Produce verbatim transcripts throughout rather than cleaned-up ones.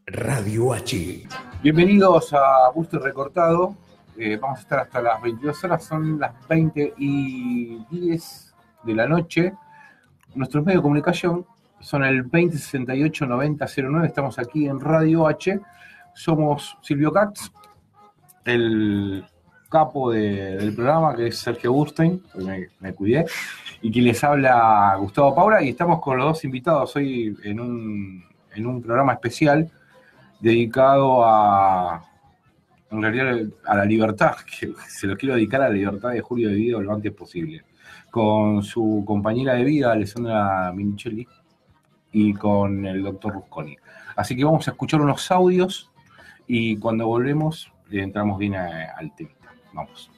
Radio H. Bienvenidos a Busto Recortado. Eh, vamos a estar hasta las veintidós horas, son las veinte y diez de la noche. Nuestros medios de comunicación son el veinte sesenta y ocho noventa cero nueve. Estamos aquí en Radio H. Somos Silvio Katz, el capo de, del programa, que es Sergio Burstein, me, me cuidé, y quien les habla, Gustavo Paura, y estamos con los dos invitados hoy en un, en un programa especial dedicado a, en realidad, a la libertad, que se lo quiero dedicar a la libertad de Julio de Vido lo antes posible, con su compañera de vida, Alessandra Minichelli, y con el doctor Rusconi. Así que vamos a escuchar unos audios y cuando volvemos le entramos bien a, al tema. Vamos.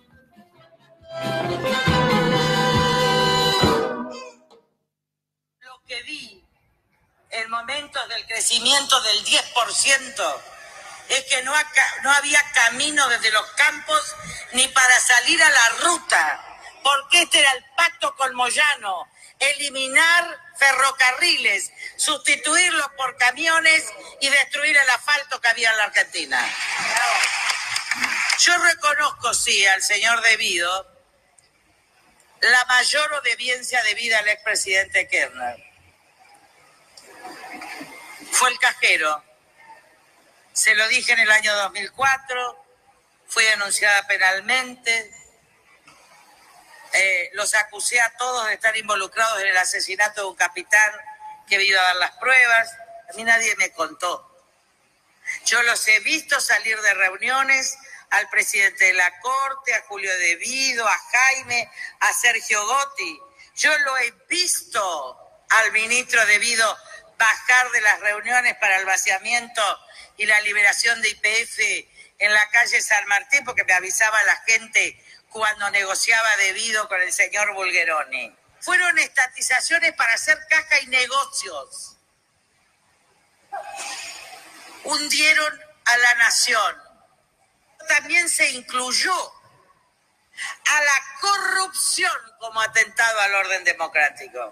Lo que vi en momentos del crecimiento del diez por ciento es que no, ha, no había camino desde los campos ni para salir a la ruta, porque este era el pacto con Moyano: eliminar ferrocarriles, sustituirlos por camiones y destruir el asfalto que había en la Argentina. Yo reconozco, sí, al señor De Vido la mayor obediencia debida al expresidente Kirchner. Fue el cajero. Se lo dije en el año dos mil cuatro, fui denunciada penalmente, eh, los acusé a todos de estar involucrados en el asesinato de un capitán que iba a dar las pruebas. A mí nadie me contó. Yo los he visto salir de reuniones, al presidente de la Corte, a Julio De Vido, a Jaime, a Sergio Gotti. Yo lo he visto al ministro De Vido bajar de las reuniones para el vaciamiento y la liberación de Y P F en la calle San Martín, porque me avisaba la gente cuando negociaba De Vido con el señor Bulgeroni. Fueron estatizaciones para hacer caja y negocios. Hundieron a la nación. También se incluyó a la corrupción como atentado al orden democrático.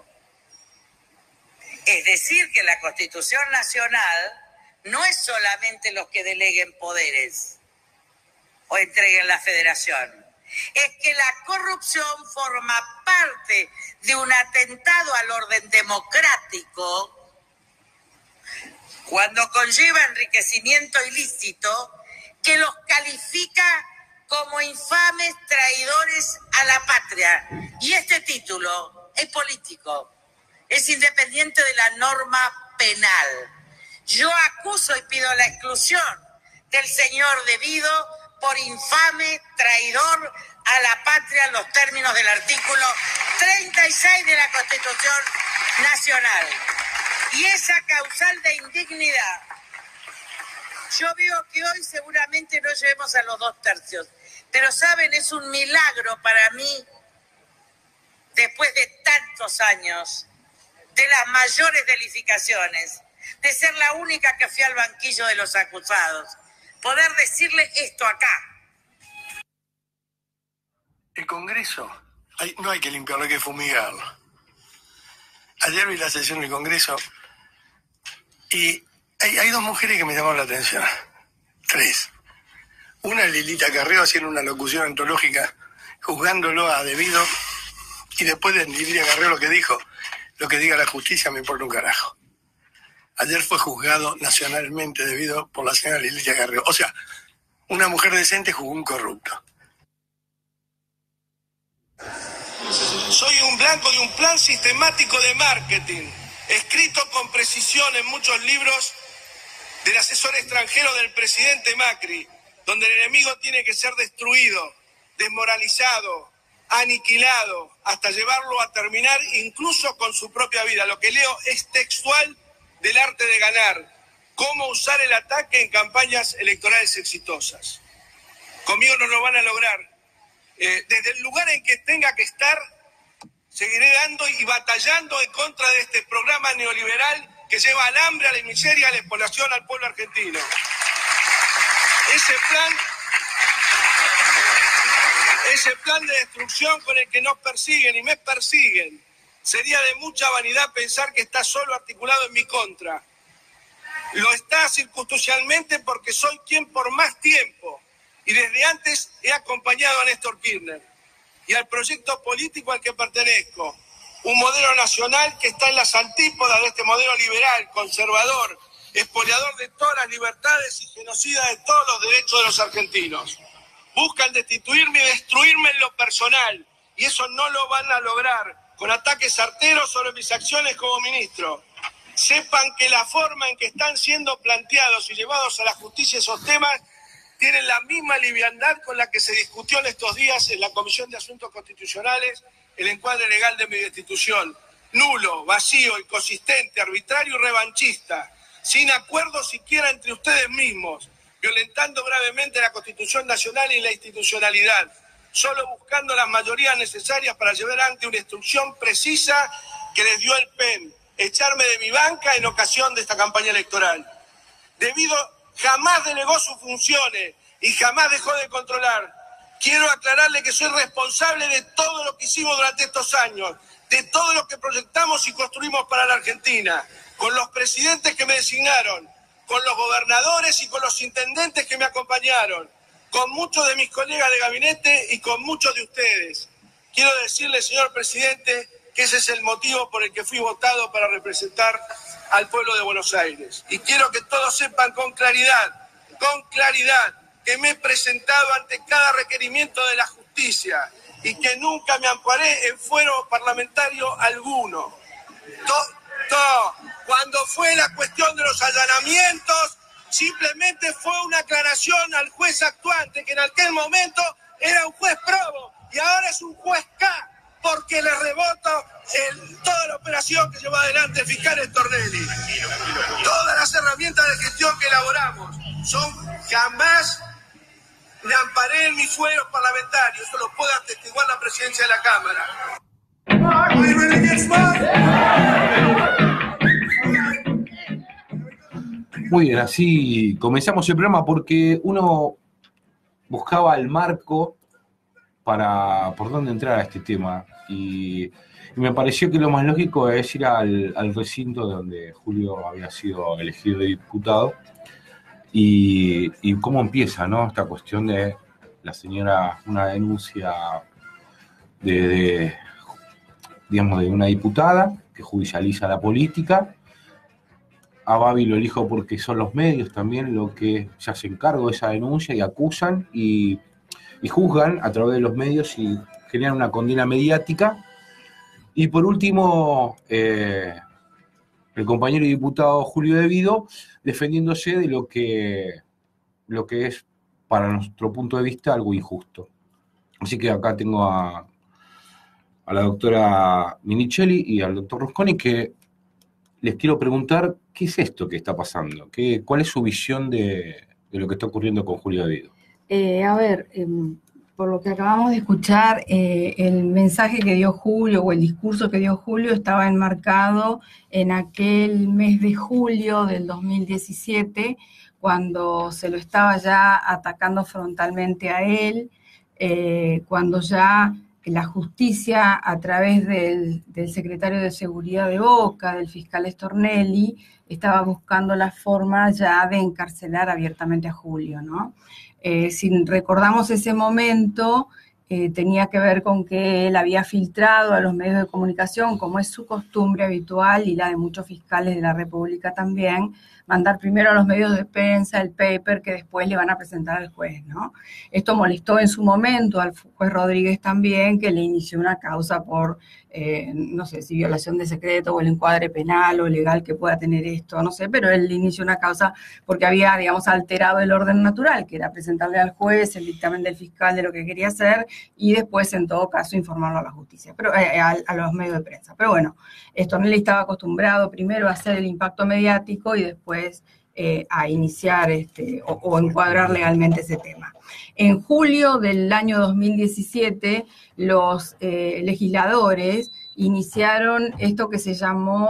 Es decir, que la Constitución Nacional no es solamente los que deleguen poderes o entreguen la federación. Es que la corrupción forma parte de un atentado al orden democrático cuando conlleva enriquecimiento ilícito que los califica como infames traidores a la patria. Y este título es político, es independiente de la norma penal. Yo acuso y pido la exclusión del señor De Vido por infame traidor a la patria en los términos del artículo treinta y seis de la Constitución Nacional. Y esa causal de indignidad, yo veo que hoy seguramente no lleguemos a los dos tercios, pero saben, es un milagro para mí, después de tantos años, de las mayores delificaciones, de ser la única que fui al banquillo de los acusados, poder decirle esto acá. El Congreso, hay, no hay que limpiarlo, hay que fumigarlo. Ayer vi la sesión del Congreso y hay, hay dos mujeres que me llamaron la atención. Tres. Una es Lilita Carrió haciendo una locución antológica, juzgándolo a De Vido, y después de Lilita Carrió lo que dijo, lo que diga la justicia me importa un carajo. Ayer fue juzgado nacionalmente De Vido por la señora Lilita Carrió. O sea, una mujer decente juzgó un corrupto. Soy un blanco de un plan sistemático de marketing, escrito con precisión en muchos libros del asesor extranjero del presidente Macri, donde el enemigo tiene que ser destruido, desmoralizado, aniquilado, hasta llevarlo a terminar incluso con su propia vida. Lo que leo es textual del arte de ganar, cómo usar el ataque en campañas electorales exitosas. Conmigo no lo van a lograr. Eh, desde el lugar en que tenga que estar, seguiré dando y batallando en contra de este programa neoliberal que lleva al hambre, a la miseria, a la explotación al pueblo argentino. Ese plan, ese plan de destrucción con el que nos persiguen y me persiguen, sería de mucha vanidad pensar que está solo articulado en mi contra. Lo está circunstancialmente porque soy quien por más tiempo y desde antes he acompañado a Néstor Kirchner y al proyecto político al que pertenezco. Un modelo nacional que está en las antípodas de este modelo liberal, conservador, expoliador de todas las libertades y genocida de todos los derechos de los argentinos. Buscan destituirme y destruirme en lo personal, y eso no lo van a lograr con ataques certeros sobre mis acciones como ministro. Sepan que la forma en que están siendo planteados y llevados a la justicia esos temas tienen la misma liviandad con la que se discutió en estos días en la Comisión de Asuntos Constitucionales el encuadre legal de mi destitución. Nulo, vacío, inconsistente, arbitrario y revanchista, sin acuerdo siquiera entre ustedes mismos, violentando gravemente la Constitución Nacional y la institucionalidad, solo buscando las mayorías necesarias para llevar ante una instrucción precisa que les dio el P E N, echarme de mi banca en ocasión de esta campaña electoral. Debido, jamás delegó sus funciones y jamás dejó de controlar. Quiero aclararle que soy responsable de todo lo que hicimos durante estos años, de todo lo que proyectamos y construimos para la Argentina, con los presidentes que me designaron, con los gobernadores y con los intendentes que me acompañaron, con muchos de mis colegas de gabinete y con muchos de ustedes. Quiero decirle, señor presidente, que ese es el motivo por el que fui votado para representar al pueblo de Buenos Aires. Y quiero que todos sepan con claridad, con claridad, que me he presentado ante cada requerimiento de la justicia y que nunca me amparé en fuero parlamentario alguno. To- to- Cuando fue la cuestión de los allanamientos, simplemente fue una aclaración al juez actuante, que en aquel momento era un juez probo y ahora es un juez K, porque le reboto el, toda la operación que llevó adelante el fiscal Stornelli. Todas las herramientas de gestión que elaboramos son jamás me amparé en mis fueros parlamentarios, eso lo puede atestiguar la presidencia de la Cámara. Muy bien, así comenzamos el programa porque uno buscaba el marco para por dónde entrar a este tema y, y me pareció que lo más lógico es ir al, al recinto donde Julio había sido elegido diputado y, y cómo empieza, ¿no? Esta cuestión de la señora, una denuncia de, de digamos, de una diputada que judicializa la política. A Babi lo elijo porque son los medios también los que se hacen cargo de esa denuncia y acusan y, y juzgan a través de los medios y generan una condena mediática. Y por último, eh, el compañero y diputado Julio De Vido defendiéndose de lo que, lo que es, para nuestro punto de vista, algo injusto. Así que acá tengo a, a la doctora Minichelli y al doctor Rusconi que les quiero preguntar qué es esto que está pasando, ¿Qué, cuál es su visión de, de lo que está ocurriendo con Julio De Vido. Eh, a ver, eh, por lo que acabamos de escuchar, eh, el mensaje que dio Julio o el discurso que dio Julio estaba enmarcado en aquel mes de julio del dos mil diecisiete, cuando se lo estaba ya atacando frontalmente a él, eh, cuando ya la justicia, a través del, del secretario de Seguridad de Boca, del fiscal Stornelli, estaba buscando la forma ya de encarcelar abiertamente a Julio, ¿no? Eh, si recordamos ese momento, eh, tenía que ver con que él había filtrado a los medios de comunicación, como es su costumbre habitual y la de muchos fiscales de la República también, mandar primero a los medios de prensa el paper que después le van a presentar al juez, ¿no? Esto molestó en su momento al juez Rodríguez también, que le inició una causa por, eh, no sé si violación de secreto o el encuadre penal o legal que pueda tener esto, no sé, pero él inició una causa porque había, digamos, alterado el orden natural, que era presentarle al juez el dictamen del fiscal de lo que quería hacer y después, en todo caso, informarlo a la justicia, pero eh, a, a los medios de prensa. Pero bueno, Stornelli estaba acostumbrado primero a hacer el impacto mediático y después Eh, a iniciar este, o, o encuadrar legalmente ese tema. En julio del año dos mil diecisiete, los eh, legisladores iniciaron esto que se llamó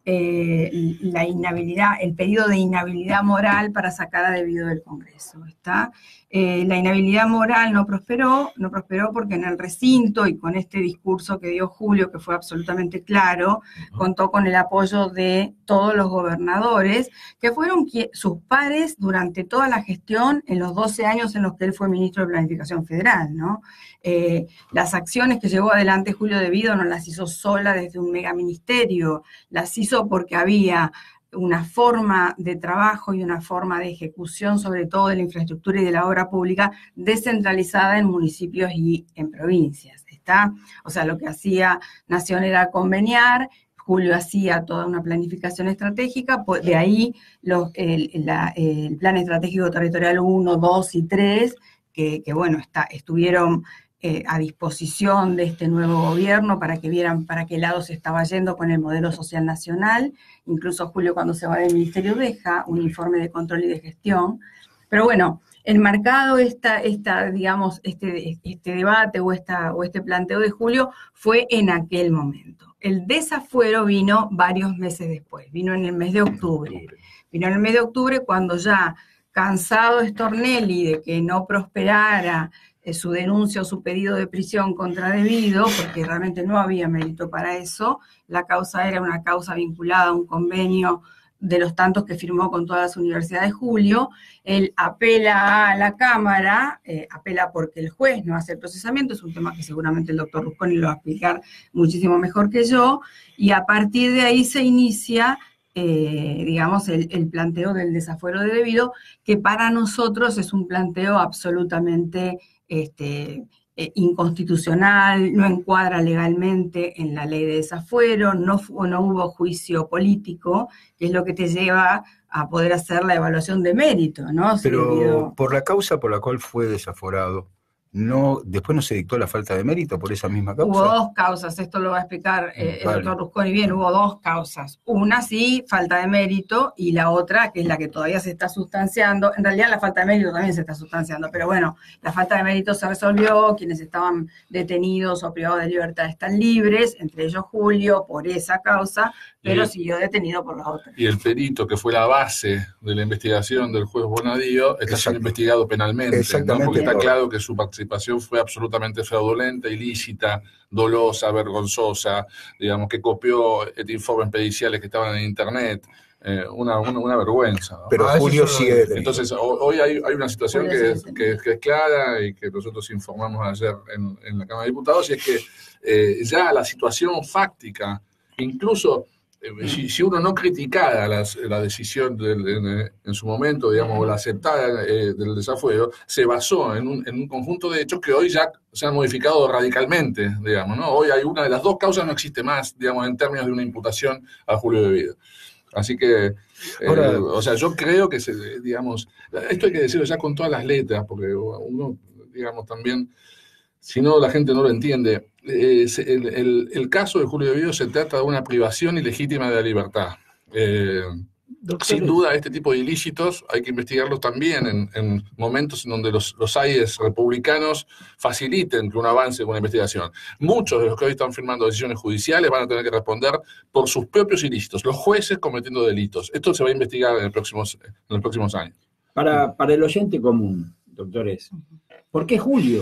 eh, la inhabilidad, el pedido de inhabilidad moral para sacar a Devido del Congreso, ¿está? Eh, la inhabilidad moral no prosperó, no prosperó porque en el recinto y con este discurso que dio Julio, que fue absolutamente claro, contó con el apoyo de todos los gobernadores, que fueron sus pares durante toda la gestión en los doce años en los que él fue ministro de Planificación Federal, ¿no? Eh, las acciones que llevó adelante Julio Devido no las hizo sola desde un megaministerio, las hizo porque había una forma de trabajo y una forma de ejecución, sobre todo de la infraestructura y de la obra pública, descentralizada en municipios y en provincias, ¿está? O sea, lo que hacía Nación era conveniar, Julio hacía toda una planificación estratégica, de ahí los, el, la, el Plan Estratégico Territorial uno, dos y tres, que, que bueno, está, estuvieron Eh, a disposición de este nuevo gobierno para que vieran para qué lado se estaba yendo con el modelo social nacional. Incluso Julio, cuando se va del ministerio, deja un informe de control y de gestión. Pero bueno, enmarcado esta, esta, digamos, este, este debate o, esta, o este planteo de Julio fue en aquel momento. El desafuero vino varios meses después, vino en el mes de octubre. Vino en el mes de octubre cuando ya, cansado Stornelli de que no prosperara su denuncia o su pedido de prisión contra Devido, porque realmente no había mérito para eso, la causa era una causa vinculada a un convenio de los tantos que firmó con todas las universidades Julio, él apela a la Cámara, eh, apela porque el juez no hace el procesamiento, es un tema que seguramente el doctor Rusconi lo va a explicar muchísimo mejor que yo, y a partir de ahí se inicia Eh, digamos, el, el planteo del desafuero de Devido, que para nosotros es un planteo absolutamente este, eh, inconstitucional, no encuadra legalmente en la ley de desafuero, no, no hubo juicio político, que es lo que te lleva a poder hacer la evaluación de mérito, ¿no? Pero Devido... por la causa por la cual fue desaforado, no, después no se dictó la falta de mérito por esa misma causa. Hubo dos causas, esto lo va a explicar eh, vale. el doctor Rusconi bien, hubo dos causas. Una sí, falta de mérito, y la otra, que es la que todavía se está sustanciando, en realidad la falta de mérito también se está sustanciando, pero bueno, la falta de mérito se resolvió, quienes estaban detenidos o privados de libertad están libres, entre ellos Julio, por esa causa, pero el, siguió detenido por la otra. Y el perito, que fue la base de la investigación del juez Bonadío, está Exacto. siendo investigado penalmente, Exactamente, ¿no? Porque está ahora. claro que su participación fue absolutamente fraudulenta, ilícita, dolosa, vergonzosa, digamos, que copió informes periciales que estaban en internet, eh, una, una, una vergüenza, ¿no? Pero Ah, Julio eso sigue detenido. Entonces, hoy hay, hay una situación Julio que, sigue que, que es clara y que nosotros informamos ayer en, en la Cámara de Diputados, y es que eh, ya la situación fáctica, incluso eh, si, si uno no criticara las, la decisión del, en, en su momento, digamos, o la aceptada eh, del desafuero, se basó en un, en un conjunto de hechos que hoy ya se han modificado radicalmente, digamos, ¿no? Hoy hay una de las dos causas no existe más, digamos, en términos de una imputación a Julio Devido. Así que, eh, Ahora, o sea, yo creo que, se, digamos, esto hay que decirlo ya con todas las letras, porque uno, digamos, también, si no la gente no lo entiende, eh, el, el, el caso de Julio Devido se trata de una privación ilegítima de la libertad. Eh, sin duda, este tipo de ilícitos hay que investigarlos también en, en momentos en donde los, los ayes republicanos faciliten que un avance con la investigación. Muchos de los que hoy están firmando decisiones judiciales van a tener que responder por sus propios ilícitos, los jueces cometiendo delitos. Esto se va a investigar en, el próximos, en los próximos años. Para, para el oyente común, doctores, ¿por qué Julio?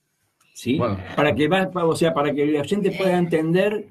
¿Sí? Bueno, para que va, o sea, para que el oyente pueda entender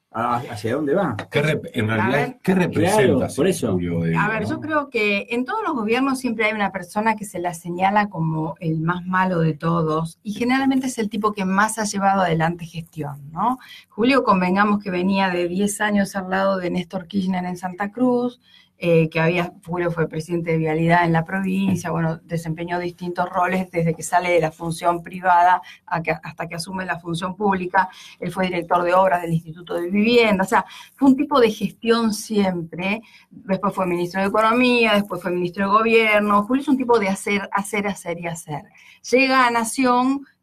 hacia dónde va. ¿Qué rep en realidad, ver, ¿qué representa? Claro, por eso. Julio Devido, a ver, yo ¿no? creo que en todos los gobiernos siempre hay una persona que se la señala como el más malo de todos, y generalmente es el tipo que más ha llevado adelante gestión, ¿no? Julio, convengamos que venía de diez años al lado de Néstor Kirchner en Santa Cruz, Eh, que había, Julio fue presidente de Vialidad en la provincia, bueno, desempeñó distintos roles desde que sale de la función privada a que, hasta que asume la función pública. Él fue director de obras del Instituto de Vivienda, o sea, fue un tipo de gestión siempre. Después fue ministro de Economía, después fue ministro de Gobierno. Julio es un tipo de hacer, hacer, hacer y hacer. Llega a Nación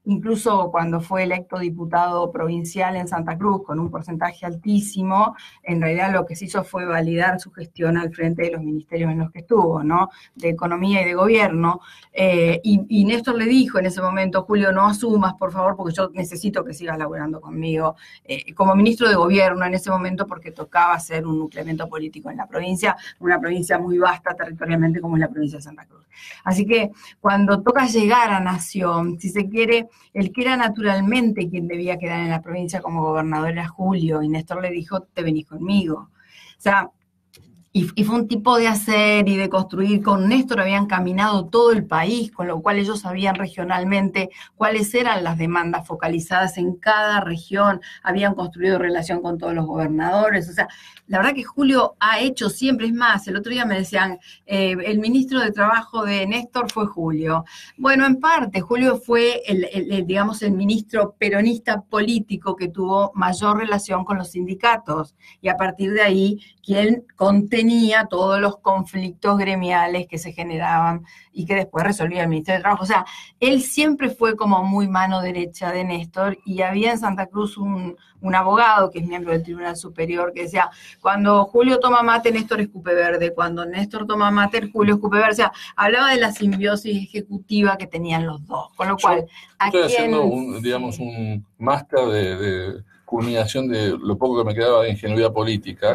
incluso cuando fue electo diputado provincial en Santa Cruz con un porcentaje altísimo, en realidad lo que se hizo fue validar su gestión al frente de los ministerios en los que estuvo, ¿no? De Economía y de Gobierno. Eh, y, y Néstor le dijo en ese momento, Julio, no asumas, por favor, porque yo necesito que sigas laburando conmigo eh, como ministro de Gobierno en ese momento, porque tocaba ser un nucleamiento político en la provincia, una provincia muy vasta territorialmente como es la provincia de Santa Cruz. Así que cuando toca llegar a Nación, si se quiere, el que era naturalmente quien debía quedar en la provincia como gobernador era Julio, y Néstor le dijo, te venís conmigo. O sea, y, y fue un tipo de hacer y de construir. Con Néstor habían caminado todo el país, con lo cual ellos sabían regionalmente cuáles eran las demandas focalizadas en cada región, habían construido relación con todos los gobernadores. O sea, la verdad que Julio ha hecho siempre, es más, el otro día me decían, eh, el ministro de Trabajo de Néstor fue Julio. Bueno, en parte, Julio fue, el, el, el, digamos, el ministro peronista político que tuvo mayor relación con los sindicatos, y a partir de ahí, quien contenía todos los conflictos gremiales que se generaban y que después resolvía el Ministerio de Trabajo. O sea, él siempre fue como muy mano derecha de Néstor, y había en Santa Cruz un, un abogado que es miembro del Tribunal Superior que decía, cuando Julio toma mate, Néstor escupe verde, cuando Néstor toma mate, Julio escupe verde. O sea, hablaba de la simbiosis ejecutiva que tenían los dos, con lo cual... Yo estoy haciendo, un, digamos, un máster de... de... culminación de lo poco que me quedaba de ingenuidad política,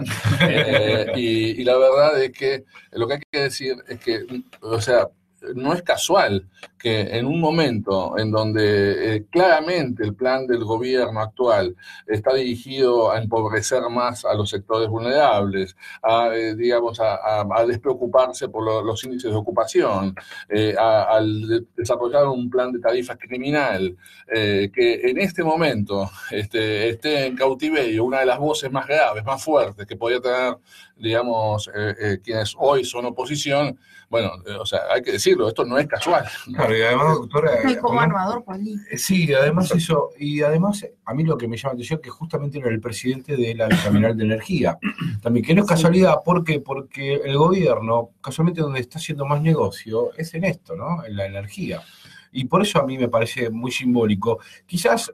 eh, y, y la verdad es que lo que hay que decir es que, o sea, no es casual que en un momento en donde eh, claramente el plan del gobierno actual está dirigido a empobrecer más a los sectores vulnerables, a, eh, digamos, a, a, a despreocuparse por lo, los índices de ocupación, eh, a, al de desarrollar un plan de tarifas criminal, eh, que en este momento este, esté en cautiverio una de las voces más graves, más fuertes que podía tener, digamos, eh, eh, quienes hoy son oposición. Bueno, eh, o sea, hay que decirlo, esto no es casual. Claro, y además, doctora... Es como armador político. Sí, además eso, y además a mí lo que me llama la atención es que justamente era el presidente de la Bicameral de Energía. También, que no es casualidad, ¿por qué? Porque el gobierno, casualmente donde está haciendo más negocio, es en esto, ¿no? En la energía. Y por eso a mí me parece muy simbólico. Quizás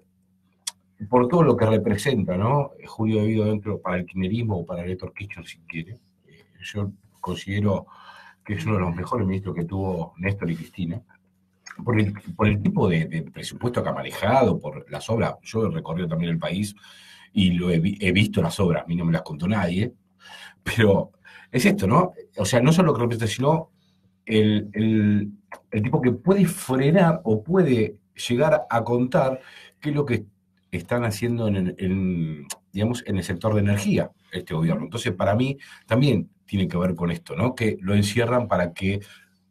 por todo lo que representa, ¿no? Julio Debido dentro para el kirchnerismo o para Néstor Kirchner, si quiere. Yo considero que es uno de los mejores ministros que tuvo Néstor y Cristina, por el, por el tipo de, de presupuesto que ha manejado, por las obras. Yo he recorrido también el país y lo he, he visto las obras, a mí no me las contó nadie, pero es esto, ¿no? O sea, no solo lo que representa, sino el, el, el tipo que puede frenar o puede llegar a contar qué es lo que están haciendo en, en, digamos, en el sector de energía este gobierno. Entonces, para mí, también tiene que ver con esto, ¿no? Que lo encierran para que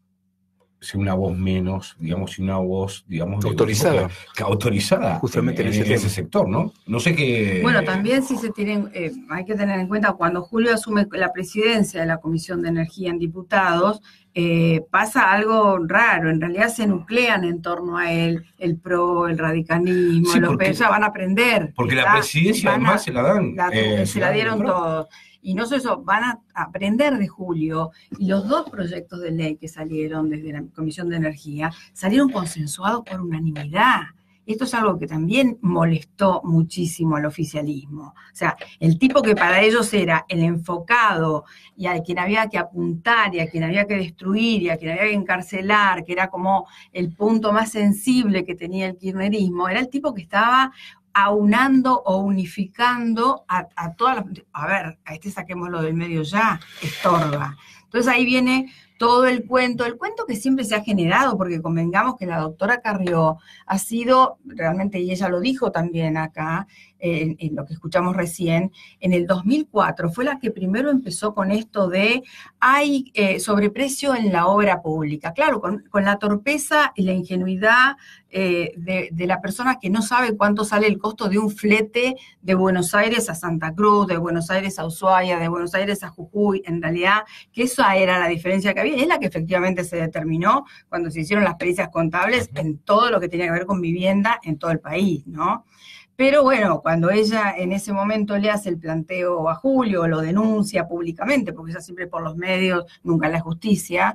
sea una voz menos, digamos, una voz, digamos... Autorizada. Que, que autorizada justamente en, en, ese, en ese sector, ¿no? No sé qué... Bueno, también sí se tienen, eh, hay que tener en cuenta, cuando Julio asume la presidencia de la Comisión de Energía en Diputados, eh, pasa algo raro, en realidad se nuclean en torno a él el P R O, el radicalismo, sí, los porque, ya van a aprender. Porque está, la presidencia además a, se la dan. La, eh, se la dieron todos. Y no solo eso, van a aprender de Julio, y los dos proyectos de ley que salieron desde la Comisión de Energía salieron consensuados por unanimidad. Esto es algo que también molestó muchísimo al oficialismo. O sea, el tipo que para ellos era el enfocado y a quien había que apuntar y a quien había que destruir y a quien había que encarcelar, que era como el punto más sensible que tenía el kirchnerismo, era el tipo que estaba aunando o unificando a, a todas las... A ver, a este saquémoslo del medio ya, estorba. Entonces ahí viene todo el cuento, el cuento que siempre se ha generado, porque convengamos que la doctora Carrió ha sido, realmente, y ella lo dijo también acá, en, en lo que escuchamos recién, en el dos mil cuatro fue la que primero empezó con esto de hay eh, sobreprecio en la obra pública. Claro, con, con la torpeza y la ingenuidad eh, de, de la persona que no sabe cuánto sale el costo de un flete de Buenos Aires a Santa Cruz, de Buenos Aires a Ushuaia, de Buenos Aires a Jujuy, en realidad, que esa era la diferencia que había, es la que efectivamente se determinó cuando se hicieron las pericias contables en todo lo que tenía que ver con vivienda en todo el país, ¿no? Pero bueno, cuando ella en ese momento le hace el planteo a Julio, lo denuncia públicamente, porque ella siempre por los medios, nunca la justicia,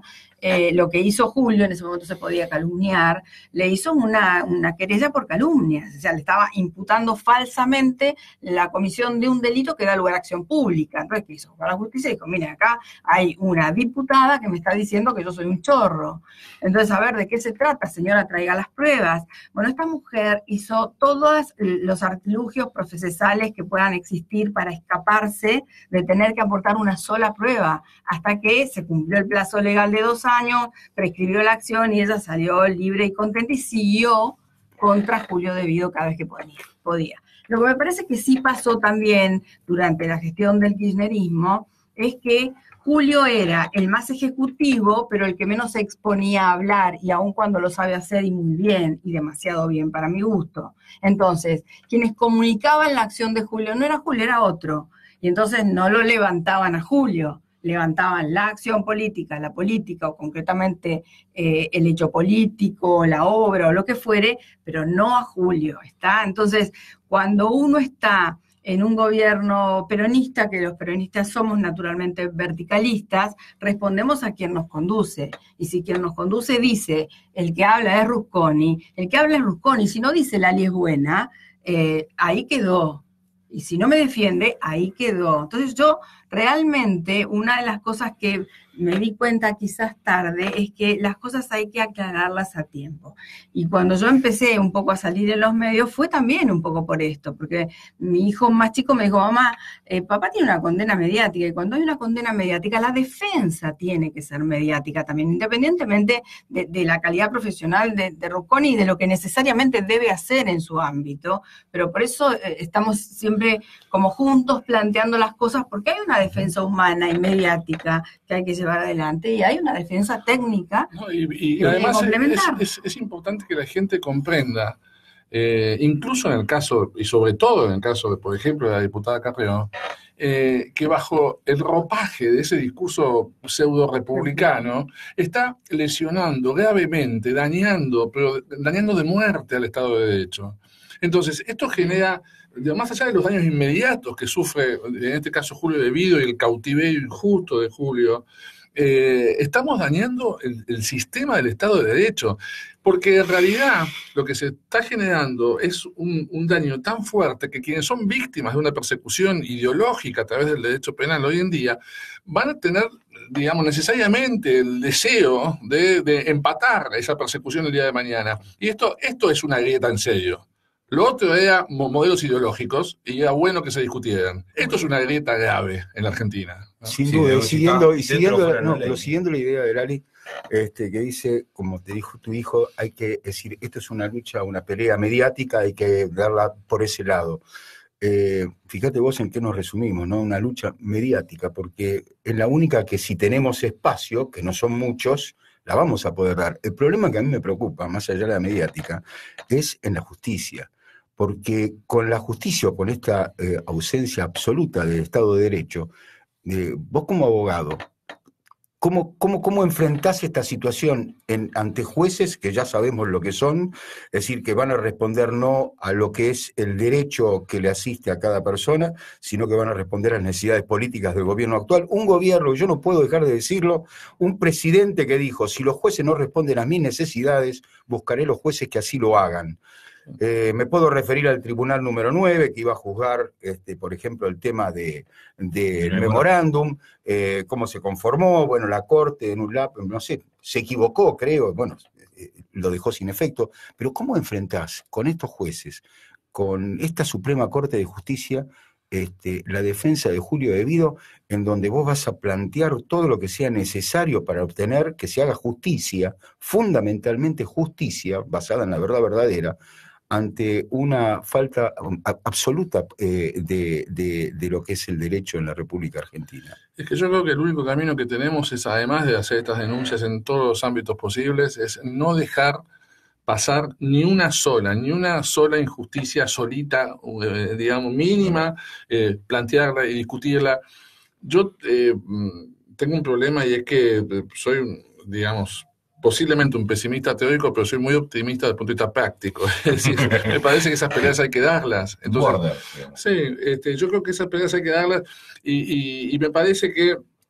eh, lo que hizo Julio, en ese momento se podía calumniar, le hizo una, una querella por calumnias, o sea, le estaba imputando falsamente la comisión de un delito que da lugar a acción pública. Entonces, ¿qué hizo? La justicia dijo, miren, acá hay una diputada que me está diciendo que yo soy un chorro. Entonces, a ver, ¿de qué se trata? Señora, traiga las pruebas. Bueno, esta mujer hizo todos los artilugios procesales que puedan existir para escaparse de tener que aportar una sola prueba, hasta que se cumplió el plazo legal de dos años, prescribió la acción y ella salió libre y contenta y siguió contra Julio Devido cada vez que podía. Lo que me parece que sí pasó también durante la gestión del kirchnerismo es que Julio era el más ejecutivo, pero el que menos se exponía a hablar, y aun cuando lo sabe hacer y muy bien, y demasiado bien para mi gusto. Entonces, quienes comunicaban la acción de Julio no era Julio, era otro. Y entonces no lo levantaban a Julio, levantaban la acción política, la política, o concretamente eh, el hecho político, la obra, o lo que fuere, pero no a Julio, ¿está? Entonces, cuando uno está en un gobierno peronista, que los peronistas somos naturalmente verticalistas, respondemos a quien nos conduce. Y si quien nos conduce dice, el que habla es Rusconi, el que habla es Rusconi, si no dice Lali es buena, eh, ahí quedó. Y si no me defiende, ahí quedó. Entonces yo realmente, una de las cosas que me di cuenta quizás tarde, es que las cosas hay que aclararlas a tiempo. Y cuando yo empecé un poco a salir en los medios, fue también un poco por esto, porque mi hijo más chico me dijo, mamá, eh, papá tiene una condena mediática, y cuando hay una condena mediática, la defensa tiene que ser mediática también, independientemente de, de la calidad profesional de, de Rusconi y de lo que necesariamente debe hacer en su ámbito, pero por eso eh, estamos siempre como juntos planteando las cosas, porque hay una defensa humana y mediática que hay que llevar adelante, y hay una defensa técnica no, y, y que además hay que complementar. Es, es, es importante que la gente comprenda, eh, incluso en el caso, y sobre todo en el caso, de, por ejemplo, de la diputada Carrió, eh, que bajo el ropaje de ese discurso pseudo-republicano está lesionando gravemente, dañando, pero dañando de muerte al Estado de Derecho. Entonces, esto genera, más allá de los daños inmediatos que sufre, en este caso Julio Devido y el cautiverio injusto de Julio, eh, estamos dañando el, el sistema del Estado de Derecho, porque en realidad lo que se está generando es un, un daño tan fuerte que quienes son víctimas de una persecución ideológica a través del derecho penal hoy en día van a tener, digamos, necesariamente el deseo de, de empatar esa persecución el día de mañana. Y esto, esto es una grieta en serio. Lo otro era modelos ideológicos y era bueno que se discutieran. Esto es una grieta grave en la Argentina, ¿no? Sin Sí, duda, pero y si siguiendo, está y siguiendo, dentro o fuera de no, la ley. pero siguiendo la idea de Lali, este, que dice, como te dijo tu hijo, hay que decir, esto es una lucha, una pelea mediática, hay que darla por ese lado. Eh, fíjate vos en qué nos resumimos, ¿no? Una lucha mediática, porque es la única que si tenemos espacio, que no son muchos, la vamos a poder dar. El problema que a mí me preocupa, más allá de la mediática, es en la justicia. Porque con la justicia, con esta eh, ausencia absoluta del Estado de Derecho, eh, vos como abogado, ¿cómo, cómo, cómo enfrentás esta situación en, ante jueces que ya sabemos lo que son? Es decir, que van a responder no a lo que es el derecho que le asiste a cada persona, sino que van a responder a las necesidades políticas del gobierno actual. Un gobierno, yo no puedo dejar de decirlo, un presidente que dijo, si los jueces no responden a mis necesidades, buscaré los jueces que así lo hagan. Eh, me puedo referir al tribunal número nueve, que iba a juzgar, este, por ejemplo, el tema del de, de memorándum, eh, cómo se conformó, bueno, la Corte en un lap, no sé, se equivocó, creo, bueno, eh, lo dejó sin efecto, pero ¿cómo enfrentás con estos jueces, con esta Suprema Corte de Justicia, este, la defensa de Julio Devido, en donde vos vas a plantear todo lo que sea necesario para obtener que se haga justicia, fundamentalmente justicia, basada en la verdad verdadera, ante una falta absoluta eh, de, de, de lo que es el derecho en la República Argentina? Es que yo creo que el único camino que tenemos es, además de hacer estas denuncias en todos los ámbitos posibles, es no dejar pasar ni una sola, ni una sola injusticia solita, eh, digamos, mínima, eh, plantearla y discutirla. Yo eh, tengo un problema y es que soy, digamos, posiblemente un pesimista teórico, pero soy muy optimista desde el punto de vista práctico. Es decir, me parece que esas peleas hay que darlas. Entonces, Border, sí, este, yo creo que esas peleas hay que darlas y, y, y me parece que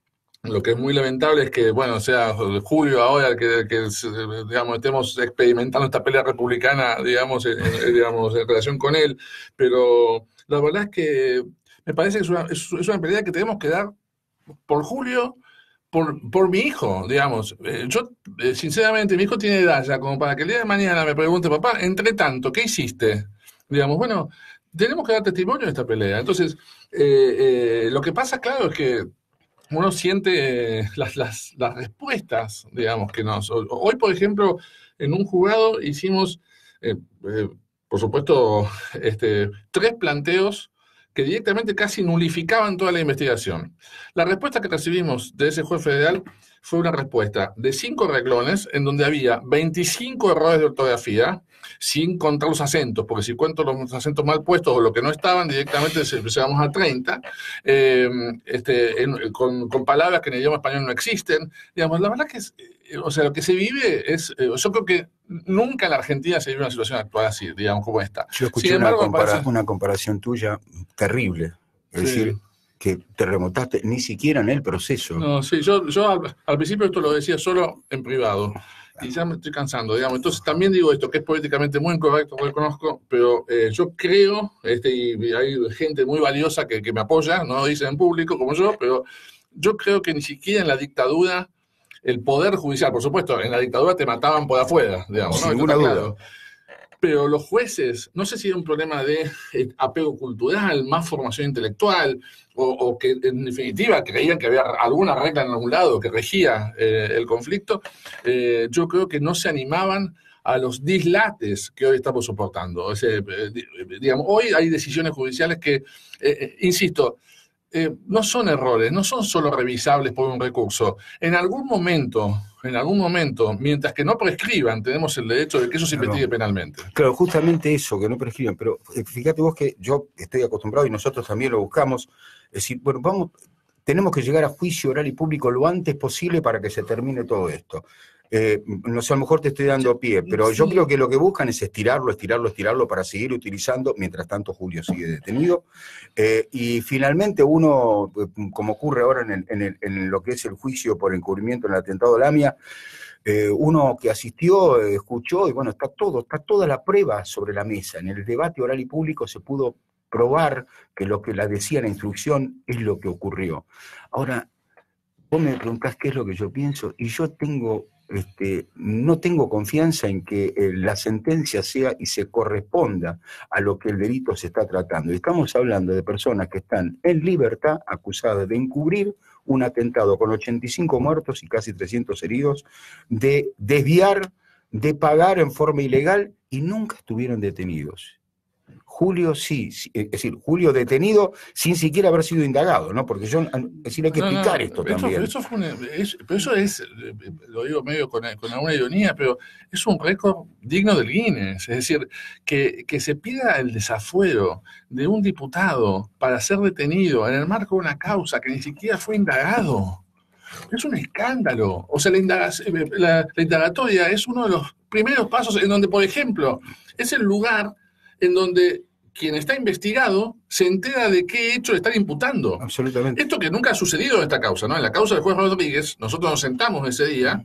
Lo que es muy lamentable es que, bueno, sea Julio ahora que, que digamos, estemos experimentando esta pelea republicana, digamos, en, en, digamos, en relación con él, pero la verdad es que me parece que es una, es, es una pelea que tenemos que dar por Julio, por, por mi hijo, digamos. Eh, yo, eh, sinceramente, mi hijo tiene edad ya como para que el día de mañana me pregunte, papá, entre tanto, ¿qué hiciste? Digamos, bueno, tenemos que dar testimonio de esta pelea. Entonces, eh, eh, lo que pasa, claro, es que uno siente las, las, las respuestas, digamos, que nos... Hoy, por ejemplo, en un jurado hicimos, eh, eh, por supuesto, este, tres planteos que directamente casi nulificaban toda la investigación. La respuesta que recibimos de ese juez federal fue una respuesta de cinco renglones en donde había veinticinco errores de ortografía, sin contar los acentos, porque si cuento los acentos mal puestos o lo que no estaban, directamente se llegamos a treinta, eh, este, en, con, con palabras que en el idioma español no existen. Digamos, la verdad que es, o sea, lo que se vive es, eh, yo creo que nunca en la Argentina se vive una situación actual así, digamos, como esta. Yo escuché Sin embargo, una, compara parece... una comparación tuya terrible, es Sí. decir, que te remontaste ni siquiera en el proceso. No, sí, yo, yo al, al principio esto lo decía solo en privado y ya me estoy cansando, digamos. Entonces también digo esto, que es políticamente muy incorrecto, lo reconozco, pero eh, yo creo, este, y hay gente muy valiosa que, que me apoya, no lo dicen en público como yo, pero yo creo que ni siquiera en la dictadura el poder judicial, por supuesto, en la dictadura te mataban por afuera, digamos, ¿no? Sin Esto ninguna está duda. claro. Pero los jueces, no sé si era un problema de eh, apego cultural, más formación intelectual, o, o que en definitiva creían que había alguna regla en algún lado que regía eh, el conflicto, eh, yo creo que no se animaban a los dislates que hoy estamos soportando. O sea, eh, digamos, hoy hay decisiones judiciales que, eh, eh, insisto, eh, no son errores, no son solo revisables por un recurso. En algún momento, en algún momento, mientras que no prescriban, tenemos el derecho de que eso se Claro. investigue penalmente. Claro, justamente eso, que no prescriben, pero eh, fíjate vos que yo estoy acostumbrado y nosotros también lo buscamos, es decir, bueno, vamos, tenemos que llegar a juicio oral y público lo antes posible para que se termine todo esto. Eh, no sé, a lo mejor te estoy dando pie, pero Sí. yo creo que lo que buscan es estirarlo, estirarlo, estirarlo para seguir utilizando, mientras tanto Julio sigue detenido. Eh, y finalmente uno, como ocurre ahora en, el, en, el, en lo que es el juicio por encubrimiento en el atentado a Lamia, eh, uno que asistió, eh, escuchó, y bueno, está todo, está toda la prueba sobre la mesa. En el debate oral y público se pudo probar que lo que la decía la instrucción es lo que ocurrió. Ahora, vos me preguntás qué es lo que yo pienso, y yo tengo, este, no tengo confianza en que eh, la sentencia sea y se corresponda a lo que el delito se está tratando. Y estamos hablando de personas que están en libertad acusadas de encubrir un atentado con ochenta y cinco muertos y casi trescientos heridos, de desviar, de pagar en forma ilegal y nunca estuvieron detenidos. Julio sí, sí, es decir, Julio detenido sin siquiera haber sido indagado, ¿no? Porque yo, es decir, hay que No, no, explicar esto eso, también. Eso fue un, es, pero eso es, lo digo medio con, con alguna ironía, pero es un récord digno del Guinness. Es decir, que, que se pida el desafuero de un diputado para ser detenido en el marco de una causa que ni siquiera fue indagado. Es un escándalo. O sea, la, indaga- la, la indagatoria es uno de los primeros pasos en donde, por ejemplo, es el lugar en donde quien está investigado se entera de qué hecho le están imputando. Absolutamente. Esto que nunca ha sucedido en esta causa, ¿no? En la causa del juez Rodríguez, nosotros nos sentamos ese día,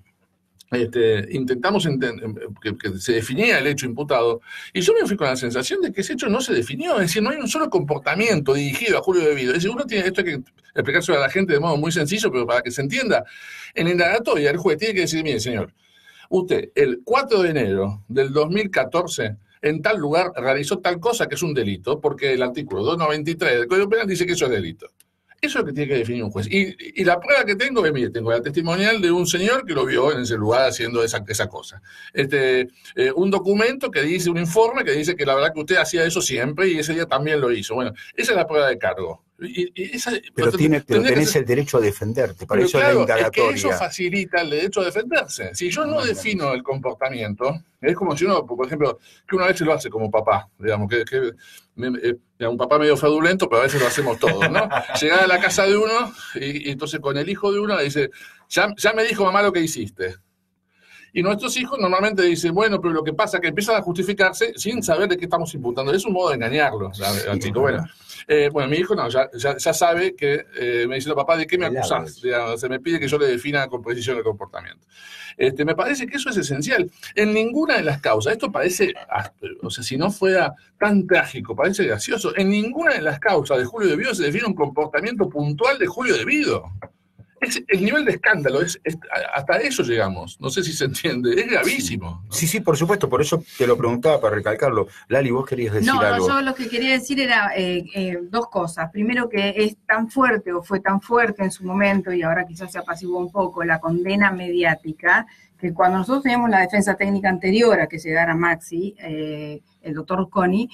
este, intentamos enten- que, que se definiera el hecho imputado, y yo me fui con la sensación de que ese hecho no se definió, es decir, no hay un solo comportamiento dirigido a Julio Devido. Es decir, uno tiene, esto hay que explicárselo a la gente de modo muy sencillo, pero para que se entienda. En la indagatoria, el juez tiene que decir, mire, señor, usted el cuatro de enero del dos mil catorce en tal lugar realizó tal cosa que es un delito, porque el artículo doscientos noventa y tres del Código Penal dice que eso es delito. Eso es lo que tiene que definir un juez. Y, y la prueba que tengo es, mire, tengo la testimonial de un señor que lo vio en ese lugar haciendo esa, esa cosa. Este, eh, un documento que dice, un informe que dice que la verdad que usted hacía eso siempre y ese día también lo hizo. Bueno, esa es la prueba de cargo. Y, y esa, Pero, tiene, pero tendría que tenés ser- el derecho a defenderte, para pero eso claro, es la es que indagatoria. eso facilita el derecho a defenderse. Si yo no defino el comportamiento, es como si uno, por ejemplo, que una vez lo hace como papá, digamos, que, que me- me- eh, un papá medio fraudulento, pero a veces lo hacemos todos, ¿no? Llegar a la casa de uno y, y entonces con el hijo de uno le dice, ya, ya me dijo mamá lo que hiciste. Y nuestros hijos normalmente dicen, bueno, pero lo que pasa es que empiezan a justificarse sin saber de qué estamos imputando. Es un modo de engañarlo al chico. Bueno, eh, bueno, mi hijo no, ya, ya, ya sabe que eh, me dice, papá, ¿de qué me acusás? Digamos, se me pide que yo le defina con precisión el comportamiento. Este, me parece que eso es esencial. En ninguna de las causas, esto parece, o sea, si no fuera tan trágico, parece gracioso, en ninguna de las causas de Julio de Vido se define un comportamiento puntual de Julio de Vido. Es, el nivel de escándalo, es, es, hasta eso llegamos. No sé si se entiende, es gravísimo, ¿no? Sí, sí, por supuesto, por eso te lo preguntaba para recalcarlo. Lali, vos querías decir no, algo. No, yo lo que quería decir era eh, eh, dos cosas. Primero, que es tan fuerte o fue tan fuerte en su momento, y ahora quizás se apaciguó un poco, la condena mediática, que cuando nosotros teníamos la defensa técnica anterior a que llegara Maxi, eh, el doctor Rusconi,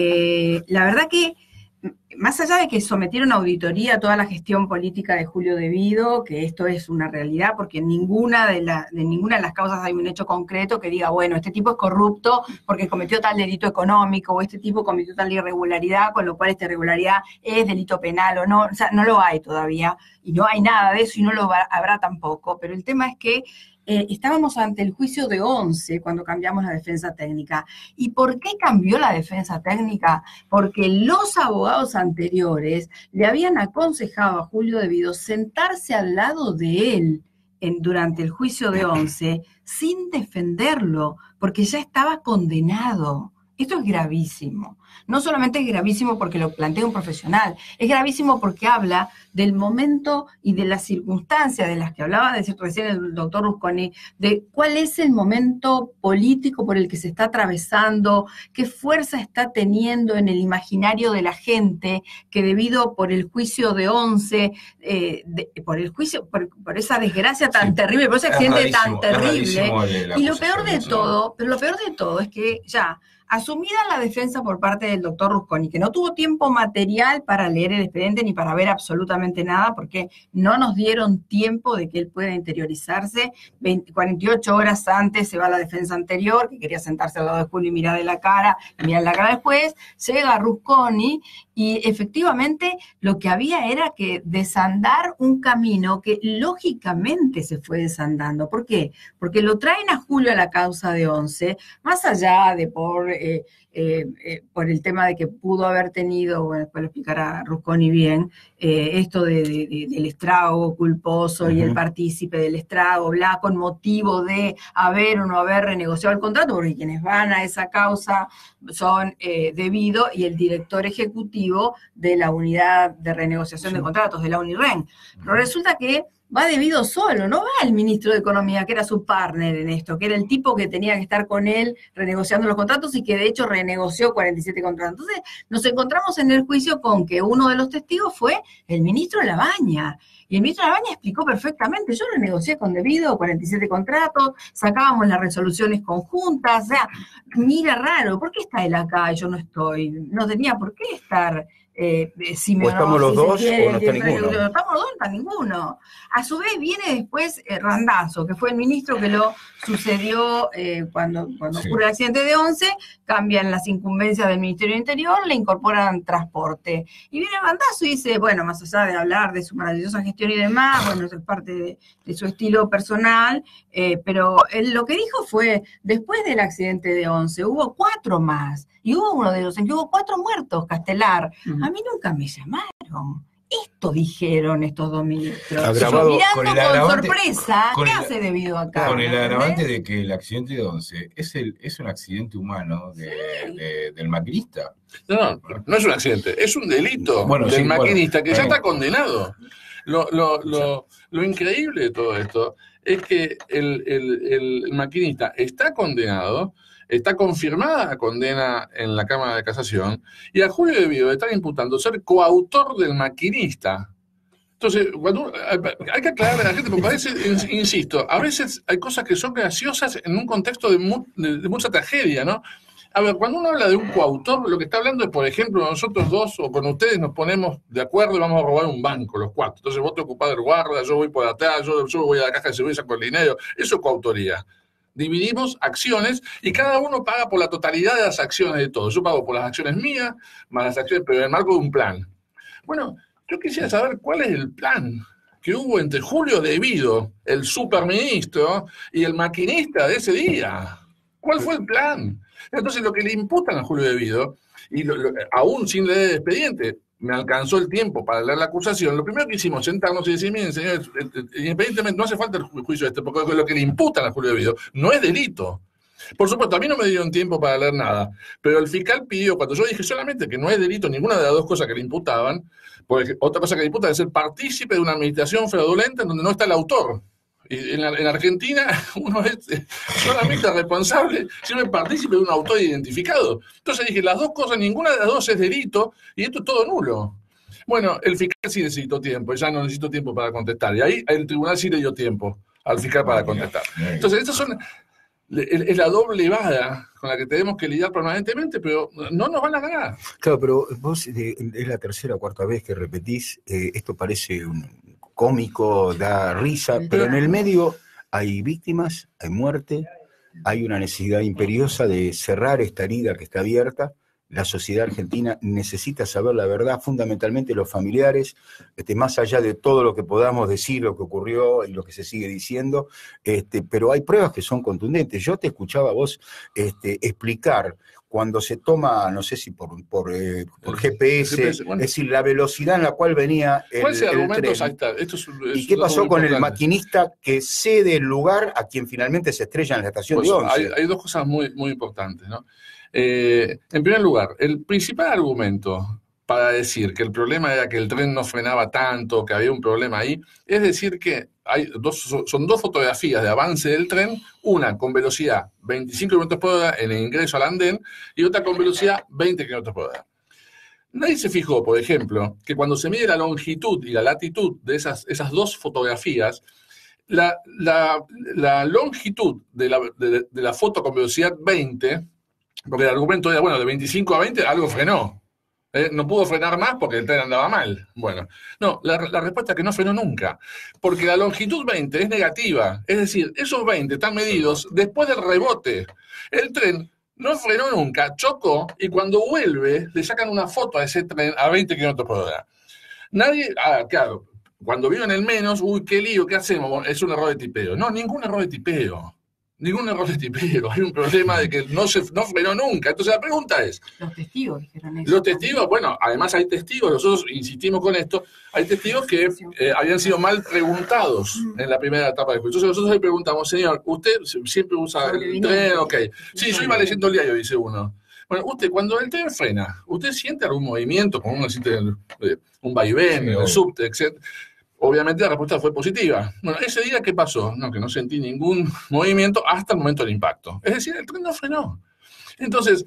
eh, la verdad que más allá de que sometieron a auditoría a toda la gestión política de Julio de Vido, que esto es una realidad, porque en ninguna de, la, de ninguna de las causas hay un hecho concreto que diga, bueno, este tipo es corrupto porque cometió tal delito económico, o este tipo cometió tal irregularidad, con lo cual esta irregularidad es delito penal o no, o sea, no lo hay todavía, y no hay nada de eso y no lo va, habrá tampoco, pero el tema es que Eh, estábamos ante el juicio de once cuando cambiamos la defensa técnica. ¿Y por qué cambió la defensa técnica? Porque los abogados anteriores le habían aconsejado a Julio de Vido sentarse al lado de él en, durante el juicio de once sin defenderlo, porque ya estaba condenado. Esto es gravísimo. No solamente es gravísimo porque lo plantea un profesional, es gravísimo porque habla del momento y de las circunstancias de las que hablaba de recién el doctor Rusconi, de cuál es el momento político por el que se está atravesando, qué fuerza está teniendo en el imaginario de la gente, que debido por el juicio de once, eh, de, por el juicio, por, por esa desgracia tan sí, terrible, por ese accidente tan terrible, y lo peor de todo, pero lo peor de todo es que ya asumida la defensa por parte del doctor Rusconi, que no tuvo tiempo material para leer el expediente ni para ver absolutamente nada, porque no nos dieron tiempo de que él pueda interiorizarse. veinte, cuarenta y ocho horas antes se va a la defensa anterior, que quería sentarse al lado de Julio y mirarle la cara, y mirar la cara después, llega Rusconi, y efectivamente lo que había era que desandar un camino que lógicamente se fue desandando. ¿Por qué? Porque lo traen a Julio a la causa de once, más allá de por... Eh, eh, eh, por el tema de que pudo haber tenido, bueno, después lo explicará Rusconi bien, eh, esto de, de, de, del estrago culposo uh-huh. y el partícipe del estrago, bla, con motivo de haber o no haber renegociado el contrato, porque quienes van a esa causa son eh, de Vido y el director ejecutivo de la unidad de renegociación sí. de contratos, de la UNIREN. Pero resulta que va de Vido solo, no va el ministro de Economía, que era su partner en esto, que era el tipo que tenía que estar con él renegociando los contratos y que de hecho renegoció cuarenta y siete contratos. Entonces nos encontramos en el juicio con que uno de los testigos fue el ministro Labaña. Y el ministro Labaña explicó perfectamente, yo renegocié con Debido cuarenta y siete contratos, sacábamos las resoluciones conjuntas, o sea, mira raro, ¿por qué está él acá y yo no estoy? No tenía por qué estar... Eh, si me, o estamos no, los si dos quiere, o no está ninguno. Estamos los dos, no está ninguno. A su vez viene después eh, Randazzo, que fue el ministro que lo sucedió eh, cuando, cuando sí. ocurre el accidente de once, cambian las incumbencias del Ministerio del Interior, le incorporan transporte. Y viene Randazzo y dice, bueno, más allá de hablar de su maravillosa gestión y demás, bueno, eso es parte de, de su estilo personal, eh, pero él lo que dijo fue, después del accidente de once hubo cuatro más, y hubo uno de ellos en que hubo cuatro muertos, Castelar. Uh-huh. A mí nunca me llamaron. Esto dijeron estos dos ministros. Agravado, mirando con, el con agravante, sorpresa, con ¿qué el, hace Debido acá? Con el agravante de que el accidente de once es, el, es un accidente humano de, sí. de, del maquinista. No, no, no es un accidente, es un delito bueno, del sí, maquinista bueno, que bueno. ya está condenado. Lo, lo, lo, lo increíble de todo esto es que el, el, el maquinista está condenado, está confirmada la condena en la Cámara de Casación, y a Julio de Vido le están imputando ser coautor del maquinista. Entonces, cuando, hay que aclarar a la gente, porque parece, insisto, a veces hay cosas que son graciosas en un contexto de, mu, de, de mucha tragedia, ¿no? A ver, cuando uno habla de un coautor, lo que está hablando es, por ejemplo, nosotros dos o con ustedes nos ponemos de acuerdo y vamos a robar un banco, los cuatro. Entonces vos te ocupás del guarda, yo voy por atrás, yo, yo voy a la caja de seguridad con el dinero. Eso es coautoría. Dividimos acciones y cada uno paga por la totalidad de las acciones de todos. Yo pago por las acciones mías, más las acciones, pero en el marco de un plan. Bueno, yo quisiera saber cuál es el plan que hubo entre Julio De Vido, el superministro, y el maquinista de ese día. ¿Cuál fue el plan? Entonces, lo que le imputan a Julio De Vido, y lo, lo, aún sin leer el expediente, me alcanzó el tiempo para leer la acusación, lo primero que hicimos, sentarnos y decir, miren, señores, independientemente, no hace falta el juicio este, porque lo que le imputan a Julio De Vido no es delito. Por supuesto, a mí no me dieron tiempo para leer nada, pero el fiscal pidió, cuando yo dije solamente que no es delito ninguna de las dos cosas que le imputaban, porque otra cosa que le imputan es ser partícipe de una administración fraudulenta en donde no está el autor. Y en, la, en Argentina uno es solamente responsable si uno es partícipe de un autor identificado. Entonces dije, las dos cosas, ninguna de las dos es delito y esto es todo nulo. Bueno, el fiscal sí necesitó tiempo, ya no necesito tiempo para contestar. Y ahí el tribunal sí le dio tiempo al fiscal para contestar. Entonces, estas son... Es la doble vara con la que tenemos que lidiar permanentemente, pero no nos van a ganar. Claro, pero vos eh, es la tercera o cuarta vez que repetís, eh, esto parece un cómico, da risa, pero en el medio hay víctimas, hay muerte, hay una necesidad imperiosa de cerrar esta herida que está abierta. La sociedad argentina necesita saber la verdad, fundamentalmente los familiares, este, más allá de todo lo que podamos decir, lo que ocurrió y lo que se sigue diciendo, este, pero hay pruebas que son contundentes. Yo te escuchaba a vos este, explicar cuando se toma, no sé si por, por, eh, por G P S, G P S bueno. Es decir, la velocidad en la cual venía el, ¿Cuál es el, el argumento? tren. Esto es, es, ¿Y qué pasó con el maquinista que cede el lugar a quien finalmente se estrella en la estación pues, de Once? Hay, hay dos cosas muy, muy importantes, ¿no? Eh, en primer lugar, el principal argumento para decir que el problema era que el tren no frenaba tanto, que había un problema ahí, es decir que hay dos, son dos fotografías de avance del tren, una con velocidad veinticinco kilómetros por hora en el ingreso al andén y otra con velocidad veinte kilómetros por hora. Nadie se fijó, por ejemplo, que cuando se mide la longitud y la latitud de esas, esas dos fotografías, la, la, la longitud de la, de, de la foto con velocidad veinte, porque el argumento era, bueno, de veinticinco a veinte algo frenó. ¿Eh? No pudo frenar más porque el tren andaba mal. Bueno, no, la, la respuesta es que no frenó nunca. Porque la longitud veinte es negativa. Es decir, esos veinte están medidos después del rebote. El tren no frenó nunca, chocó y cuando vuelve le sacan una foto a ese tren a veinte kilómetros por hora. Nadie, ah, claro, cuando vieron el menos, uy, qué lío, ¿qué hacemos? Es un error de tipeo. No, ningún error de tipeo. Ningún error de tipeo. Hay un problema de que no se no frenó nunca. Entonces la pregunta es... Los testigos dijeron eso. Los testigos, bueno, además hay testigos, nosotros insistimos con esto, hay testigos que eh, habían sido mal preguntados mm. en la primera etapa del juicio. Entonces nosotros le preguntamos, señor, ¿usted siempre usa el tren? Ok. Sí, yo iba leyendo el diario, dice uno. Bueno, usted, cuando el tren frena, ¿usted siente algún movimiento, como uno siente un vaivén, sí, el subte, etcétera? Obviamente la respuesta fue positiva. Bueno, ese día, ¿qué pasó? No, que no sentí ningún movimiento hasta el momento del impacto. Es decir, el tren no frenó. Entonces,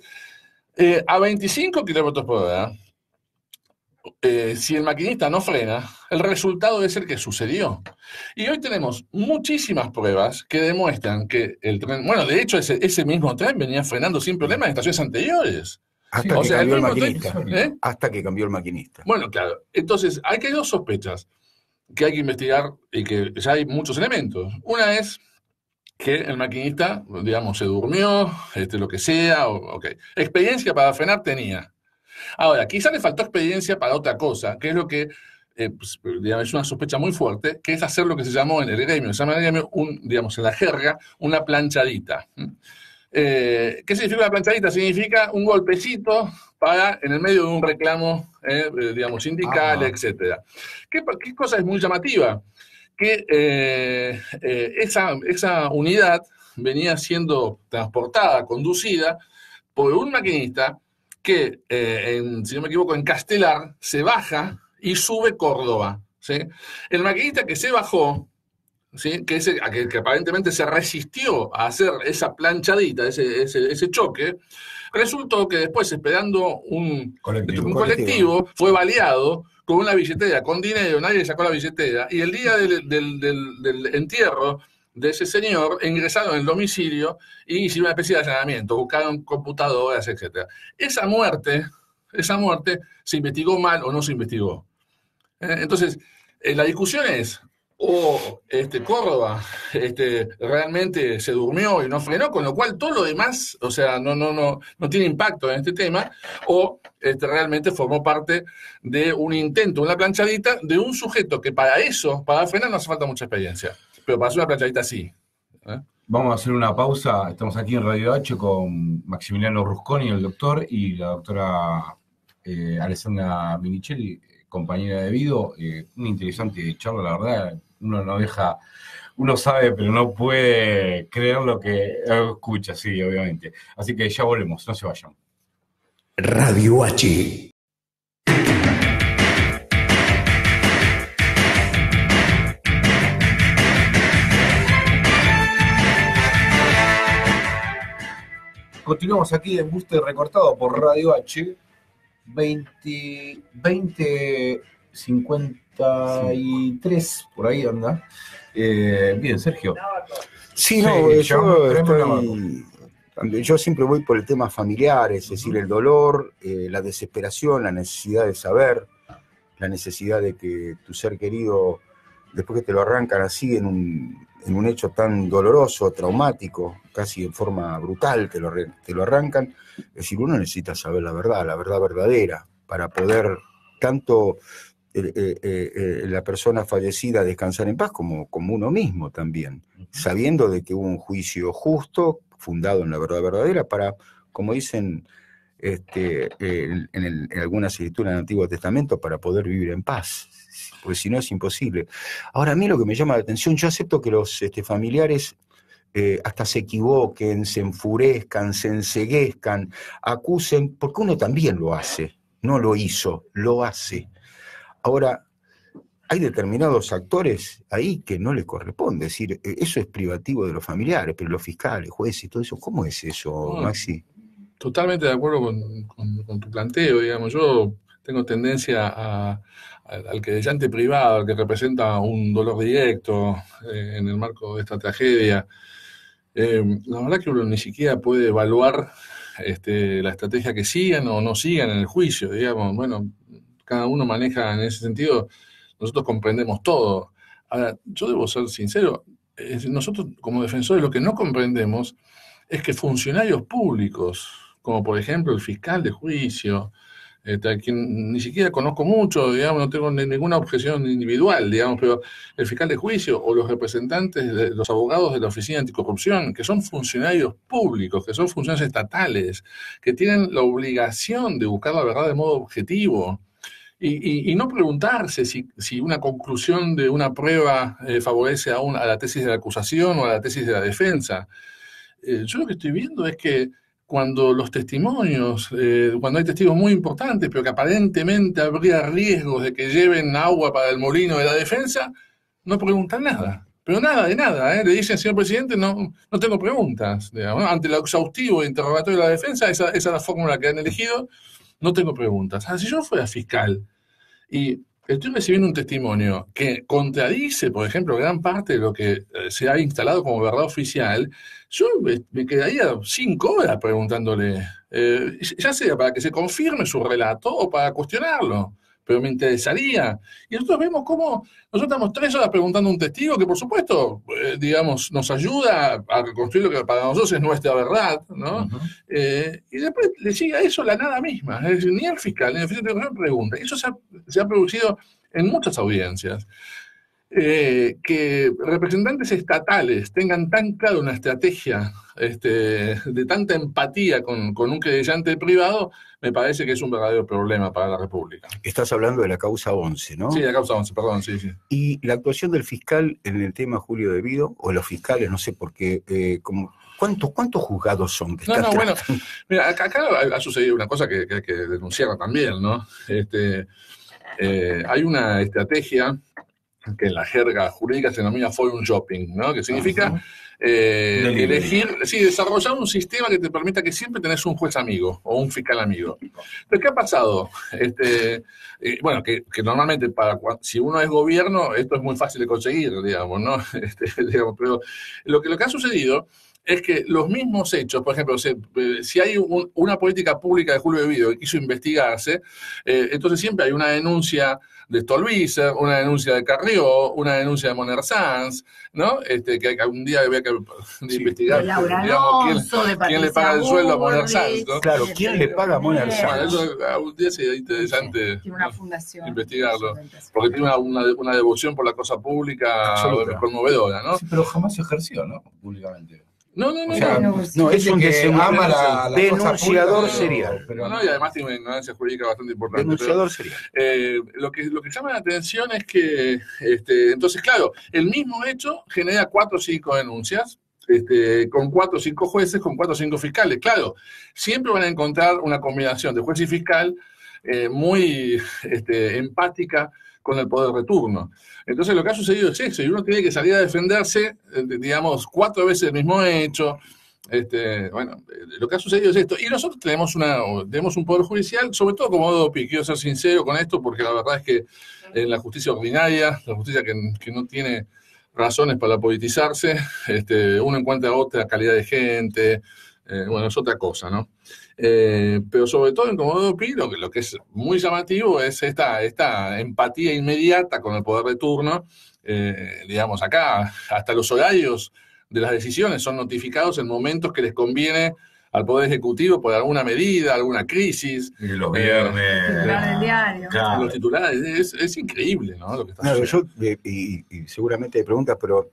eh, a veinticinco kilómetros por hora, eh, si el maquinista no frena, el resultado es el que sucedió. Y hoy tenemos muchísimas pruebas que demuestran que el tren... Bueno, de hecho, ese, ese mismo tren venía frenando sin problemas en estaciones anteriores. Hasta, o que sea, cambió el el maquinista. Tren, ¿eh? Hasta que cambió el maquinista. Bueno, claro. Entonces, aquí hay dos sospechas que hay que investigar y que ya hay muchos elementos. Una es que el maquinista, digamos, se durmió, este, lo que sea, o, ok. Experiencia para frenar tenía. Ahora, quizá le faltó experiencia para otra cosa, que es lo que, eh, pues, digamos, es una sospecha muy fuerte, que es hacer lo que se llamó en el gremio, se llama en el gremio, un, digamos, en la jerga, una planchadita. Eh, ¿Qué significa una planchadita? Significa un golpecito para, en el medio de un reclamo, eh, digamos, sindical, ah. etcétera. ¿Qué, ¿Qué cosa es muy llamativa? Que eh, eh, esa, esa unidad venía siendo transportada, conducida por un maquinista que, eh, en, si no me equivoco, en Castelar, se baja y sube Córdoba, ¿sí? El maquinista que se bajó, ¿sí? que, ese, que, que aparentemente se resistió a hacer esa planchadita, ese, ese, ese choque, resultó que después, esperando un colectivo, un colectivo fue baleado con una billetera, con dinero, nadie le sacó la billetera, y el día del, del, del, del entierro de ese señor ingresaron en el domicilio y hicieron una especie de allanamiento, buscaron computadoras, etcétera. Esa muerte, esa muerte, ¿se investigó mal o no se investigó? Eh, entonces, eh, la discusión es, o este, Córdoba este, realmente se durmió y no frenó, con lo cual todo lo demás, o sea, no, no, no, no tiene impacto en este tema, o este, realmente formó parte de un intento, una planchadita de un sujeto que para eso, para frenar, no hace falta mucha experiencia, pero para hacer una planchadita sí. ¿eh? Vamos a hacer una pausa. Estamos aquí en Radio H con Maximiliano Rusconi, el doctor, y la doctora eh, Alessandra Minichelli, compañera de Vido. Eh, una interesante charla, la verdad. Uno no deja, uno sabe, pero no puede creer lo que escucha, sí, obviamente. Así que ya volvemos, no se vayan. Radio H. Continuamos aquí en Buste Recortado por Radio H, veinte, veinte cincuenta y tres, por ahí anda. Eh, bien, Sergio. Sí, no, sí, yo, estoy, yo siempre voy por el tema familiar, es decir, el dolor, eh, la desesperación, la necesidad de saber, la necesidad de que tu ser querido, después que te lo arrancan así en un, en un hecho tan doloroso, traumático, casi en forma brutal, te lo, te lo arrancan. Es decir, uno necesita saber la verdad, la verdad verdadera, para poder tanto eh, eh, eh, la persona fallecida descansar en paz como, como uno mismo también, uh-huh. sabiendo de que hubo un juicio justo, fundado en la verdad verdadera, para, como dicen este, eh, en, el, en algunas escrituras del Antiguo Testamento, para poder vivir en paz. Porque si no es imposible. Ahora, a mí lo que me llama la atención, yo acepto que los este, familiares eh, hasta se equivoquen, se enfurezcan, se enceguezcan, acusen, porque uno también lo hace, no lo hizo, lo hace. Ahora, hay determinados actores ahí que no les corresponde, es decir, eso es privativo de los familiares, pero los fiscales, jueces y todo eso, ¿cómo es eso, bueno, Maxi? Totalmente de acuerdo con, con, con tu planteo, digamos, yo tengo tendencia a al querellante privado, al que representa un dolor directo eh, en el marco de esta tragedia. Eh, la verdad que uno ni siquiera puede evaluar este, la estrategia que sigan o no sigan en el juicio, digamos. Bueno, cada uno maneja en ese sentido, nosotros comprendemos todo. Ahora, yo debo ser sincero, eh, nosotros como defensores lo que no comprendemos es que funcionarios públicos, como por ejemplo el fiscal de juicio, Este, a quien ni siquiera conozco mucho, digamos, no tengo ninguna objeción individual, digamos, pero el fiscal de juicio o los representantes, de, los abogados de la Oficina Anticorrupción, que son funcionarios públicos, que son funcionarios estatales, que tienen la obligación de buscar la verdad de modo objetivo y, y, y no preguntarse si, si una conclusión de una prueba eh, favorece a, una, a la tesis de la acusación o a la tesis de la defensa. Eh, yo lo que estoy viendo es que cuando los testimonios, eh, cuando hay testigos muy importantes, pero que aparentemente habría riesgos de que lleven agua para el molino de la defensa, no preguntan nada. Pero nada de nada, ¿eh? Le dicen, señor presidente, no, no tengo preguntas. Digamos, ¿no? Ante el exhaustivo interrogatorio de la defensa, esa, esa es la fórmula que han elegido, no tengo preguntas. Ah, si yo fuera fiscal y estoy recibiendo un testimonio que contradice, por ejemplo, gran parte de lo que se ha instalado como verdad oficial, yo me quedaría cinco horas preguntándole, eh, ya sea para que se confirme su relato o para cuestionarlo, pero me interesaría. Y nosotros vemos cómo nosotros estamos tres horas preguntando a un testigo que, por supuesto, eh, digamos, nos ayuda a reconstruir lo que para nosotros es nuestra verdad, ¿no? Uh-huh. Eh, y después le sigue a eso la nada misma. Es decir, ni el fiscal ni el fiscal no pregunta. Y eso se ha, se ha producido en muchas audiencias. Eh, que representantes estatales tengan tan clara una estrategia este, de tanta empatía con, con un querellante privado, me parece que es un verdadero problema para la República. Estás hablando de la causa once, ¿no? Sí, la causa once, perdón, sí, sí. Y la actuación del fiscal en el tema Julio de Vido, o los fiscales, no sé por qué, eh, como, ¿cuántos, ¿cuántos juzgados son? Que no, no, bueno, mira, acá, acá ha, ha sucedido una cosa que, que hay que denunciar también, ¿no? Este, eh, hay una estrategia que en la jerga jurídica se denomina forum shopping, ¿no? Que significa eh, elegir, sí, desarrollar un sistema que te permita que siempre tenés un juez amigo o un fiscal amigo. Pero ¿qué ha pasado? Este, eh, bueno, que, que normalmente para si uno es gobierno, esto es muy fácil de conseguir, digamos, ¿no? Este, digamos, pero lo que, lo que ha sucedido es que los mismos hechos, por ejemplo, si, si hay un, una política pública de Julio Debido que quiso investigarse, eh, entonces siempre hay una denuncia de Stolbizer, una denuncia de Carrió, una denuncia de Moner Sanz, ¿no? Este, que algún día había que sí, investigar, de Laura digamos, Alonso, quién, de quién le paga el sueldo a Moner Sanz, ¿no? Claro, ¿quién le paga a Moner Sanz? Bueno, eso algún día sería interesante tiene una fundación, investigarlo, porque tiene una, una, una devoción por la cosa pública absoluta, conmovedora, ¿no? Sí, pero jamás ejerció, ¿no? Públicamente. No, no, no. O sea, no, no, es un que ama la, la denunciador cosa pública, serial. Pero no, y además tiene una ignorancia jurídica bastante importante. Denunciador pero, serial. Eh, lo, que, lo que llama la atención es que, este, entonces, claro, el mismo hecho genera cuatro o cinco denuncias, este, con cuatro o cinco jueces, con cuatro o cinco fiscales. Claro, siempre van a encontrar una combinación de juez y fiscal eh, muy este, empática con el poder de turno. Entonces lo que ha sucedido es eso, y uno tiene que salir a defenderse, eh, digamos, cuatro veces el mismo hecho. Este, bueno, eh, lo que ha sucedido es esto. Y nosotros tenemos, una, tenemos un poder judicial, sobre todo como Odopi, quiero ser sincero con esto, porque la verdad es que en la justicia ordinaria, la justicia que, que no tiene razones para politizarse, este, uno encuentra otra calidad de gente, eh, bueno, es otra cosa, ¿no? Eh, pero sobre todo en Comodoro Pi, lo que, lo que es muy llamativo es esta, esta empatía inmediata con el poder de turno. Eh, digamos, acá hasta los horarios de las decisiones son notificados en momentos que les conviene al Poder Ejecutivo por alguna medida, alguna crisis. Y los viernes. Eh, titular del diario. Claro. Los titulares, es, es increíble, ¿no? Lo que está Claro, yo, eh, y, y seguramente hay preguntas, pero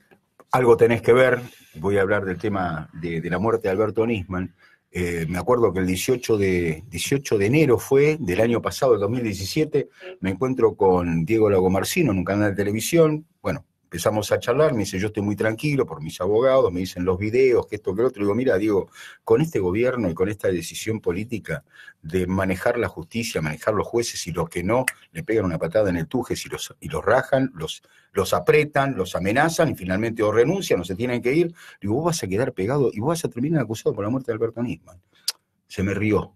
algo tenés que ver. Voy a hablar del tema de, de la muerte de Alberto Nisman. Eh, me acuerdo que el dieciocho de enero fue del año pasado, del dos mil diecisiete, me encuentro con Diego Lagomarsino en un canal de televisión. Bueno, empezamos a charlar, me dice, yo estoy muy tranquilo por mis abogados, me dicen los videos, que esto, que lo otro. Digo, mira, Diego, con este gobierno y con esta decisión política de manejar la justicia, manejar los jueces, y los que no, le pegan una patada en el tujes y los, y los rajan, los, los apretan, los amenazan, y finalmente o renuncian o se tienen que ir. Digo, vos vas a quedar pegado y vos vas a terminar acusado por la muerte de Alberto Nisman. Se me rió.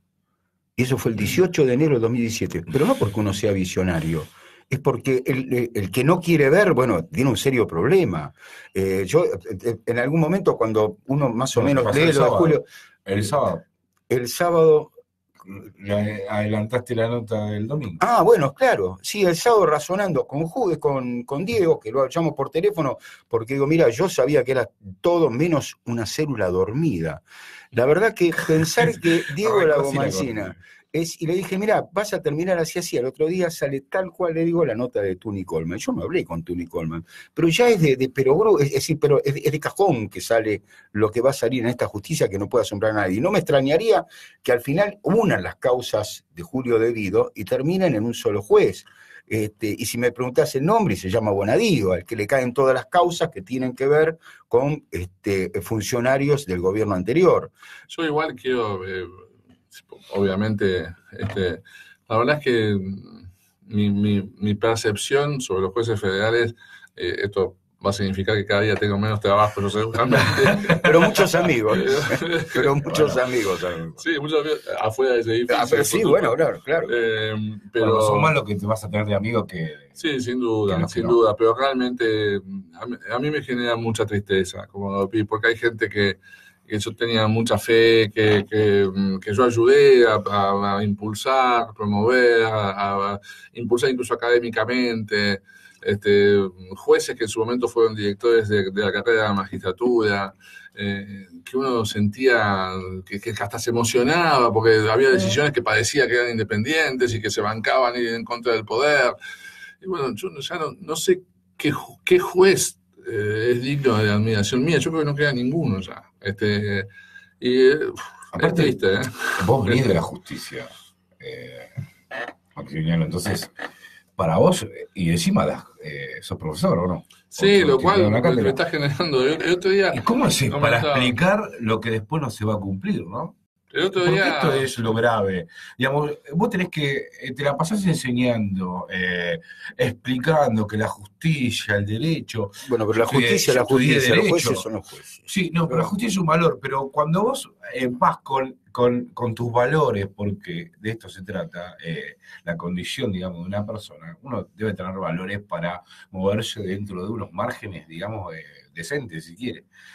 Y eso fue el dieciocho de enero de dos mil diecisiete. Pero no porque uno sea visionario, es porque el, el que no quiere ver, bueno, tiene un serio problema. Eh, yo, en algún momento, cuando uno más o menos lee lo de Julio... El sábado. El sábado... Le adelantaste la nota del domingo. Ah, bueno, claro. Sí, el sábado razonando con Jude, con, con Diego, que lo llamo por teléfono, porque digo, mira, yo sabía que era todo menos una célula dormida. La verdad que pensar que Diego Lagomarsino es, y le dije, mira, vas a terminar así, así. Al otro día sale tal cual, le digo, la nota de Tuni Coleman. Yo no hablé con Tuni Coleman, pero ya es de, de pero, es, es decir, pero es, es de cajón que sale lo que va a salir en esta justicia, que no puede asombrar a nadie. Y no me extrañaría que al final unan las causas de Julio Debido y terminen en un solo juez. Este, y si me preguntás el nombre, se llama Bonadío, al que le caen todas las causas que tienen que ver con este, funcionarios del gobierno anterior. Yo igual quiero... Eh... Obviamente, este, la verdad es que mi, mi, mi percepción sobre los jueces federales, eh, esto va a significar que cada día tengo menos trabajo, pero seguramente. Pero muchos amigos, pero muchos bueno, amigos, amigos. Sí, muchos amigos afuera de ese edificio. Ah, pero sí, bueno, claro, claro. Eh, pero bueno, son más lo que te vas a tener de amigos que... Sí, sin duda, que no, sin que duda, no. Pero realmente a mí, a mí me genera mucha tristeza, como porque hay gente que que yo tenía mucha fe, que, que, que yo ayudé a, a, a impulsar, promover, a, a impulsar incluso académicamente, este, jueces que en su momento fueron directores de, de la carrera de la magistratura, eh, que uno sentía que, que hasta se emocionaba porque había decisiones que parecía que eran independientes y que se bancaban en contra del poder. Y bueno, yo ya no, no sé qué, qué juez eh, es digno de admiración mía, yo creo que no queda ninguno ya. Este, y aparte, es triste, ¿eh? Vos venís de la justicia, eh, Maximiliano, entonces, para vos, y encima das, eh, sos profesor, ¿o no? Sí, lo cual me está generando. El, el otro día, ¿y cómo haces no para estaba... explicar lo que después no se va a cumplir, no? El otro Porque día... esto es lo grave. Digamos, vos tenés que, te la pasás enseñando, eh, explicando que la justicia, el derecho... Bueno, pero la justicia, la justicia, los jueces son los jueces. Sí, no, pero la justicia es un valor, pero cuando vos eh, vas con, con, con tus valores, porque de esto se trata, eh, la condición, digamos, de una persona, uno debe tener valores para moverse dentro de unos márgenes, digamos, eh, decentes, si quiere.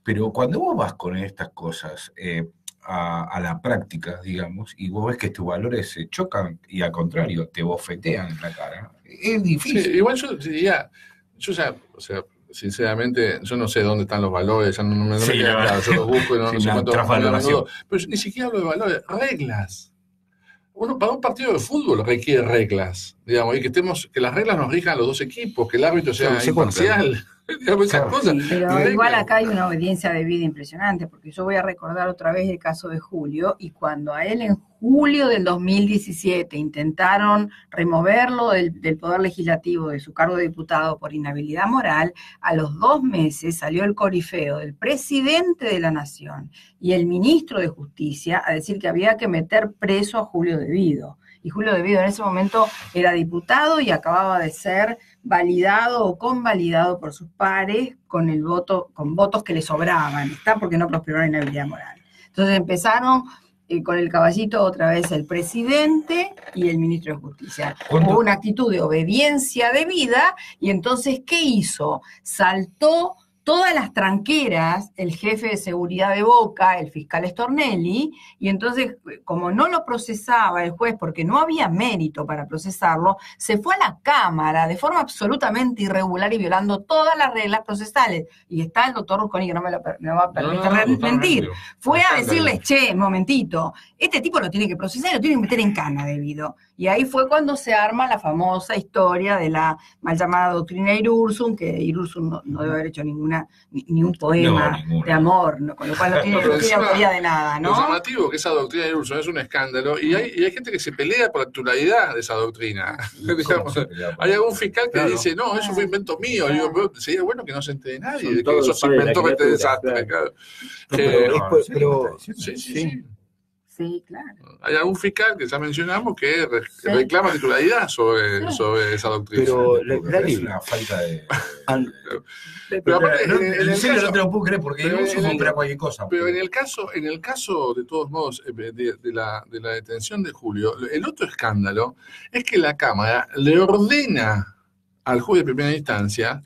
Pero cuando vos vas con estas cosas eh, a, a la práctica, digamos, y vos ves que tus valores se chocan y al contrario, te bofetean en la cara, es difícil. Sí, igual yo diría, yo ya, o sea, sinceramente, yo no sé dónde están los valores, ya no, no me, no Sí, me queda claro, yo los busco y no, sí, no sé una cuántos transvaloración. pero yo ni siquiera hablo de valores, reglas. Uno, para un partido de fútbol requiere reglas, digamos, y que estemos, que las reglas nos rijan a los dos equipos, que el árbitro sea Claro, se imparcial, digamos, esas Claro. cosas. Sí, pero Reglas. igual acá hay una obediencia de vida impresionante, porque yo voy a recordar otra vez el caso de Julio, y cuando a él en julio del dos mil diecisiete intentaron removerlo del, del Poder Legislativo, de su cargo de diputado por inhabilidad moral, a los dos meses salió el corifeo del presidente de la Nación y el ministro de Justicia a decir que había que meter preso a Julio De Vido. Y Julio De Vido en ese momento era diputado y acababa de ser validado o convalidado por sus pares con el voto, con votos que le sobraban, ¿está? Porque no prosperó la inhabilidad moral. Entonces empezaron eh, con el caballito otra vez el presidente y el ministro de Justicia. ¿Cuánto? Hubo una actitud de obediencia debida y entonces, ¿qué hizo? Saltó todas las tranqueras, el jefe de seguridad de Boca, el fiscal Stornelli, y entonces, como no lo procesaba el juez porque no había mérito para procesarlo, se fue a la Cámara de forma absolutamente irregular y violando todas las reglas procesales. Y está el doctor Rusconi, que no me, lo, me va a permitir No, no, no, mentir. no, no, Fue a escándalo. decirles, che, momentito, este tipo lo tiene que procesar y lo tiene que meter en cana debido. Y ahí fue cuando se arma la famosa historia de la mal llamada doctrina Irursum, que Irursum no, no debe haber hecho ninguna, ni, ni un poema No, ninguna. de amor, ¿no? Con lo cual no tiene, No, pero no tiene encima, autoridad de nada, Lo ¿no? llamativo que esa doctrina de Irursum es un escándalo y hay, y hay gente que se pelea por la titularidad de esa doctrina. Digamos, hay algún fiscal que Claro. dice, no, eso fue invento mío. Claro. Digo, pero sería bueno que no se entere nadie Son de que todos eso se padres de la inventó este criatura, desastre. claro. Claro. No, Eh, pero, es por- sí, pero- sí, sí, sí. sí. Sí, claro. Hay algún fiscal que ya mencionamos que re- Sí. reclama titularidad sobre, Sí. sobre esa doctrina. Pero la- Porque Lali, es una falta de... an- Pero aparte, no, en- en en el serio caso- no te lo puedo creer, porque pero no en se el- compra cualquier cosa. Pero en el caso, en el caso de todos modos, eh, de, de la, de la detención de Julio, el otro escándalo es que la Cámara le ordena al juez de primera instancia,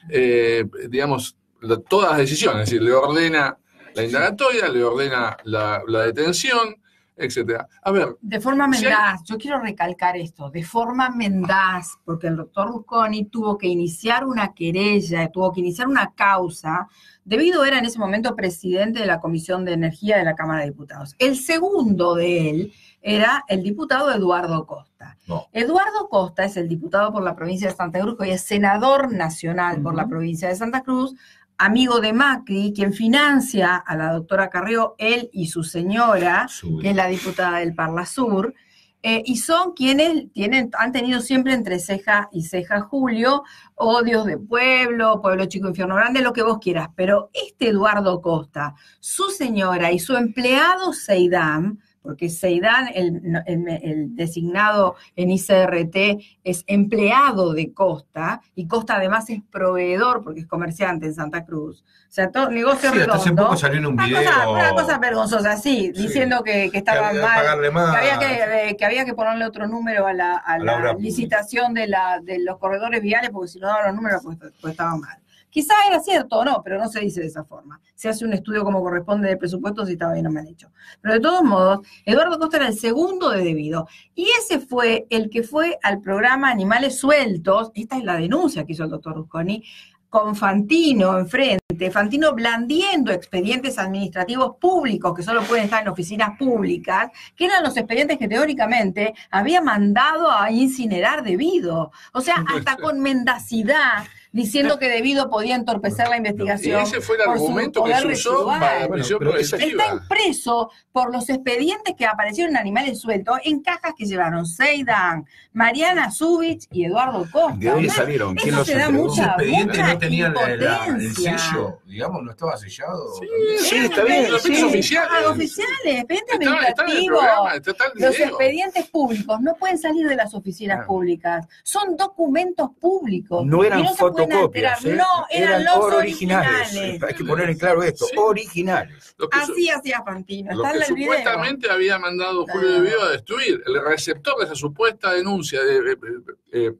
eh, digamos, la- todas las decisiones, es decir, le ordena la indagatoria, le ordena la, la detención, etcétera. A ver, De forma Si hay- mendaz, yo quiero recalcar esto, de forma mendaz, porque el doctor Rusconi tuvo que iniciar una querella, tuvo que iniciar una causa, debido era en ese momento presidente de la Comisión de Energía de la Cámara de Diputados. El segundo de él era el diputado Eduardo Costa. No. Eduardo Costa es el diputado por la provincia de Santa Cruz, que hoy es senador nacional por la provincia de Santa Cruz, amigo de Macri, quien financia a la doctora Carrió, él y su señora, Su- que es la diputada del Parla Sur, eh, y son quienes tienen, han tenido siempre entre ceja y ceja Julio, odios de pueblo, pueblo chico, infierno grande, lo que vos quieras, pero este Eduardo Costa, su señora y su empleado Seidán, porque Seidán, el, el, el designado en I C R T, es empleado de Costa, y Costa además es proveedor, porque es comerciante en Santa Cruz. O sea, todo negocio Sí, hasta hace redondo. poco salió en un Una video... cosa, una cosa vergonzosa, sí, Sí. diciendo que, que estaba había que mal, pagarle más. que había que, eh, que había que ponerle otro número a la, a A la la obra pública. licitación de, la, de los corredores viales, porque si no daban los números, pues, pues estaba mal. Quizá era cierto o no, pero no se dice de esa forma. Se hace un estudio como corresponde de presupuesto si estaba bien o mal hecho. Pero de todos modos, Eduardo Costa era el segundo de debido. Y ese fue el que fue al programa Animales Sueltos. Esta es la denuncia que hizo el doctor Rusconi, con Fantino enfrente, Fantino blandiendo expedientes administrativos públicos que solo pueden estar en oficinas públicas, que eran los expedientes que teóricamente había mandado a incinerar debido. O sea, hasta con mendacidad, diciendo que debido podía entorpecer la y investigación. ese fue el por su argumento que poder se usó residual. para la Bueno, prisión pero esa- preventiva. Está impreso por los expedientes que aparecieron en Animales Sueltos en cajas que llevaron Seidan, Mariana Zubich y Eduardo Costa. ¿De dónde Entonces, salieron? ¿Quién eso los se da entregó? Los mucha, expedientes mucha no tenían la- la- el impotencia. sello, digamos, no estaba sellado. Sí, Sí, Eran está bien, expedientes sí. oficiales. ah, oficiales, expedientes Está, está en el administrativos. programa, está, está el Los video. expedientes públicos no pueden salir de las oficinas Claro. públicas, son documentos públicos. No y eran no se pueden fotocopias, alterar. ¿eh? No, eran, los originales. originales. Hay que poner en claro esto, Sí. originales. Lo que su- Así hacía Fantino, Lo está que en el video. supuestamente había mandado Julio No. De Vido a destruir, el receptor de esa supuesta denuncia de, eh, eh,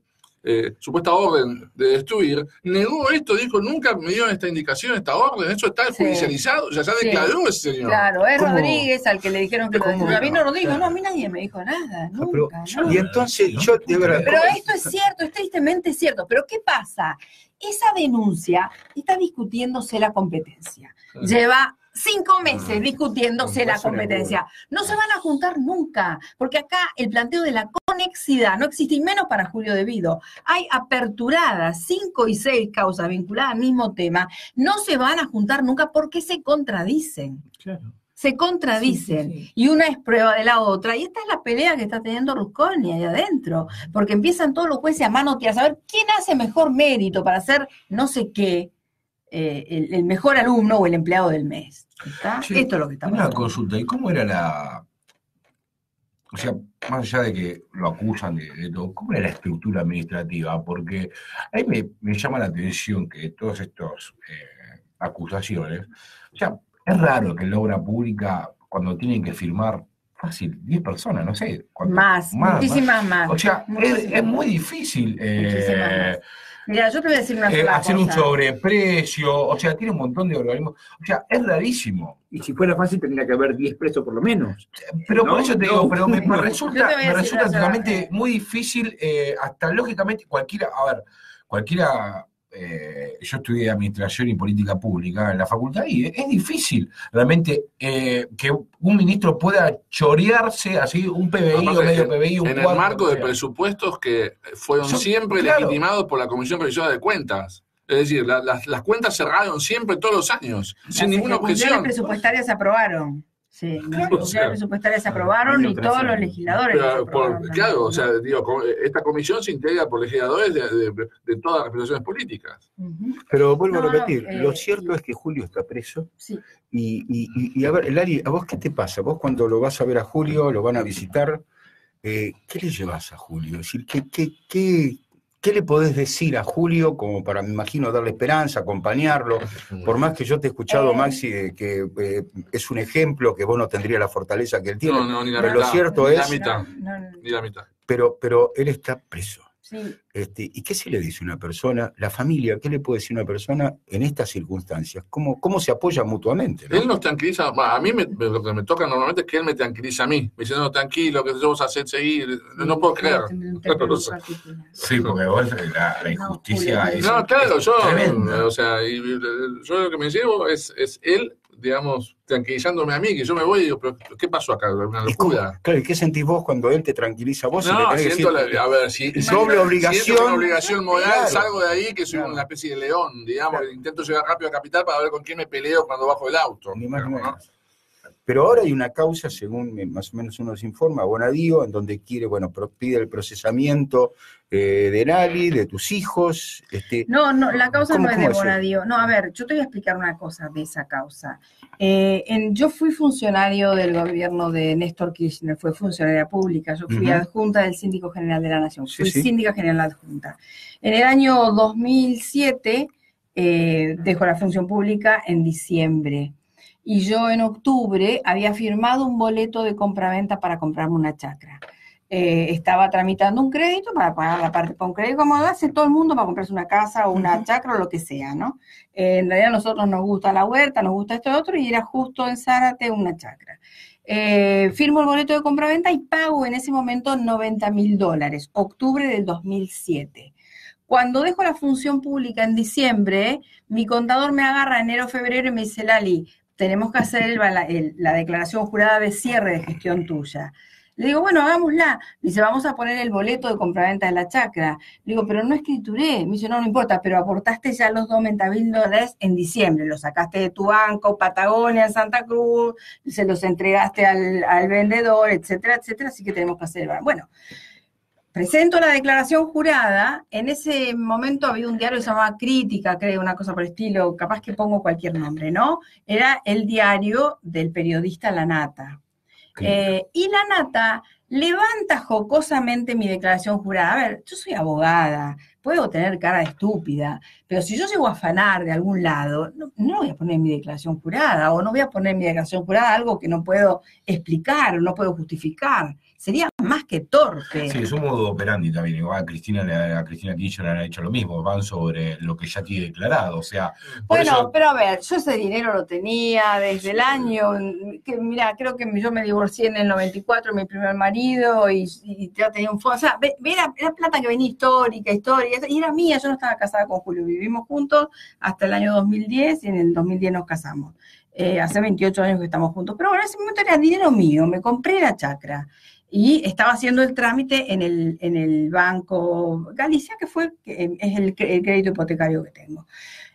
eh, supuesta orden de destruir, negó esto, dijo, nunca me dieron esta indicación, esta orden, eso está Sí. judicializado, ya, ya Sí. declaró ese señor. Claro, es ¿Cómo? Rodríguez al que le dijeron que lo ¿Cómo? destruyó. A mí no lo dijo, Claro. no, a mí nadie me dijo nada, Ah, pero- nunca. no. y entonces, yo de verdad. Pero esto es cierto, es tristemente cierto. Pero ¿qué pasa? Esa denuncia está discutiéndose la competencia. Lleva cinco meses discutiéndose la competencia. No se van a juntar nunca, porque acá el planteo de la conexidad no existe, y menos para Julio De Vido. Hay aperturadas cinco y seis causas vinculadas al mismo tema. No se van a juntar nunca porque se contradicen. Claro. Se contradicen, Sí, sí, sí. y una es prueba de la otra, y esta es la pelea que está teniendo Rusconi ahí adentro, porque empiezan todos los jueces a manotear, a saber quién hace mejor mérito para hacer no sé qué, eh, el, el mejor alumno o el empleado del mes. ¿Está? Che, Esto es lo que está una pasando. consulta, ¿y cómo era la... O sea, más allá de que lo acusan de, de todo, ¿cómo era la estructura administrativa? Porque a mí me, me llama la atención que todas estas eh, acusaciones, o sea, es raro que en la obra pública, cuando tienen que firmar, fácil, diez personas, no sé. ¿cuánto? Más, muchísimas más. O sea, es, Muchísimas es muy difícil eh, Muchísimas más. Mira, yo te voy a decir una eh, sola hacer un cosa. sobreprecio, o sea, tiene un montón de organismos, o sea, es rarísimo. Y si fuera fácil tendría que haber diez presos por lo menos. Pero No, por eso te no. digo, pero me, me Yo resulta, te voy a me decir resulta una sola totalmente cosa. muy difícil, eh, hasta lógicamente cualquiera, a ver, cualquiera, eh, yo estudié administración y política pública en la facultad y es difícil realmente eh, que un ministro pueda chorearse así un P B I o Aparte, medio en, P B I, un en el cuarto, marco lo de que sea. presupuestos que fueron Son- siempre claro. legitimados por la Comisión Previsora de Cuentas. Es decir, la- las, las cuentas cerraron siempre todos los años, sin Las ninguna ejecuciones objeción. presupuestarias se aprobaron. Sí, las Claro, o ejecuciones sea, presupuestarias se aprobaron y todos los legisladores las Pero, por- aprobaron también, claro, o ¿no? sea, digo, co- esta comisión se integra por legisladores de, de- de todas las representaciones políticas. Ujú. Pero vuelvo No, a no, repetir, eh, lo cierto y- es que Julio está preso. Sí. Y, y- y- y a ver, Lali, ¿a vos qué te pasa? Vos cuando lo vas a ver a Julio, lo van a visitar, eh, ¿qué le llevas a Julio? Es decir, ¿qué, qué, qué, qué le podés decir a Julio como para, me imagino, darle esperanza, acompañarlo? Por más que yo te he escuchado, Eh. Maxi, de que eh, es un ejemplo, que vos no tendrías la fortaleza que él tiene, No, no, ni la pero mitad. lo cierto ni es, la mitad. No, no, Ni la mitad. pero, pero él está preso. sí. Este, ¿y qué se le dice a una persona, la familia, qué le puede decir una persona en estas circunstancias? ¿Cómo, cómo se apoya mutuamente? ¿no? Él nos tranquiliza, bah, a mí me- me- lo que me toca normalmente es que él me tranquiliza a mí. Me dice, no, tranquilo, que vamos a hacer seguir. No puedo creer. No sé. Sí, porque vos, la, la injusticia es... No, claro, es yo, tremenda. o sea, y- y- yo lo que me llevo es, es él, digamos, tranquilizándome a mí, que yo me voy y digo, pero ¿qué pasó acá? Una ¿Y cómo- locura. claro, ¿y qué sentís vos cuando él te tranquiliza a vos? Y le No, tenés que siento decir, la, a ver, si, es si- doble obligación. siento una obligación moral, Claro. salgo de ahí que soy Claro. una especie de león, digamos, Claro. intento llegar rápido a Capital para ver con quién me peleo cuando bajo el auto. Ni más ni digamos, ¿no? menos. Pero ahora hay una causa, según me- más o menos uno se informa, Bonadío, en donde quiere, bueno, pro- pide el procesamiento eh, de Lali, de tus hijos. Este, No, no, la causa ¿Cómo- no es de cómo es eso? Bonadío. No, a ver, yo te voy a explicar una cosa de esa causa. Eh, en- yo fui funcionario del gobierno de Néstor Kirchner, fue funcionaria pública. Yo fui Ujú. adjunta del Síndico General de la Nación. Sí, Fui sí. síndica general adjunta. En el año dos mil siete eh, dejo la función pública en diciembre. Y yo en octubre había firmado un boleto de compraventa para comprarme una chacra. Eh, estaba tramitando un crédito para pagar la parte con crédito, como hace todo el mundo para comprarse una casa o una chacra o lo que sea, ¿no? Eh, en realidad a nosotros nos gusta la huerta, nos gusta esto y otro, y era justo en Zárate una chacra. Eh, firmo el boleto de compraventa y pago en ese momento noventa mil dólares, octubre del dos mil siete. Cuando dejo la función pública en diciembre, mi contador me agarra enero, febrero y me dice, Lali, tenemos que hacer el, el, la declaración jurada de cierre de gestión tuya. Le digo, bueno, hagámosla. Me dice, vamos a poner el boleto de compraventa de la chacra. Le digo, pero no escrituré. Me dice, no, no importa, pero aportaste ya los noventa mil dólares en diciembre. Los sacaste de tu banco, Patagonia, en Santa Cruz, se los entregaste al, al vendedor, etcétera, etcétera. Así que tenemos que hacer. Bueno, presento la declaración jurada. En ese momento había un diario que se llamaba Crítica, creo, una cosa por el estilo. Capaz que pongo cualquier nombre, ¿no? Era el diario del periodista La Nata. Eh, y La Nata levanta jocosamente mi declaración jurada. A ver, yo soy abogada, puedo tener cara de estúpida, pero si yo llego a afanar de algún lado, no, no voy a poner mi declaración jurada, o no voy a poner en mi declaración jurada algo que no puedo explicar, o no puedo justificar. Sería más que torpe. Sí, es un modo operandi también. Igual a Cristina, a Cristina Kirchner le han hecho lo mismo, van sobre lo que ya tiene declarado. O sea, por bueno, eso... pero a ver, yo ese dinero lo tenía desde el año, que mira, creo que yo me divorcié en el noventa y cuatro, mi primer marido, y, y ya tenía un fondo. O sea, era, era plata que venía histórica, histórica, y era mía. Yo no estaba casada con Julio, vivimos juntos hasta el año dos mil diez, y en el dos mil diez nos casamos. Eh, hace veintiocho años que estamos juntos. Pero bueno, en ese momento era dinero mío, me compré la chacra. Y estaba haciendo el trámite en el, en el Banco Galicia, que fue es el, el crédito hipotecario que tengo.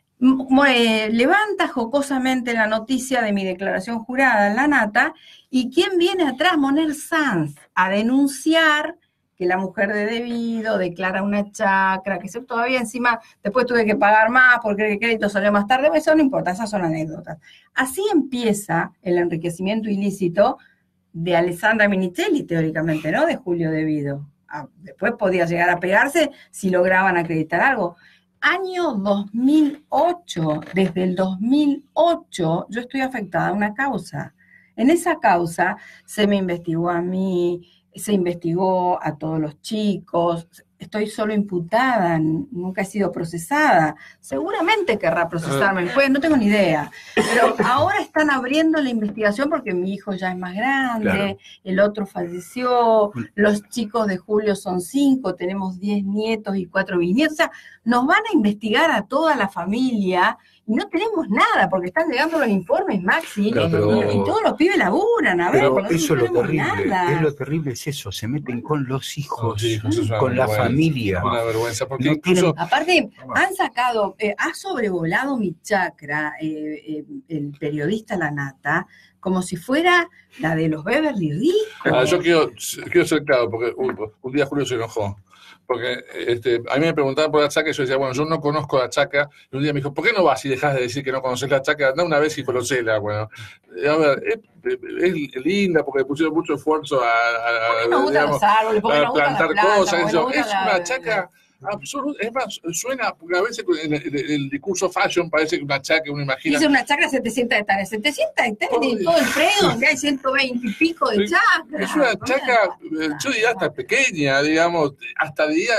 Eh, levanta jocosamente la noticia de mi declaración jurada en La Nata, y ¿quién viene atrás? Moner Sanz, a denunciar que la mujer de debido declara una chacra, que se, todavía encima después tuve que pagar más porque el crédito salió más tarde. Eso no importa, esas son anécdotas. Así empieza el enriquecimiento ilícito de Alessandra Minichelli, teóricamente, ¿no? De Julio Devido. Ah, después podía llegar a pegarse si lograban acreditar algo. Año dos mil ocho, desde el dos mil ocho, yo estoy afectada a una causa. En esa causa se me investigó a mí, se investigó a todos los chicos. Estoy solo imputada, nunca he sido procesada. Seguramente querrá procesarme el juez, no tengo ni idea. Pero ahora están abriendo la investigación porque mi hijo ya es más grande, claro. El otro falleció, los chicos de Julio son cinco, tenemos diez nietos y cuatro bisnietos. O sea, nos van a investigar a toda la familia y no tenemos nada porque están llegando los informes, Maxi, claro, pero, y, y todos los pibes laburan. A ver, pero porque eso no es lo terrible, nada. es lo terrible es eso, se meten con los hijos, sí, con la familia. familia. Una vergüenza, porque no incluso... Aparte, han sacado, eh, ha sobrevolado mi chacra, eh, eh, el periodista La Nata, como si fuera la de los Beverly Ricos. Ah, yo quiero, quiero ser claro, porque un, un día Julio se enojó. Porque este, a mí me preguntaban por la chacra y yo decía, bueno, yo no conozco la chacra. Y un día me dijo, ¿por qué no vas y dejas de decir que no conoces la chacra? Anda una vez y conocela. Bueno, a ver, es, es linda porque pusieron mucho esfuerzo a, a, a, digamos, árboles, a plantar planta, cosas. Eso. Es la, una chacra absoluta. Es más, suena, porque a veces el, el, el discurso fashion parece que una chacra, uno imagina. Dice una chacra de setecientas hectáreas. setecientas hectáreas tiene todo el predio, donde hay ciento veinte y pico de chacras. Es una chacra, yo diría hasta pequeña, digamos, hasta diría,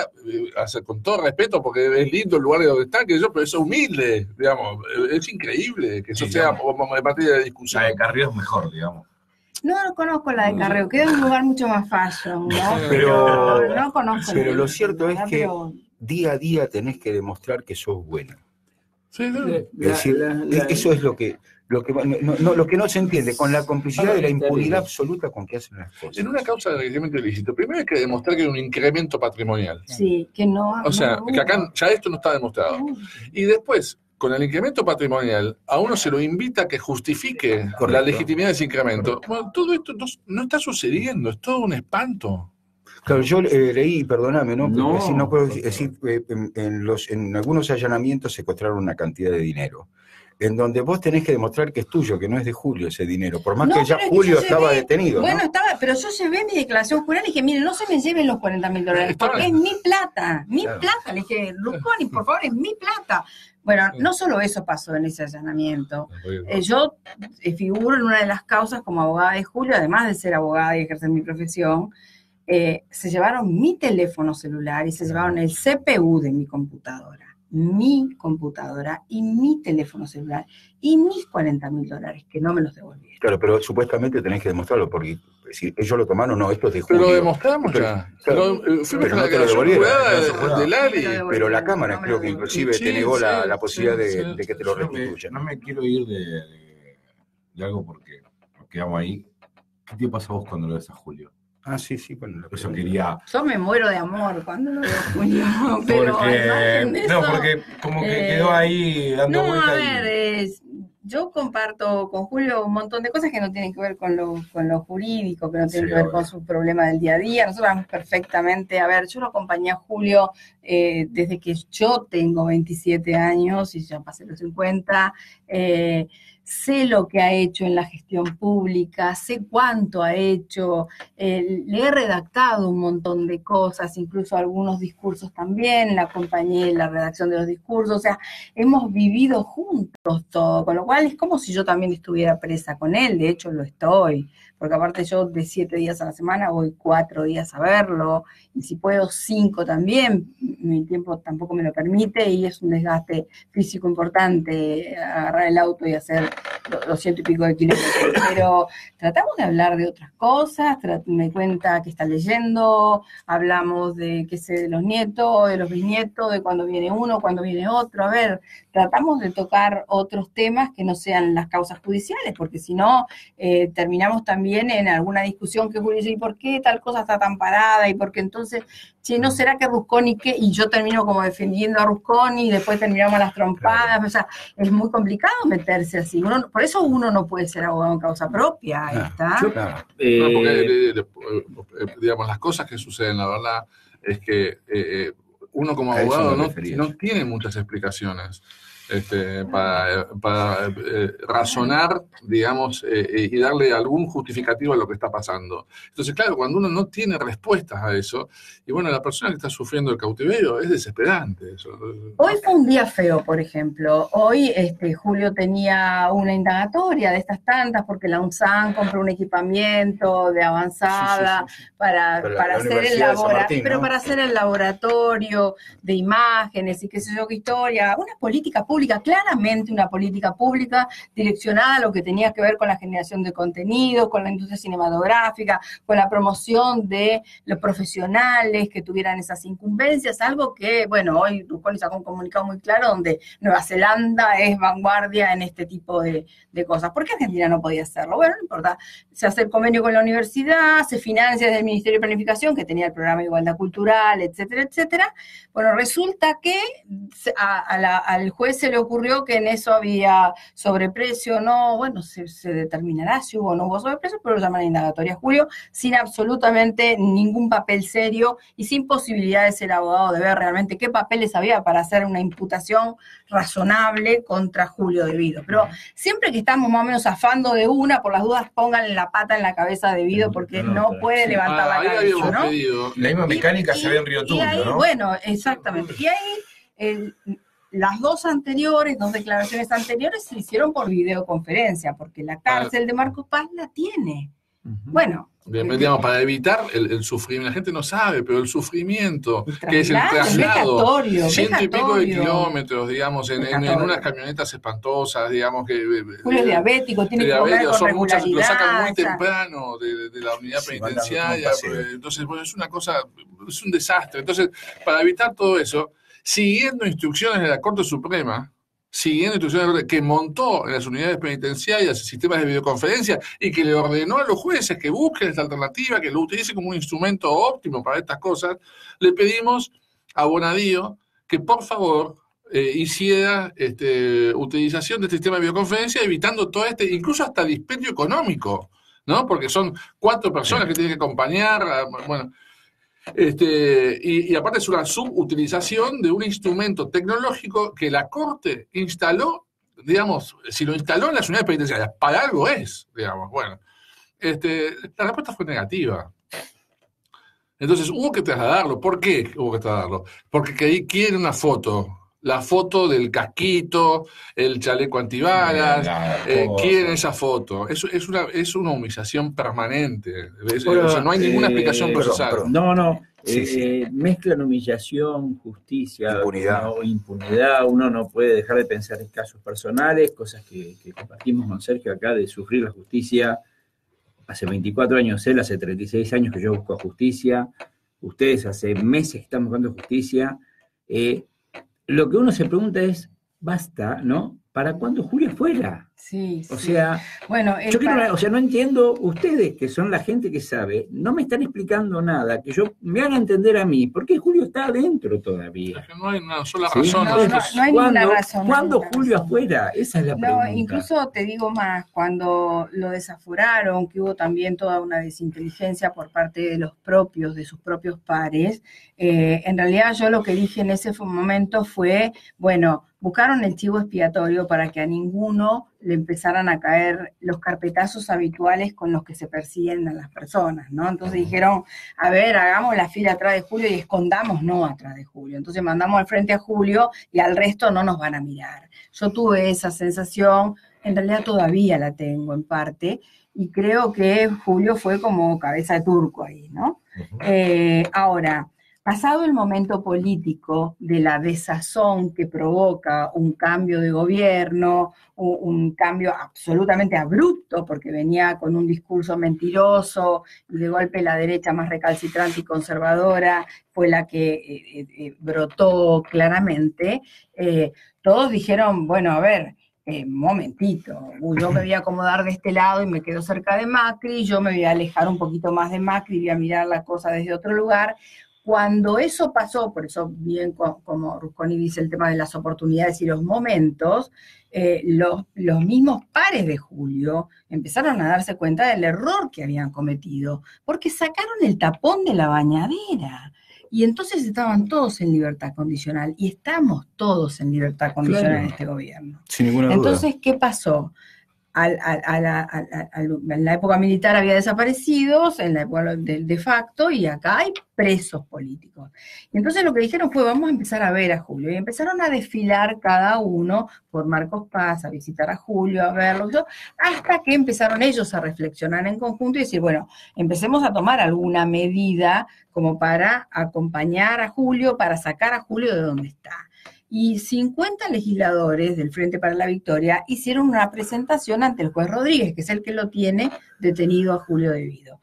con todo respeto, porque es lindo el lugar donde están, que yo, pero es humilde, digamos, es increíble que eso sí, sea de partida de discusión. La de Carrió es mejor, digamos. No, no conozco la de Carreo, queda en un lugar mucho más fashion, ¿no? Pero, no, no conozco. Pero lo cierto es que día a día tenés que demostrar que sos buena. Sí, no. Es decir, la, la, eso es lo que, lo que no, no, lo que no se entiende, con la complicidad de la impunidad absoluta con que hacen las cosas. En una causa de enriquecimiento ilícito, primero hay que demostrar que hay un incremento patrimonial. Sí, que no... O sea, no, que acá ya esto no está demostrado. No. Y después, con el incremento patrimonial, a uno se lo invita a que justifique Correcto. La legitimidad de ese incremento. Bueno, todo esto no, no está sucediendo, es todo un espanto. Claro, yo eh, leí, perdóname, ¿no? No, decir, no puedo decir, eh, en, en, los, en algunos allanamientos secuestraron una cantidad de dinero, en donde vos tenés que demostrar que es tuyo, que no es de Julio ese dinero, por más no, que ya Julio que estaba llevé, detenido. Bueno, ¿no? estaba, pero yo llevé mi declaración jurada y dije, mire, no se me lleven los cuarenta mil dólares, porque es mi plata, mi claro. plata. Le dije, Rusconi, por favor, es mi plata. Bueno, no solo eso pasó en ese allanamiento. Eh, yo eh, figuro en una de las causas como abogada de Julio, además de ser abogada y ejercer mi profesión. Eh, se llevaron mi teléfono celular y se llevaron el C P U de mi computadora, mi computadora y mi teléfono celular y mis cuarenta mil dólares que no me los devolvieron. Claro, pero supuestamente tenés que demostrarlo porque si ellos lo tomaron, no, esto es de Julio. Pero lo demostramos ya. Claro, pero, pero, pero no te lo devolvieron. Del Ali. Pero la Cámara no creo que inclusive sí, te negó sí, la, la posibilidad sí, de, sí, de que te lo restituyan. No me, no me quiero ir de, de, de algo porque nos quedamos ahí. ¿Qué te pasa a vos cuando lo ves a Julio? Ah, sí, sí, bueno, eso quería. Yo me muero de amor cuando lo veo Julio, pero porque, eso, no, porque como que eh, quedó ahí dando no, vueltas. A ver, y... es, yo comparto con Julio un montón de cosas que no tienen que ver con lo, con lo jurídico, que no tienen sí, que ver obvio. Con su problema del día a día. Nosotros vamos perfectamente, a ver, yo lo acompañé a Julio eh, desde que yo tengo veintisiete años y ya pasé los cincuenta. Eh, sé lo que ha hecho en la gestión pública, sé cuánto ha hecho, eh, le he redactado un montón de cosas, incluso algunos discursos también, la acompañé en la redacción de los discursos, o sea, hemos vivido juntos todo, con lo cual es como si yo también estuviera presa con él, de hecho lo estoy, porque aparte yo de siete días a la semana voy cuatro días a verlo, y si puedo cinco también, mi tiempo tampoco me lo permite, y es un desgaste físico importante agarrar el auto y hacer los ciento y pico de kilómetros, pero tratamos de hablar de otras cosas, me cuenta que está leyendo, hablamos de qué sé, de los nietos, de los bisnietos, de cuando viene uno, cuando viene otro, a ver, tratamos de tocar otros temas que no sean las causas judiciales, porque si no, eh, terminamos también en alguna discusión que Julio dice, ¿y por qué tal cosa está tan parada? Y porque entonces, che, ¿no será que Rusconi qué? Y yo termino como defendiendo a Rusconi y después terminamos las trompadas, claro. O sea, es muy complicado meterse así, uno, por eso uno no puede ser abogado en causa propia, ahí está. Yo, claro. eh, no, porque, eh, eh, digamos, las cosas que suceden, la verdad, es que eh, uno como abogado no, no tiene muchas explicaciones. Este, para, para eh, razonar, digamos, eh, y darle algún justificativo a lo que está pasando. Entonces, claro, cuando uno no tiene respuestas a eso, y bueno, la persona que está sufriendo el cautiverio es desesperante. Eso. Hoy fue un día feo, por ejemplo. Hoy este, Julio tenía una indagatoria de estas tantas, porque la UNSAN compró un equipamiento de avanzada sí, sí, sí. para, para, para hacer el laboratorio, pero ¿no? para hacer el laboratorio de imágenes y qué sé yo qué historia, una política pública. Claramente una política pública direccionada a lo que tenía que ver con la generación de contenido, con la industria cinematográfica, con la promoción de los profesionales que tuvieran esas incumbencias, algo que, bueno, hoy Rusconi sacó un comunicado muy claro donde Nueva Zelanda es vanguardia en este tipo de, de cosas. ¿Por qué Argentina no podía hacerlo? Bueno, no importa, se hace el convenio con la universidad, se financia desde el Ministerio de Planificación, que tenía el programa de igualdad cultural, etcétera, etcétera. Bueno, resulta que a, a la, al juez se le ocurrió que en eso había sobreprecio, no, bueno, se, se determinará si hubo o no hubo sobreprecio, pero lo llaman indagatoria Julio, sin absolutamente ningún papel serio y sin posibilidad de ser abogado, de ver realmente qué papeles había para hacer una imputación razonable contra Julio Devido. Pero siempre que estamos más o menos zafando de una, por las dudas pongan la pata en la cabeza de Devido, porque no, no puede sí. levantar ah, la cabeza, ¿no? Pedido. La misma mecánica y, se ve en Río Turbio, ¿no? Bueno, exactamente. Y ahí... El, las dos anteriores, dos declaraciones anteriores se hicieron por videoconferencia, porque la cárcel de Marcos Paz la tiene. Uh-huh. Bueno. Bien, digamos, para evitar el, el sufrimiento, la gente no sabe, pero el sufrimiento, el que es el traslado, ciento y pico de kilómetros, digamos, en, en, en unas camionetas espantosas, digamos que... Julio es diabético, tiene que comer con son muchas, lo sacan muy temprano de, de la unidad sí, penitenciaria, entonces, bueno, es una cosa, es un desastre. Entonces, para evitar todo eso, siguiendo instrucciones de la Corte Suprema, siguiendo instrucciones que montó en las unidades penitenciarias sistemas de videoconferencia y que le ordenó a los jueces que busquen esta alternativa, que lo utilicen como un instrumento óptimo para estas cosas, le pedimos a Bonadío que por favor eh, hiciera este, utilización de este sistema de videoconferencia, evitando todo este, incluso hasta dispendio económico, ¿no? Porque son cuatro personas que tienen que acompañar, bueno... Este, y, y aparte es una subutilización de un instrumento tecnológico que la Corte instaló, digamos, si lo instaló en las unidades penitenciarias, para algo es, digamos, bueno. Este, la respuesta fue negativa. Entonces hubo que trasladarlo. ¿Por qué hubo que trasladarlo? Porque quiere una foto. La foto del casquito, el chaleco antibalas, eh, quieren esa foto. Es, es, una, es una humillación permanente. Es, pero, o sea, no hay ninguna eh, explicación procesal. Pero, pero, no, no. Sí, eh, sí. Mezclan humillación, justicia, impunidad. No, impunidad. Uno no puede dejar de pensar en casos personales, cosas que, que compartimos con Sergio acá, de sufrir la justicia. Hace veinticuatro años él, hace treinta y seis años que yo busco justicia. Ustedes hace meses que están buscando justicia. Eh, Lo que uno se pregunta es, basta, ¿no? ¿Para cuándo Julio fuera? Sí, o sí. sea, bueno, yo para... quiero, o sea, no entiendo, ustedes que son la gente que sabe, no me están explicando nada, que yo me hagan entender a mí, ¿por qué Julio está adentro todavía? Es que no hay una sola ¿Sí? razón. No, no, no hay ninguna razón. ¿Cuándo Julio razón. afuera? Esa es la pregunta. No, incluso te digo más, cuando lo desaforaron, que hubo también toda una desinteligencia por parte de los propios, de sus propios pares, eh, en realidad yo lo que dije en ese momento fue, bueno, buscaron el chivo expiatorio para que a ninguno le empezaran a caer los carpetazos habituales con los que se persiguen a las personas, ¿no? Entonces dijeron, a ver, hagamos la fila atrás de Julio y escondámonos no atrás de Julio. Entonces mandamos al frente a Julio y al resto no nos van a mirar. Yo tuve esa sensación, en realidad todavía la tengo en parte, y creo que Julio fue como cabeza de turco ahí, ¿no? Uh-huh. Eh, ahora, pasado el momento político de la desazón que provoca un cambio de gobierno, un, un cambio absolutamente abrupto, porque venía con un discurso mentiroso, y de golpe la derecha más recalcitrante y conservadora fue la que eh, eh, brotó claramente, eh, todos dijeron, bueno, a ver, Eh, momentito, yo me voy a acomodar de este lado y me quedo cerca de Macri, yo me voy a alejar un poquito más de Macri y voy a mirar la cosa desde otro lugar. Cuando eso pasó, por eso bien como Rusconi dice el tema de las oportunidades y los momentos, eh, los, los mismos pares de Julio empezaron a darse cuenta del error que habían cometido, porque sacaron el tapón de la bañadera. Y entonces estaban todos en libertad condicional, y estamos todos en libertad condicional claro. en este gobierno. Sin ninguna duda. Entonces, ¿qué pasó? Al, al, a la, a, a, en la época militar había desaparecidos, en la época de, de facto, y acá hay presos políticos. Y entonces lo que dijeron fue, vamos a empezar a ver a Julio. Y empezaron a desfilar cada uno por Marcos Paz, a visitar a Julio, a verlo, hasta que empezaron ellos a reflexionar en conjunto y decir, bueno, empecemos a tomar alguna medida como para acompañar a Julio, para sacar a Julio de donde está. Y cincuenta legisladores del Frente para la Victoria hicieron una presentación ante el juez Rodríguez, que es el que lo tiene detenido a Julio Devido.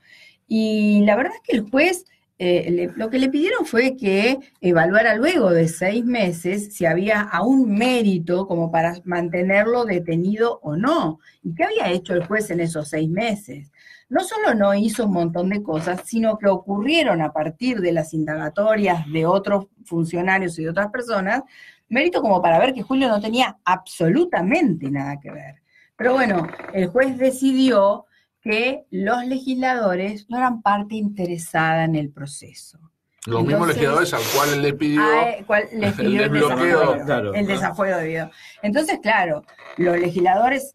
Y la verdad es que el juez, eh, le, lo que le pidieron fue que evaluara luego de seis meses si había aún mérito como para mantenerlo detenido o no. ¿Y qué había hecho el juez en esos seis meses? No solo no hizo un montón de cosas, sino que ocurrieron a partir de las indagatorias de otros funcionarios y de otras personas, mérito como para ver que Julio no tenía absolutamente nada que ver. Pero bueno, el juez decidió que los legisladores no eran parte interesada en el proceso. Los Entonces, mismos legisladores al cual él le pidió, a, cual le pidió el, el desafuero, claro, el desafuero debido. Entonces, claro, los legisladores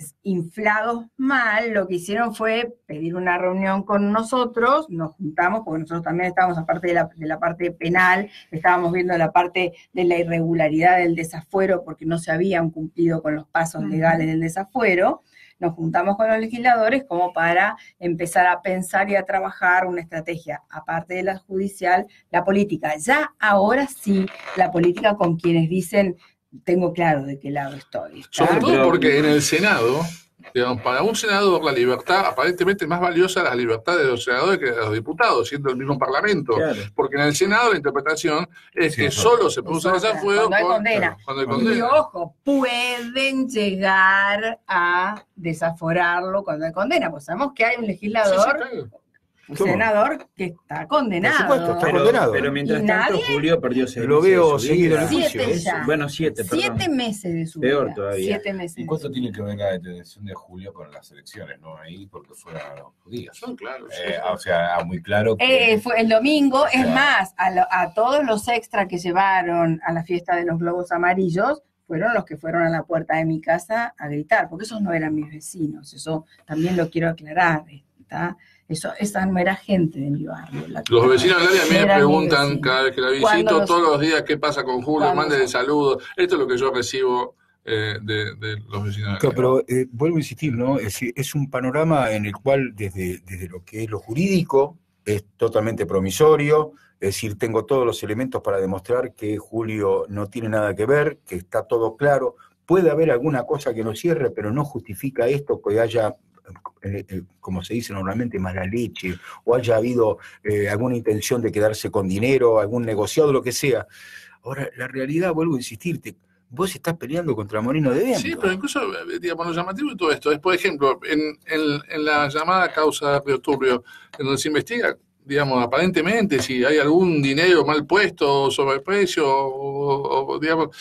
inflados mal, lo que hicieron fue pedir una reunión con nosotros, nos juntamos, porque nosotros también estábamos, aparte de la, de la parte penal, estábamos viendo la parte de la irregularidad del desafuero, porque no se habían cumplido con los pasos legales del desafuero. Nos juntamos con los legisladores como para empezar a pensar y a trabajar una estrategia, aparte de la judicial, la política. Ya ahora sí, la política con quienes dicen, tengo claro de qué lado estoy. ¿Está? Sobre todo porque en el Senado, digamos, para un senador la libertad, aparentemente más valiosa la libertad de los senadores que de los diputados, siendo el mismo Parlamento. Claro. Porque en el Senado la interpretación es sí, que eso. solo se puede usar desafuero cuando hay con, condena. Claro, cuando hay condena. Y ojo, pueden llegar a desaforarlo cuando hay condena, pues sabemos que hay un legislador... Sí, sí, claro. Un senador que está condenado. Por supuesto, está pero, condenado. Pero mientras tanto, nadie, Julio perdió seis Lo veo meses seguido en el juicio. Ya. Bueno, siete, perdón. Siete meses de su Peor vida. todavía. Siete meses. ¿Y cuánto tiene que ver la detención de Julio con las elecciones? No ahí porque fueron los días. Son claros. Eh, o sea, muy claro que... Eh, fue el domingo, es claro. más, a, lo, a todos los extras que llevaron a la fiesta de los globos amarillos, fueron los que fueron a la puerta de mi casa a gritar, porque esos no eran mis vecinos, eso también lo quiero aclarar, ¿está? Eso, esa no era gente de mi barrio. La los vecinos del área a mí me preguntan cada vez que la visito, los, todos los días, qué pasa con Julio, mándele saludos. Esto es lo que yo recibo eh, de, de los vecinos. Claro, pero eh, vuelvo a insistir, ¿no? Es, es un panorama en el cual desde, desde lo que es lo jurídico es totalmente promisorio, es decir, tengo todos los elementos para demostrar que Julio no tiene nada que ver, que está todo claro. Puede haber alguna cosa que no cierre, pero no justifica esto que haya... Eh, eh, como se dice normalmente, mala leche, o haya habido eh, alguna intención de quedarse con dinero, algún negociado, lo que sea. Ahora, la realidad, vuelvo a insistirte, vos estás peleando contra Moreno de Viento. Sí, pero incluso, digamos, lo llamativo de todo esto es, por ejemplo, en, en, en la llamada causa de Río Turbio, en donde se investiga, digamos, aparentemente, si hay algún dinero mal puesto, sobreprecio, o, o digamos...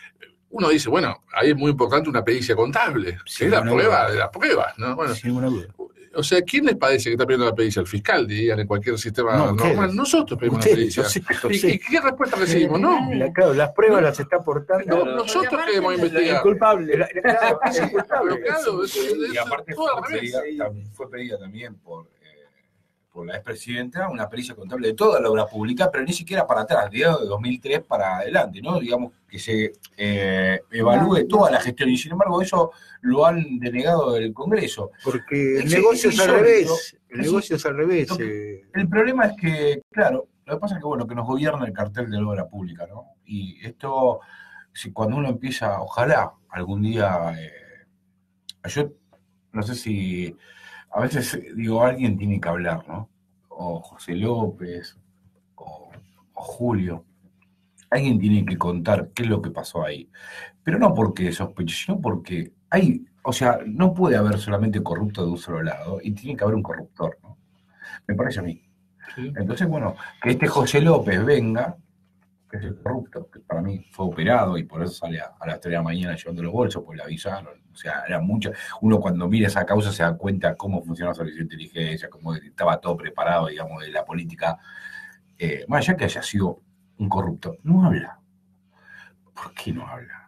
Uno dice, bueno, ahí es muy importante una pericia contable, sí, que es la prueba duda. de las pruebas, ¿no? Bueno, sin ninguna duda. O sea, ¿quién les parece que está pidiendo la pericia? El fiscal, dirían, en cualquier sistema No, normal. ustedes. Nosotros pedimos Ustedes, la pericia. yo sé, yo ¿Y, sé. y qué respuesta recibimos? No. La- claro, las pruebas las está aportando. No, nosotros queremos El investigar. culpable. El- claro, es el culpable. Pero claro, es- es- Y aparte todo al fue revés. pedida, tam- fue pedida también por, eh, por la expresidenta una pericia contable de toda la obra pública, pero ni siquiera para atrás, digamos, de dos mil tres para adelante, ¿no? Digamos que se eh, evalúe toda la gestión, y sin embargo eso lo han denegado del Congreso. Porque el Es- negocio es es al insólito. revés. El Es negocio es al revés. Lo eh. El problema es que, claro, lo que pasa es que, bueno, que nos gobierna el cartel de la obra pública, ¿no? Y esto, si cuando uno empieza, ojalá algún día, eh, yo no sé si, a veces digo, alguien tiene que hablar, ¿no? O José López, o, o Julio, alguien tiene que contar qué es lo que pasó ahí. Pero no porque sospeche, sino porque hay, o sea, no puede haber solamente corrupto de un solo lado, y tiene que haber un corruptor, ¿no? Me parece a mí. Sí. Entonces, bueno, que este José López venga, que es el corrupto, que para mí fue operado y por eso sale a, a las tres de la mañana llevando los bolsos, pues le avisaron. O sea, era mucho. Uno cuando mira esa causa se da cuenta cómo funciona la servicio de inteligencia, cómo estaba todo preparado, digamos, de la política. Eh, más allá que haya sido un corrupto, no habla. ¿Por qué no habla?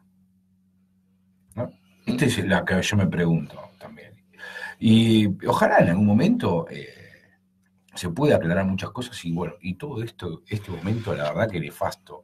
¿No? Esta es la que yo me pregunto también. Y ojalá en algún momento eh, se pueda aclarar muchas cosas y bueno, y todo esto, este momento, la verdad que nefasto.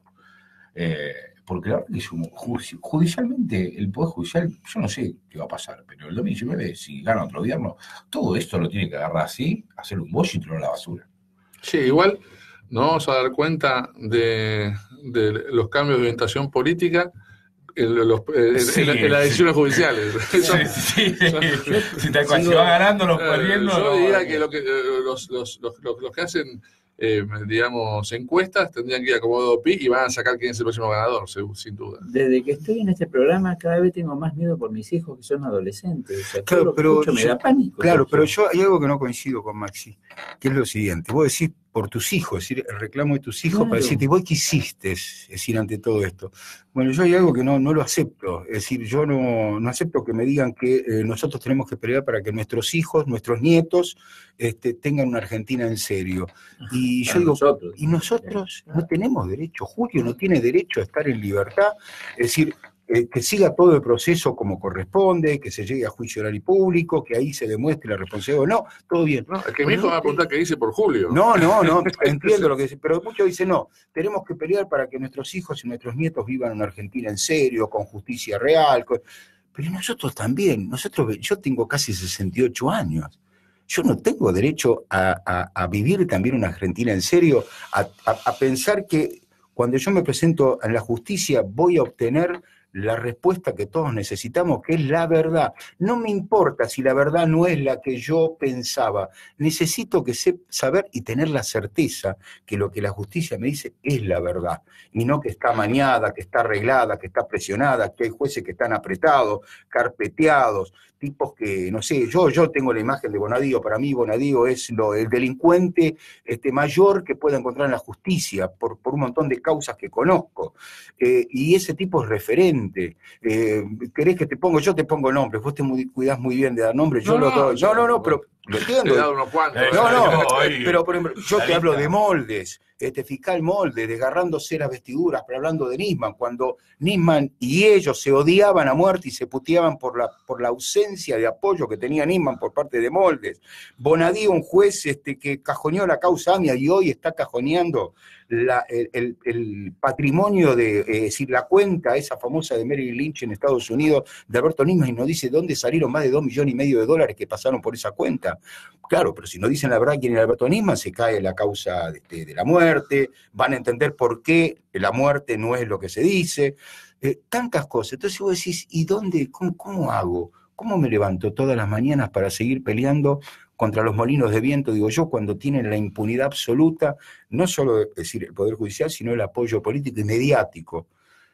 Eh, porque la verdad que es un judici- judicialmente, el Poder Judicial, yo no sé qué va a pasar, pero el dos mil diecinueve, si gana otro gobierno, todo esto lo tiene que agarrar así, hacer un bollo y tirarlo a la basura. Sí, igual nos vamos a dar cuenta de, de los cambios de orientación política en, los, en, Sí, en, en las sí. decisiones judiciales. Eso- sí, eso- Si tal cual, si va ganando, los Eh, perdiendo. yo no, diría eh, que, lo que eh, los, los, los, los, los que hacen, eh, digamos, encuestas tendrían que ir a Acomodo Pi y van a sacar quién es el próximo ganador, sin, sin duda. Desde que estoy en este programa, cada vez tengo más miedo por mis hijos que son adolescentes. O sea, todo Claro, lo que pero escucho me yo- da pánico. Claro, Sergio. pero yo hay algo que no coincido con Maxi, que es lo siguiente. Vos decís por tus hijos, es decir, el reclamo de tus hijos Claro. para decirte, ¿vos qué hiciste? Es decir, ante todo esto. Bueno, yo hay algo que no, no lo acepto. Es decir, yo no, no acepto que me digan que eh, nosotros tenemos que pelear para que nuestros hijos, nuestros nietos, este, tengan una Argentina en serio. Y yo Para digo, nosotros. y nosotros no tenemos derecho, Julio no tiene derecho a estar en libertad, es decir, eh, que siga todo el proceso como corresponde, que se llegue a juicio oral y público, que ahí se demuestre la responsabilidad o no, todo bien. No, es que mi hijo me va a preguntar qué dice por Julio. No, no, no, entiendo lo que dice, pero muchos dicen, no, tenemos que pelear para que nuestros hijos y nuestros nietos vivan en una Argentina en serio, con justicia real, con- pero nosotros también, nosotros, yo tengo casi sesenta y ocho años. Yo no tengo derecho a, a- a vivir también una Argentina en serio, a, a- a pensar que cuando yo me presento en la justicia voy a obtener la respuesta que todos necesitamos, que es la verdad. No me importa si la verdad no es la que yo pensaba. Necesito que se, saber y tener la certeza que lo que la justicia me dice es la verdad. Y no que está amañada, que está arreglada, que está presionada, que hay jueces que están apretados, carpeteados, tipos que, no sé, yo, yo tengo la imagen de Bonadío. Para mí Bonadío es lo, el delincuente este, mayor que pueda encontrar en la justicia por, por un montón de causas que conozco. Eh, y ese tipo es referente. Eh, ¿Querés que te pongo? Yo te pongo nombres. Vos te muy, cuidás muy bien de dar nombres. Yo No, lo no, doy. yo- No, no, no, pero lo Te he entiendo. dado unos cuantos. Eh, No, no, Ay, pero por ejemplo, yo la te hablo lista. de Moldes, este fiscal Moldes, desgarrándose las vestiduras, pero hablando de Nisman, cuando Nisman y ellos se odiaban a muerte y se puteaban por la, por la ausencia de apoyo que tenía Nisman por parte de Moldes. Bonadío, un juez este, que cajoneó la causa AMIA y hoy está cajoneando la- el, el- el patrimonio de, es decir, la cuenta esa famosa de Merrill Lynch en Estados Unidos, de Alberto Nisman, y nos dice dónde salieron más de dos millones y medio de dólares que pasaron por esa cuenta. Claro, pero si no dicen la verdad quién era Alberto Nisman, se cae la causa de, de- de la muerte, van a entender por qué la muerte no es lo que se dice, eh, tantas cosas. Entonces vos decís, ¿y dónde, cómo, cómo hago? ¿Cómo me levanto todas las mañanas para seguir peleando contra los molinos de viento, digo yo, cuando tienen la impunidad absoluta, no solo es decir, el Poder Judicial, sino el apoyo político y mediático?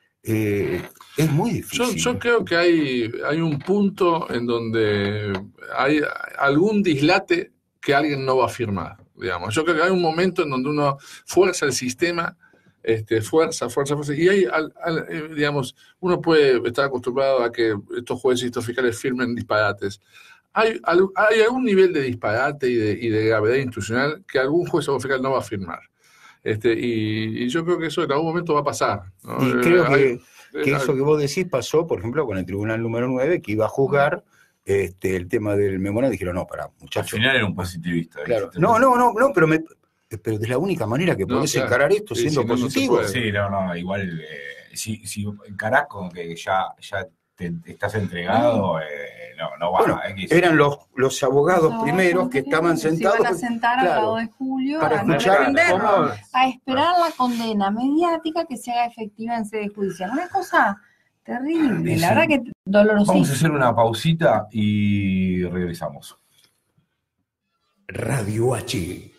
Eh, es muy Yo, difícil. yo creo que hay, hay un punto en donde hay algún dislate que alguien no va a firmar, digamos. Yo creo que hay un momento en donde uno fuerza el sistema, este, fuerza, fuerza, fuerza, y hay, al, al, eh, digamos, uno puede estar acostumbrado a que estos jueces y estos fiscales firmen disparates. hay, hay algún nivel de disparate y de, y de gravedad institucional que algún juez o fiscal no va a firmar. Este, y, y yo creo que eso en algún momento va a pasar, ¿no? Y creo que, hay, que hay, eso que vos decís pasó, por ejemplo, con el tribunal número nueve, que iba a juzgar este, el tema del memorando. Dijeron, no, pará, muchachos. Al final era un positivista. Claro. No, no, no, no, pero, me, pero es la única manera que podés no, claro. encarar esto sí, siendo sí, positivo. No sí, no, no, igual, eh, si, si encarás con que ya, ya te, te estás entregado, eh, no, no va. Bueno, eran los, los abogados los primeros que estaban sentados. Se iban a sentar claro, al lado de Julio para a, escuchar cómo, a esperar la condena mediática que se haga efectiva en sede judicial. Una cosa terrible, sí. La verdad que dolorosísima. Vamos a hacer una pausita y regresamos. Radio H.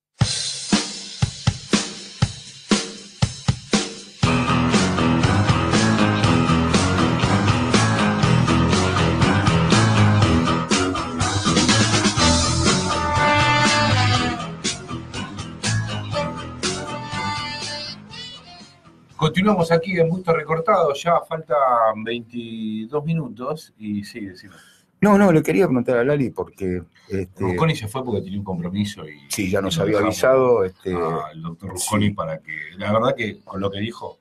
Continuamos aquí en Busto Recortado, ya faltan veintidós minutos y sí, decimos. No, no, le quería preguntar a Lali porque... Este, Rusconi se fue porque tenía un compromiso y... Sí, ya nos había avisado. Este, al doctor Rusconi sí. Para que... La verdad que con lo que dijo...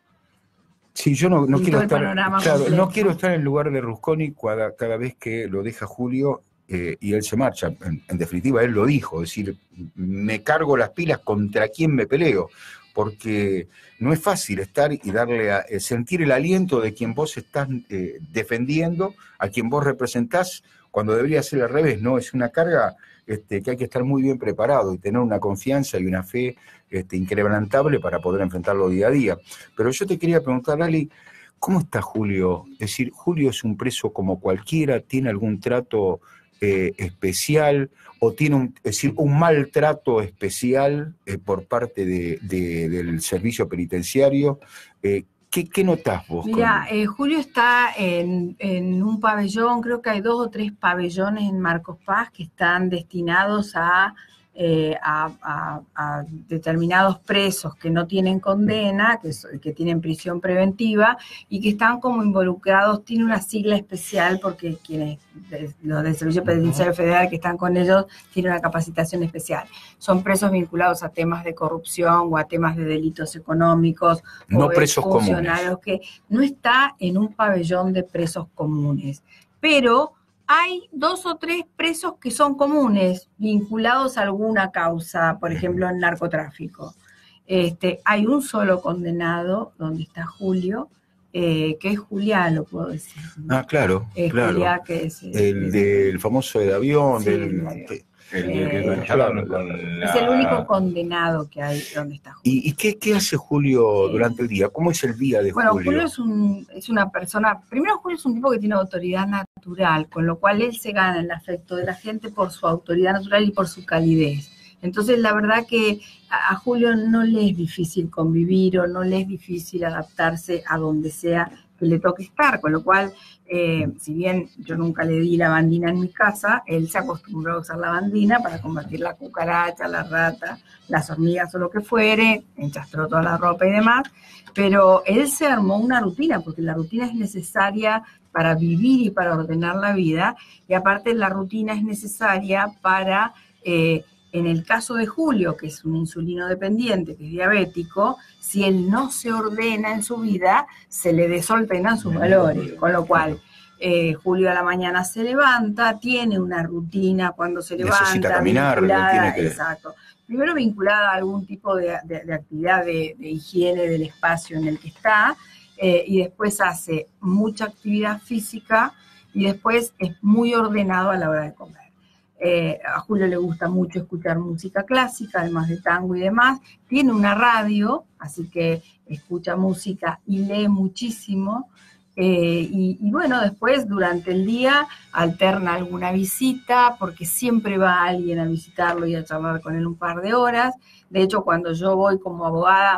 Sí, yo no, no quiero estar... Claro, completo. no quiero estar en lugar de Rusconi cada, cada vez que lo deja Julio eh, y él se marcha. En, en definitiva, él lo dijo, es decir, me cargo las pilas contra quién me peleo. Porque no es fácil estar y darle a, eh, sentir el aliento de quien vos estás eh, defendiendo, a quien vos representás, cuando debería ser al revés, ¿no? Es una carga este, que hay que estar muy bien preparado y tener una confianza y una fe este, inquebrantable para poder enfrentarlo día a día. Pero yo te quería preguntar, Lali, ¿cómo está Julio? Es decir, ¿Julio es un preso como cualquiera? ¿Tiene algún trato eh, especial? ¿O tiene un, es decir, un maltrato especial eh, por parte de, de, del servicio penitenciario? Eh, ¿qué, ¿Qué notás vos? Mira, eh, Julio está en, en un pabellón, creo que hay dos o tres pabellones en Marcos Paz que están destinados a, eh, a, a, a determinados presos que no tienen condena, que, que tienen prisión preventiva y que están como involucrados, tiene una sigla especial porque quienes, los del Servicio Penitenciario Federal que están con ellos, tienen una capacitación especial. Son presos vinculados a temas de corrupción o a temas de delitos económicos. No o presos funcionarios comunes. Que no está en un pabellón de presos comunes, pero hay dos o tres presos que son comunes, vinculados a alguna causa, por ejemplo, en narcotráfico. Este, hay un solo condenado, donde está Julio, eh, que es Julián, lo puedo decir. Ah, claro, eh, claro. Julián, que es, el, el del famoso de avión. Sí, del, de, el, eh, el, el, claro, con la... Es el único condenado que hay donde está Julio. ¿Y, y qué, qué hace Julio durante el día? ¿Cómo es el día de bueno, Julio? Julio es, un, es una persona, primero Julio es un tipo que tiene autoridad natural, con lo cual él se gana el afecto de la gente por su autoridad natural y por su calidez. Entonces, la verdad que a, a Julio no le es difícil convivir o no le es difícil adaptarse a donde sea que le toque estar, con lo cual, eh, si bien yo nunca le di lavandina en mi casa, él se acostumbró a usar lavandina para combatir la cucaracha, la rata, las hormigas o lo que fuere, enchastró toda la ropa y demás, pero él se armó una rutina, porque la rutina es necesaria para vivir y para ordenar la vida, y aparte la rutina es necesaria para... Eh, En el caso de Julio, que es un insulino dependiente, que es diabético, si él no se ordena en su vida, se le desordenan sus valores. Con lo cual, eh, Julio a la mañana se levanta, tiene una rutina cuando se levanta. Necesita caminar, tiene que... Exacto. Primero vinculada a algún tipo de, de, de actividad de, de higiene del espacio en el que está, eh, y después hace mucha actividad física, y después es muy ordenado a la hora de comer. Eh, a Julio le gusta mucho escuchar música clásica, además de tango y demás. Tiene una radio, así que escucha música y lee muchísimo. Eh, y, y bueno, después durante el día alterna alguna visita, porque siempre va alguien a visitarlo y a charlar con él un par de horas. De hecho, cuando yo voy como abogada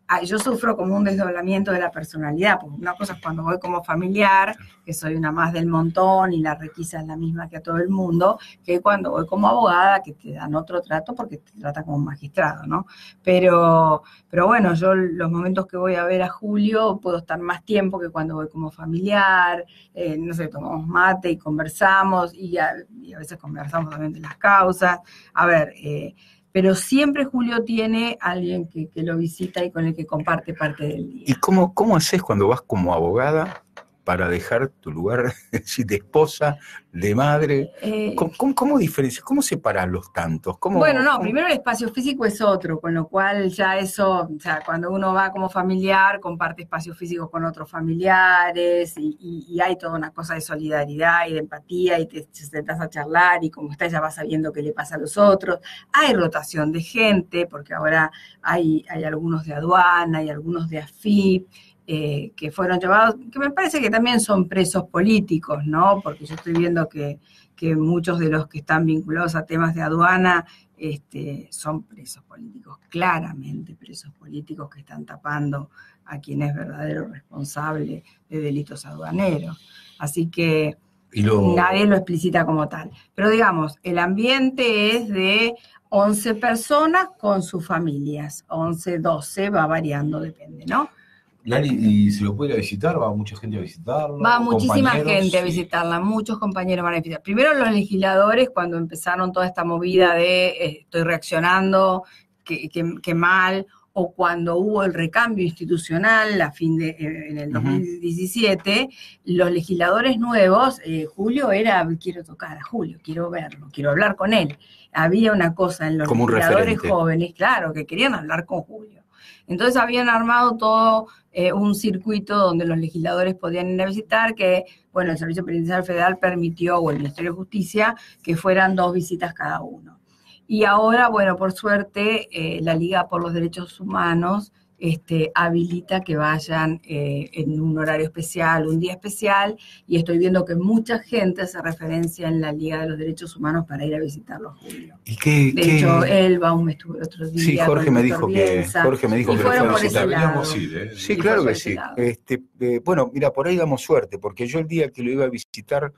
yo sufro como un desdoblamiento de la personalidad, porque una cosa es cuando voy como familiar, que soy una más del montón y la requisa es la misma que a todo el mundo, que cuando voy como abogada, que te dan otro trato porque te trata como un magistrado, ¿no? Pero, pero bueno, yo los momentos que voy a ver a Julio puedo estar más tiempo que cuando voy como familiar, eh, no sé, tomamos mate y conversamos, y a, y a veces conversamos también de las causas. A ver, eh, pero siempre Julio tiene alguien que, que lo visita y con el que comparte parte del día. ¿Y cómo, cómo haces cuando vas como abogada para dejar tu lugar de esposa, de madre? Eh, ¿Cómo, cómo, cómo diferencias? ¿Cómo separas los tantos? ¿Cómo, bueno, no, cómo? primero el espacio físico es otro, con lo cual ya eso, o sea, cuando uno va como familiar, comparte espacio físico con otros familiares y, y, y hay toda una cosa de solidaridad y de empatía y te, te sentás a charlar y como está ya vas sabiendo qué le pasa a los otros. Hay rotación de gente, porque ahora hay, hay algunos de aduana, hay algunos de A F I P, Eh, que fueron llevados, que me parece que también son presos políticos, ¿no? Porque yo estoy viendo que, que muchos de los que están vinculados a temas de aduana este, son presos políticos, claramente presos políticos que están tapando a quien es verdadero responsable de delitos aduaneros. Así que Y lo... nadie lo explicita como tal. Pero digamos, el ambiente es de once personas con sus familias, once, doce, va variando, depende, ¿no? Lali, ¿y se lo puede ir a visitar? ¿Va mucha gente a visitarlo? Va muchísima ¿Compañeros? gente a Sí. visitarla, muchos compañeros van a visitar. Primero los legisladores, cuando empezaron toda esta movida de eh, estoy reaccionando, que, que, que mal, o cuando hubo el recambio institucional a fin de, eh, en el dos mil diecisiete, uh-huh. Los legisladores nuevos, eh, Julio era, quiero tocar a Julio, quiero verlo, quiero hablar con él. Había una cosa en los Como legisladores jóvenes, claro, que querían hablar con Julio. Entonces habían armado todo eh, un circuito donde los legisladores podían ir a visitar, que, bueno, el Servicio Penitenciario Federal permitió, o el Ministerio de Justicia, que fueran dos visitas cada uno. Y ahora, bueno, por suerte, eh, la Liga por los Derechos Humanos este, habilita que vayan eh, en un horario especial, un día especial, y estoy viendo que mucha gente hace referencia en la Liga de los Derechos Humanos para ir a visitarlo a Julio. ¿Y qué, de qué? hecho, Elbaum estuvo el otro día. Sí, Jorge me dijo que Jorge me dijo y que fueron lo por ese lado. Ir, ¿eh? Sí, y claro que sí. Este, eh, bueno, mira, por ahí damos suerte, porque yo el día que lo iba a visitar,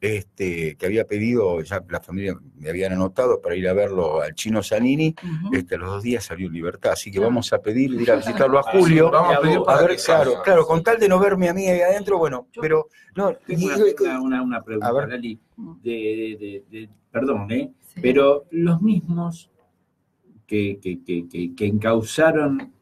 este, que había pedido, ya la familia me habían anotado para ir a verlo al Chino Zanini, uh-huh. este, a los dos días salió en libertad, así que uh-huh. vamos a pedir ir a visitarlo a Julio. Sí, vamos a pedir para a ver, que claro, salga. claro, con tal de no verme a mí ahí adentro, bueno, yo pero no. Tengo y, una, una, una pregunta, Lali, de, de, de, de, perdón, ¿eh? Sí. Pero los mismos que, que, que, que, que encauzaron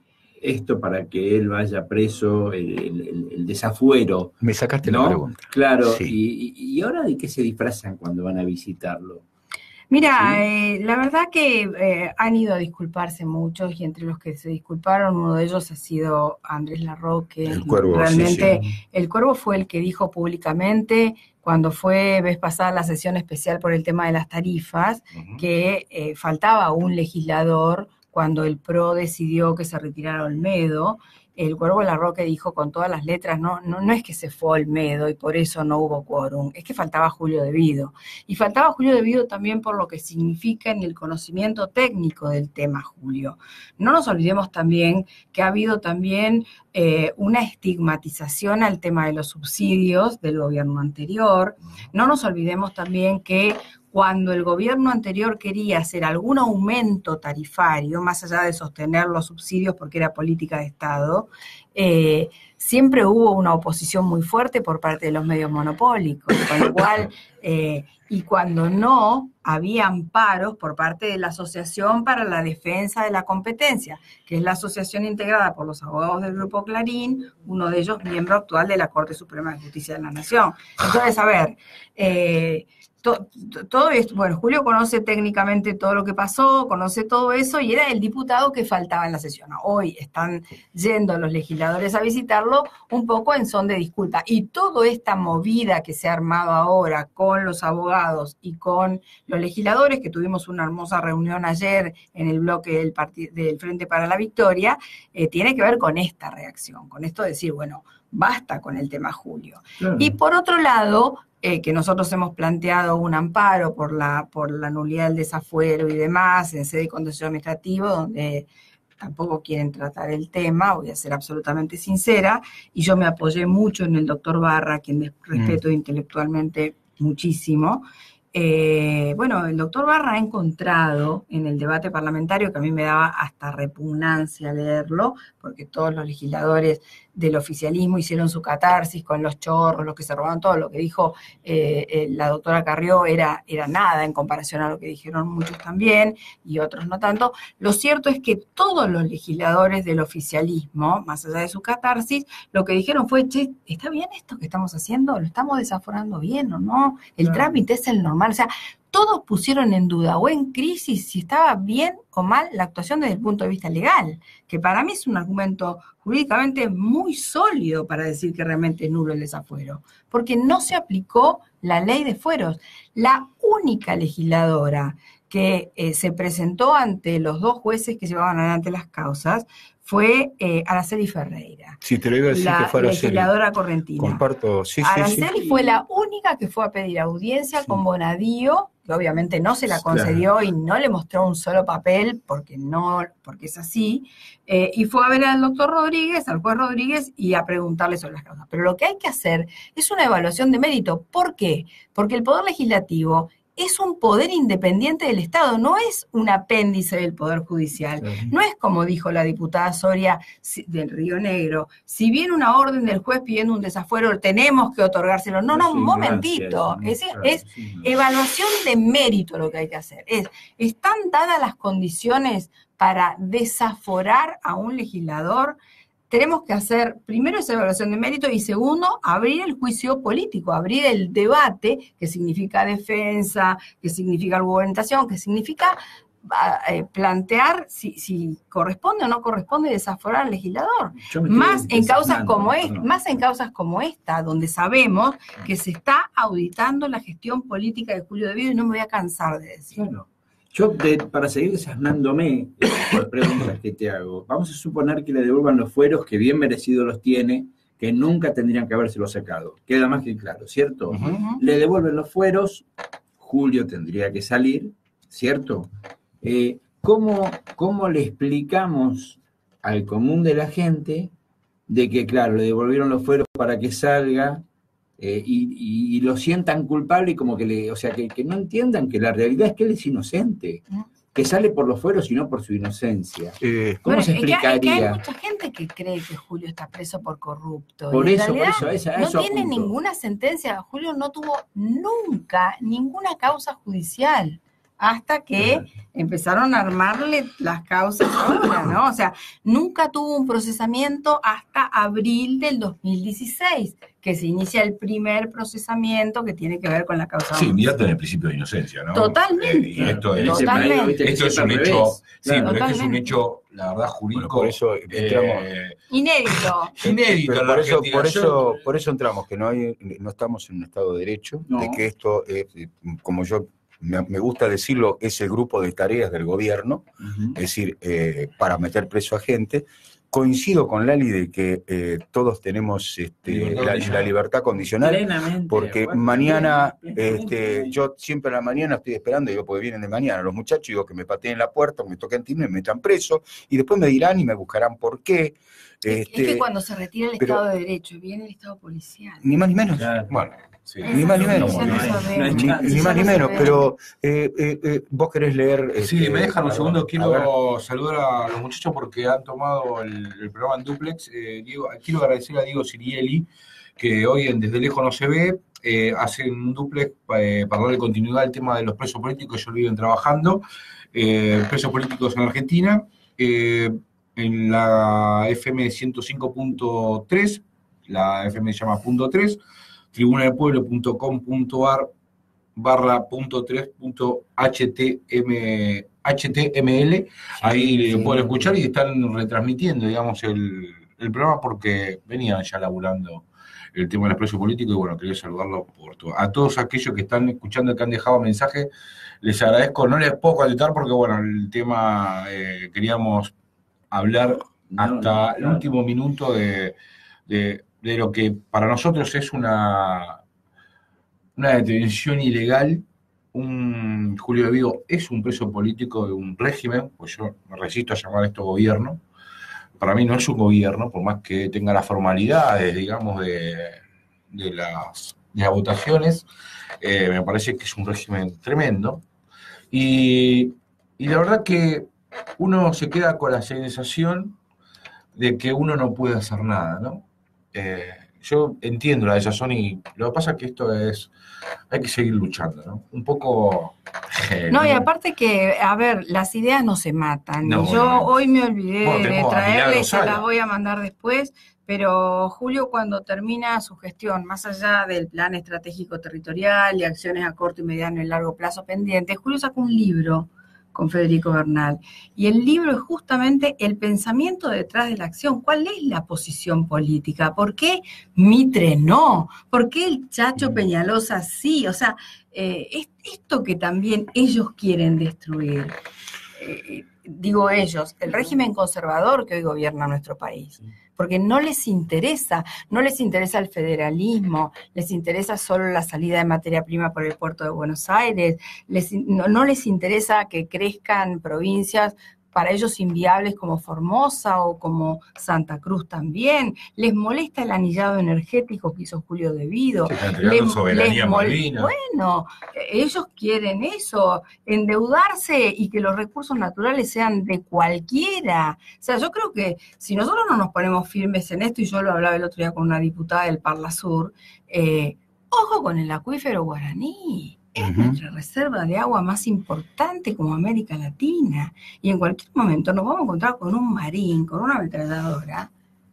esto para que él vaya preso, el, el, el desafuero. Me sacaste ¿no? la pregunta. Claro, sí. y, y ahora de qué se disfrazan cuando van a visitarlo. Mira, ¿Sí? eh, la verdad que eh, han ido a disculparse muchos y entre los que se disculparon, uno de ellos ha sido Andrés Larroque. El Cuervo, realmente, sí, sí. El Cuervo fue el que dijo públicamente, cuando fue vez pasada la sesión especial por el tema de las tarifas, uh-huh. que eh, faltaba un legislador cuando el P R O decidió que se retirara Olmedo. El Cuervo Larroque dijo con todas las letras, no, no, no es que se fue Olmedo y por eso no hubo quórum, es que faltaba Julio De Vido. Y faltaba Julio De Vido también por lo que significa en el conocimiento técnico del tema, Julio. No nos olvidemos también que ha habido también eh, una estigmatización al tema de los subsidios del gobierno anterior. No nos olvidemos también que cuando el gobierno anterior quería hacer algún aumento tarifario, más allá de sostener los subsidios porque era política de Estado, eh, siempre hubo una oposición muy fuerte por parte de los medios monopólicos, con lo cual, eh, y cuando no, había amparos por parte de la Asociación para la Defensa de la Competencia, que es la asociación integrada por los abogados del Grupo Clarín, uno de ellos miembro actual de la Corte Suprema de Justicia de la Nación. Entonces, a ver, eh, Todo, todo esto, bueno, Julio conoce técnicamente todo lo que pasó, conoce todo eso y era el diputado que faltaba en la sesión. Hoy están yendo los legisladores a visitarlo un poco en son de disculpa. Y toda esta movida que se ha armado ahora con los abogados y con los legisladores, que tuvimos una hermosa reunión ayer en el bloque del, part- del Frente para la Victoria, eh, tiene que ver con esta reacción, con esto de decir, bueno, basta con el tema Julio. Claro. Y por otro lado, Eh, que nosotros hemos planteado un amparo por la, por la nulidad del desafuero y demás en sede de contencioso administrativo, donde tampoco quieren tratar el tema, voy a ser absolutamente sincera, y yo me apoyé mucho en el doctor Barra, quien respeto mm. intelectualmente muchísimo. Eh, bueno, el doctor Barra ha encontrado en el debate parlamentario, que a mí me daba hasta repugnancia leerlo, porque todos los legisladores del oficialismo hicieron su catarsis con los chorros, los que se robaron todo, lo que dijo eh, eh, la doctora Carrió era, era nada en comparación a lo que dijeron muchos también, y otros no tanto. Lo cierto es que todos los legisladores del oficialismo, más allá de su catarsis, lo que dijeron fue, che, ¿está bien esto que estamos haciendo? ¿Lo estamos desaforando bien o no? ¿El claro. trámite es el normal? O sea, todos pusieron en duda o en crisis si estaba bien o mal la actuación desde el punto de vista legal, que para mí es un argumento jurídicamente muy sólido para decir que realmente es nulo el desafuero, porque no se aplicó la ley de fueros. La única legisladora que eh, se presentó ante los dos jueces que llevaban adelante las causas fue eh, Araceli Ferreira. Sí, te lo iba a decir la que fue Araceli. Legisladora correntina. Comparto, sí, Araceli sí, sí. fue la única que fue a pedir audiencia sí. con Bonadío, que obviamente no se la concedió claro. y no le mostró un solo papel, porque no, porque es así, eh, y fue a ver al doctor Rodríguez, al juez Rodríguez, y a preguntarle sobre las causas. Pero lo que hay que hacer es una evaluación de mérito. ¿Por qué? Porque el Poder Legislativo es un poder independiente del Estado, no es un apéndice del Poder Judicial. Sí. No es como dijo la diputada Soria del Río Negro, si viene una orden del juez pidiendo un desafuero, tenemos que otorgárselo. No, no, un momentito. Es, es evaluación de mérito lo que hay que hacer. Es, ¿están dadas las condiciones para desaforar a un legislador? Tenemos que hacer, primero, esa evaluación de mérito y segundo, abrir el juicio político, abrir el debate, que significa defensa, que significa argumentación, que significa eh, plantear si, si corresponde o no corresponde desaforar al legislador. Más en causas como es, no. más en causas como esta, donde sabemos que se está auditando la gestión política de Julio de Vido y no me voy a cansar de decirlo. Claro. Yo, de, para seguir desasnándome por preguntas que te hago, vamos a suponer que le devuelvan los fueros, que bien merecidos los tiene, que nunca tendrían que habérselos sacado. Queda más que claro, ¿cierto? Uh-huh. Le devuelven los fueros, Julio tendría que salir, ¿cierto? Eh, ¿cómo, ¿Cómo le explicamos al común de la gente de que, claro, le devolvieron los fueros para que salga eh, y, y, y lo sientan culpable y como que le, o sea, que, que no entiendan que la realidad es que él es inocente, que sale por los fueros y no por su inocencia? Eh, ¿Cómo bueno, se explicaría? Es que, es que hay mucha gente que cree que Julio está preso por corrupto. Por eso, por eso, esa, no eso tiene apunto. Ninguna sentencia. Julio no tuvo nunca ninguna causa judicial. Hasta que uh-huh. empezaron a armarle las causas ahora, ¿no? O sea, nunca tuvo un procesamiento hasta abril del dos mil dieciséis, que se inicia el primer procesamiento que tiene que ver con la causa. Sí, invierte en el principio de inocencia, ¿no? Totalmente. Eh, y esto es, Totalmente. Esto es un hecho, claro, sí, pero totalmente. Esto es un hecho, la verdad, jurídico. Bueno, por eso entramos. Eh, inédito. Inédito. Pero por eso, por eso, por eso entramos, que no hay, no estamos en un Estado de Derecho, no. de que esto es, como yo Me, me gusta decirlo, es el grupo de tareas del gobierno, uh-huh. es decir, eh, para meter preso a gente. Coincido con Lali de que eh, todos tenemos este, libertad la, la libertad condicional, plenamente, porque bueno, mañana, plenamente. Este, yo siempre a la mañana estoy esperando, digo, porque vienen de mañana los muchachos, digo que me pateen la puerta, me toquen timbre, me metan preso, y después me dirán y me buscarán por qué. Este, es que cuando se retira el pero, Estado de Derecho, viene el Estado policial. Ni más ni menos. Claro. Bueno. Sí. Ni más ni menos, no, no hay, no hay ni, ni más ni menos, pero eh, eh, eh, vos querés leer... Sí, este, me dejan un segundo, quiero saludar a los muchachos porque han tomado el, el programa en duplex. Eh, Diego, quiero agradecer a Diego Sirieli, que hoy en Desde Lejos No Se Ve, eh, hacen un duplex eh, para darle continuidad al tema de los presos políticos, ellos lo viven trabajando, eh, presos políticos en Argentina, eh, en la F M ciento cinco punto tres, la F M se llama punto tres, tribuna del pueblo punto com punto ar barra punto tres punto h t m l, ahí sí, lo pueden escuchar y están retransmitiendo, digamos, el, el programa porque venían ya laburando el tema de los presos políticos y bueno, quería saludarlos por todo. A todos aquellos que están escuchando, que han dejado mensaje, les agradezco, no les puedo contestar porque bueno, el tema eh, queríamos hablar hasta no, no, el claro. último minuto de, de de lo que para nosotros es una, una detención ilegal un Julio de Vido es un preso político de un régimen, pues yo me resisto a llamar esto gobierno. Para mí no es un gobierno, por más que tenga las formalidades, digamos, de, de, las, de las votaciones, eh, me parece que es un régimen tremendo. Y, y la verdad que uno se queda con la sensación de que uno no puede hacer nada, ¿no? Eh, yo entiendo la desazón y lo que pasa es que esto es, hay que seguir luchando, ¿no? Un poco... Eh, no, y aparte que, a ver, las ideas no se matan. No, yo no. hoy me olvidé Bueno, de tengo a Milagro traerles, se Sala. las voy a mandar después, pero Julio cuando termina su gestión, más allá del plan estratégico territorial y acciones a corto y mediano y largo plazo pendientes, Julio sacó un libro con Federico Bernal. Y el libro es justamente el pensamiento detrás de la acción. ¿Cuál es la posición política? ¿Por qué Mitre no? ¿Por qué el Chacho Peñalosa sí? O sea, eh, es esto que también ellos quieren destruir. Eh, digo ellos, el régimen conservador que hoy gobierna nuestro país. Porque no les interesa, no les interesa el federalismo, les interesa solo la salida de materia prima por el puerto de Buenos Aires, les, no, no les interesa que crezcan provincias para ellos inviables como Formosa o como Santa Cruz también, les molesta el anillado energético que hizo Julio de Vido. Se están entregando soberanía Malvinas. Bueno, ellos quieren eso, endeudarse y que los recursos naturales sean de cualquiera. O sea, yo creo que si nosotros no nos ponemos firmes en esto, y yo lo hablaba el otro día con una diputada del Parla Sur, eh, ojo con el acuífero guaraní. Es uh-huh. nuestra reserva de agua más importante como América Latina. Y en cualquier momento nos vamos a encontrar con un marín, con una ametralladora.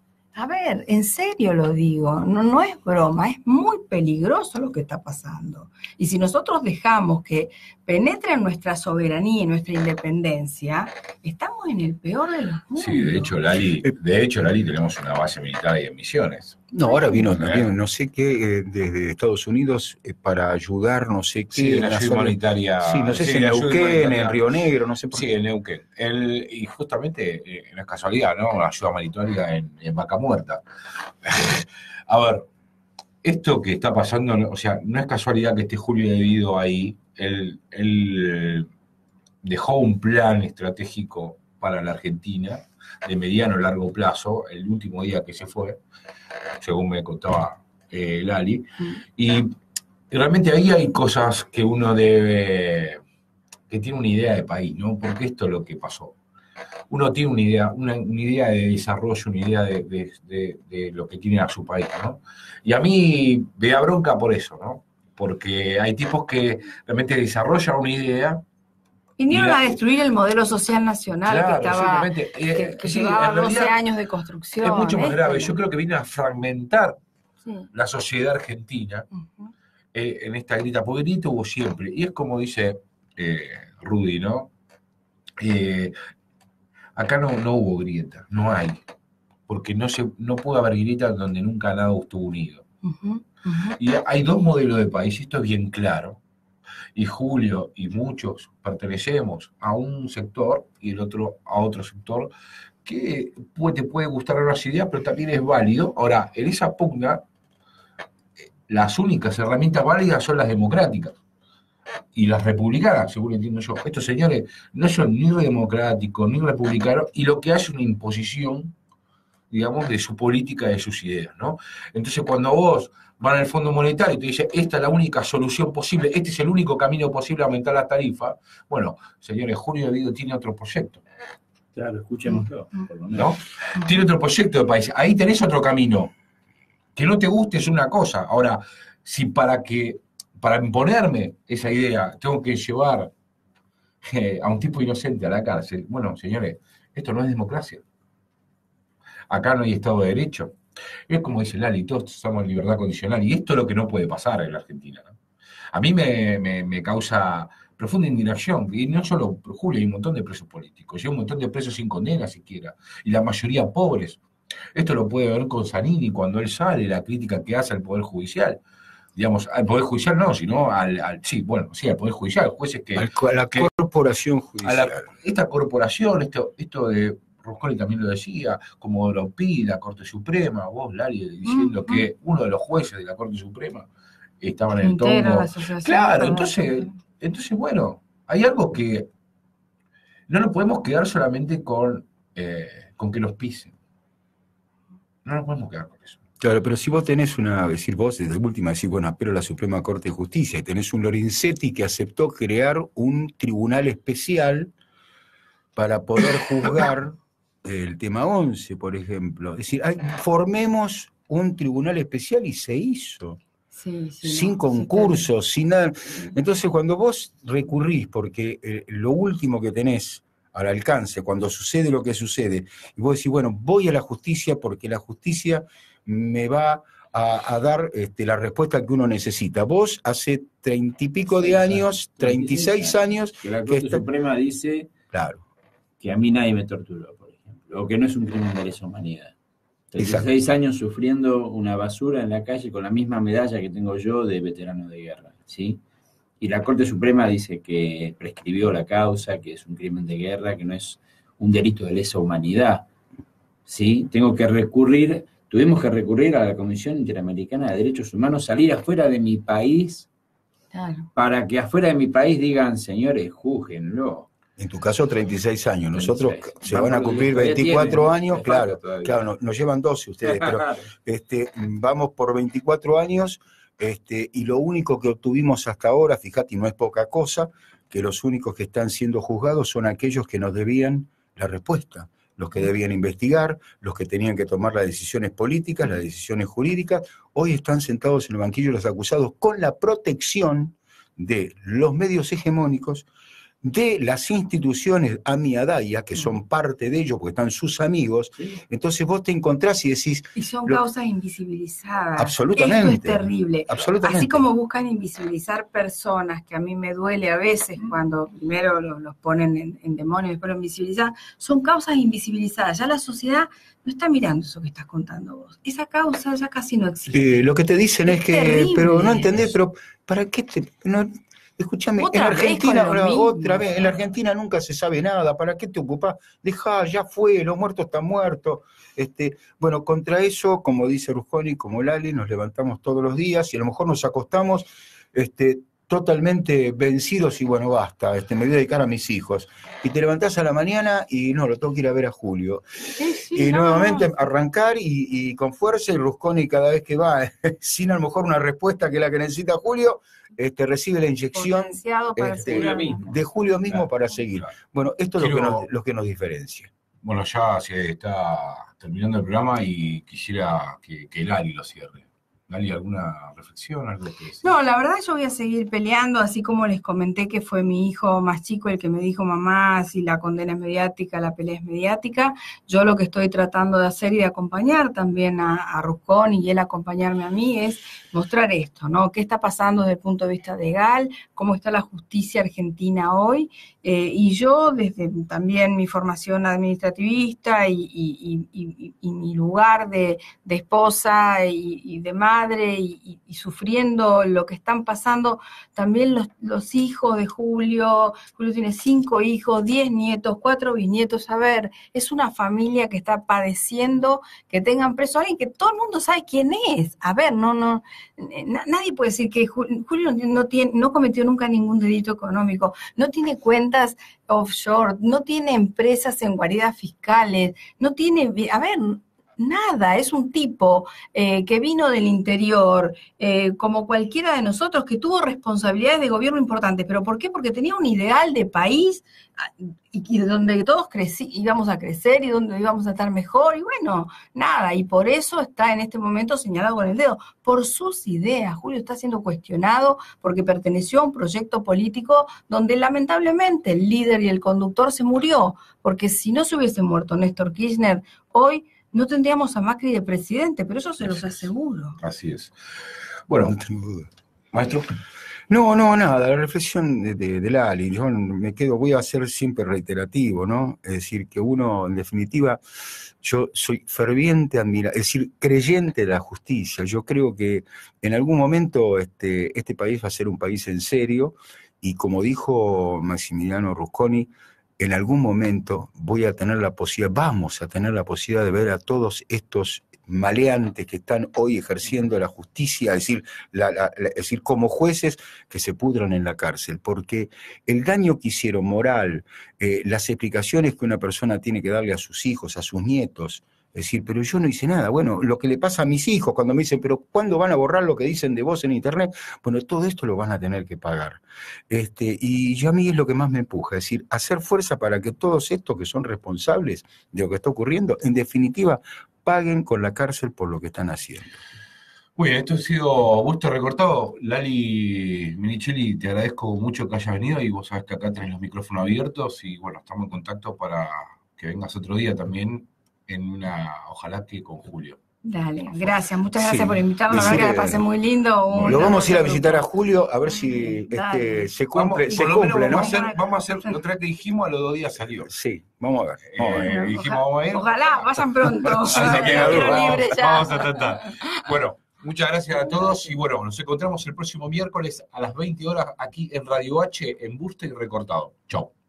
A ver, en serio lo digo, no, no es broma, es muy peligroso lo que está pasando. Y si nosotros dejamos que penetre en nuestra soberanía y nuestra independencia, estamos en el peor de los mundos. Sí, de hecho, Lali, de hecho, Lali, tenemos una base militar ahí en Misiones. No, ahora vino también, no sé qué, eh, desde Estados Unidos eh, para ayudar, no sé qué. Sí, en la ayuda humanitaria. Sí, no sé sí, si en Neuquén, en Río Negro, no sé por sí, qué. Sí, en Neuquén. El, y justamente, eh, no es casualidad, ¿no? La ayuda humanitaria en, en Vaca Muerta. A ver, esto que está pasando, o sea, no es casualidad que esté Julio de Vido ahí. Él, él dejó un plan estratégico para la Argentina de mediano a largo plazo, el último día que se fue, según me contaba eh, Lali, y realmente ahí hay cosas que uno debe, que tiene una idea de país, ¿no? Porque esto es lo que pasó. Uno tiene una idea, una, una idea de desarrollo, una idea de, de, de, de lo que tiene a su país, ¿no? Y a mí me da bronca por eso, ¿no? Porque hay tipos que realmente desarrollan una idea. Vinieron a destruir el modelo social nacional, claro, que estaba eh, que, que sí, llevaba doce años de construcción. Es mucho más ¿eh? grave. Yo creo que viene a fragmentar sí. la sociedad argentina uh-huh. eh, en esta grita, porque grita hubo siempre. Y es como dice eh, Rudy, ¿no? Eh, acá no, no hubo grieta, no hay. Porque no, se, no puede haber grieta donde nunca nada estuvo unido. Uh-huh. Uh-huh. Y hay dos modelos de país, esto es bien claro. Y Julio y muchos pertenecemos a un sector y el otro a otro sector que puede, te puede gustar unas ideas, pero también es válido. Ahora, en esa pugna, las únicas herramientas válidas son las democráticas y las republicanas, según entiendo yo. Estos señores no son ni democráticos ni republicanos y lo que hace es una imposición, digamos, de su política, de sus ideas, ¿no? Entonces, cuando vos van al Fondo Monetario y te dice, esta es la única solución posible, este es el único camino posible a aumentar las tarifas, bueno, señores, Julio de Vido tiene otro proyecto. Claro, escuchémoslo. ¿No? Tiene otro proyecto de país. Ahí tenés otro camino. Que no te guste es una cosa. Ahora, si para que, para imponerme esa idea, tengo que llevar eh, a un tipo inocente a la cárcel, bueno, señores, esto no es democracia. Acá no hay Estado de Derecho. Es como dice Lali, todos estamos en libertad condicional, y esto es lo que no puede pasar en la Argentina, ¿no? A mí me, me, me causa profunda indignación, y no solo por Julio, hay un montón de presos políticos, hay un montón de presos sin condena siquiera, y la mayoría pobres. Esto lo puede ver con Zanini cuando él sale, la crítica que hace al Poder Judicial. Digamos, al Poder Judicial no, sino al, al sí, bueno, sí, al Poder Judicial, jueces que... A la que, corporación judicial. A la, esta corporación, esto, esto de... Rosconi también lo decía, como lo pide la Corte Suprema, vos, Lali, diciendo uh-huh. que uno de los jueces de la Corte Suprema estaban en el tomo. Claro, entonces, Entonces, bueno, hay algo que no nos podemos quedar solamente con, eh, con que los pisen. No nos podemos quedar con eso. Claro, pero si vos tenés una, decir vos, desde última, decir, bueno, espero la Suprema Corte de Justicia, y tenés un Lorenzetti que aceptó crear un tribunal especial para poder juzgar el tema once, por ejemplo. Es decir, hay, formemos un tribunal especial y se hizo. Sí, sí, sin no, concursos, sí, sin nada. Entonces, cuando vos recurrís, porque eh, lo último que tenés al alcance, cuando sucede lo que sucede, y vos decís, bueno, voy a la justicia porque la justicia me va a, a dar este, la respuesta que uno necesita. Vos hace treinta y pico de años, treinta y seis años... Que la Corte que está... Suprema dice claro. que a mí nadie me torturó, por ejemplo, o que no es un crimen de lesa humanidad. treinta y seis Exacto. años sufriendo una basura en la calle con la misma medalla que tengo yo de veterano de guerra, ¿sí? Y la Corte Suprema dice que prescribió la causa, que es un crimen de guerra, que no es un delito de lesa humanidad, ¿sí? Tengo que recurrir, tuvimos que recurrir a la Comisión Interamericana de Derechos Humanos, salir afuera de mi país, claro, para que afuera de mi país digan, señores, júzguenlo. En tu caso, treinta y seis años. Nosotros treinta y seis. se van a cumplir Todavía veinticuatro tienen, años, les claro, falta todavía. claro, nos, nos llevan doce ustedes, pero este, vamos por veinticuatro años, este, y lo único que obtuvimos hasta ahora, fíjate, y no es poca cosa, que los únicos que están siendo juzgados son aquellos que nos debían la respuesta, los que debían investigar, los que tenían que tomar las decisiones políticas, las decisiones jurídicas. Hoy están sentados en el banquillo de los acusados con la protección de los medios hegemónicos, de las instituciones amiadaya, que son parte de ellos, porque están sus amigos. Sí. Entonces vos te encontrás y decís... Y son lo, causas invisibilizadas. Absolutamente. Esto es terrible. Absolutamente. Así como buscan invisibilizar personas, que a mí me duele a veces cuando primero los, los ponen en, en demonios y después los invisibilizan, son causas invisibilizadas. Ya la sociedad no está mirando eso que estás contando vos. Esa causa ya casi no existe. Eh, lo que te dicen es, es que, terrible. Pero no entendés, pero ¿para qué te...? No, escúchame, en Argentina, otra vez, en la Argentina nunca se sabe nada, ¿para qué te ocupás? Dejá, ya fue, los muertos están muertos. Este, bueno, contra eso, como dice Rusconi, como Lali, nos levantamos todos los días y a lo mejor nos acostamos este, totalmente vencidos y bueno, basta, este, me voy a dedicar a mis hijos. Y te levantás a la mañana y no, lo tengo que ir a ver a Julio. Sí, sí, y no, nuevamente no. arrancar y, y con fuerza, y Rusconi cada vez que va, sin a lo mejor una respuesta que la que necesita Julio, Este, recibe la inyección para este, Julio de Julio mismo claro, para seguir. Claro. Bueno, esto es Quiero, lo, que nos, lo que nos diferencia. Bueno, ya se está terminando el programa y quisiera que, que Lali lo cierre. Lali, ¿alguna reflexión? Algo que decir? No, la verdad yo voy a seguir peleando, así como les comenté que fue mi hijo más chico el que me dijo, mamá, si la condena es mediática, la pelea es mediática. Yo lo que estoy tratando de hacer y de acompañar también a, a Rusconi y él acompañarme a mí es mostrar esto, ¿no? ¿Qué está pasando desde el punto de vista legal? ¿Cómo está la justicia argentina hoy? Eh, y yo, desde también mi formación administrativista y, y, y, y, y mi lugar de, de esposa y, y de madre y, y, y sufriendo lo que están pasando, también los, los hijos de Julio, Julio tiene cinco hijos, diez nietos, cuatro bisnietos, a ver, es una familia que está padeciendo que tengan preso a alguien que todo el mundo sabe quién es, a ver, no, no, nadie puede decir que Julio no, tiene, no cometió nunca ningún delito económico, no tiene cuentas offshore, no tiene empresas en guaridas fiscales, no tiene, a ver, nada, es un tipo eh, que vino del interior, eh, como cualquiera de nosotros, que tuvo responsabilidades de gobierno importantes. ¿Pero por qué? Porque tenía un ideal de país y, y donde todos crecí, íbamos a crecer y donde íbamos a estar mejor, y bueno, nada, y por eso está en este momento señalado con el dedo, por sus ideas. Julio está siendo cuestionado porque perteneció a un proyecto político donde lamentablemente el líder y el conductor se murió, porque si no se hubiese muerto Néstor Kirchner, hoy no tendríamos a Macri de presidente, pero eso se los aseguro. Así es. Bueno, maestro. No, no, nada, la reflexión de, de, de Lali, yo me quedo, voy a ser siempre reiterativo, ¿no? Es decir, que uno, en definitiva, yo soy ferviente admirador, es decir, creyente de la justicia. Yo creo que en algún momento este, este país va a ser un país en serio, y como dijo Maximiliano Rusconi, en algún momento voy a tener la posibilidad, vamos a tener la posibilidad de ver a todos estos maleantes que están hoy ejerciendo la justicia, es decir, la, la, la, es decir, como jueces, que se pudran en la cárcel, porque el daño que hicieron moral, eh, las explicaciones que una persona tiene que darle a sus hijos, a sus nietos, es decir, pero yo no hice nada. Bueno, lo que le pasa a mis hijos cuando me dicen, pero ¿cuándo van a borrar lo que dicen de vos en internet? Bueno, todo esto lo van a tener que pagar. Este, y yo a mí es lo que más me empuja, es decir, hacer fuerza para que todos estos que son responsables de lo que está ocurriendo, en definitiva, paguen con la cárcel por lo que están haciendo. Muy bien, esto ha sido Busto Recortado. Lali Minichelli, te agradezco mucho que hayas venido y vos sabés que acá tenés los micrófonos abiertos y bueno, estamos en contacto para que vengas otro día también en una, ojalá que con Julio. Dale, gracias, muchas gracias Sí, por invitarnos, la verdad que la pasé muy lindo. Lo vamos a ir a visitar a Julio a ver si este, se cumple, vamos, se por lo cumple, menos ¿no? Vamos a hacer, vamos a hacer la otra vez que dijimos, a los dos días salió. Sí, vamos a ver. Vamos a ver. Eh, dijimos, vamos a ir. Ojalá, vayan pronto. Así que, vamos, libre ya. vamos a tratar. Bueno, muchas gracias a todos y bueno, nos encontramos el próximo miércoles a las veinte horas aquí en Radio H en Busto y Recortado. Chau.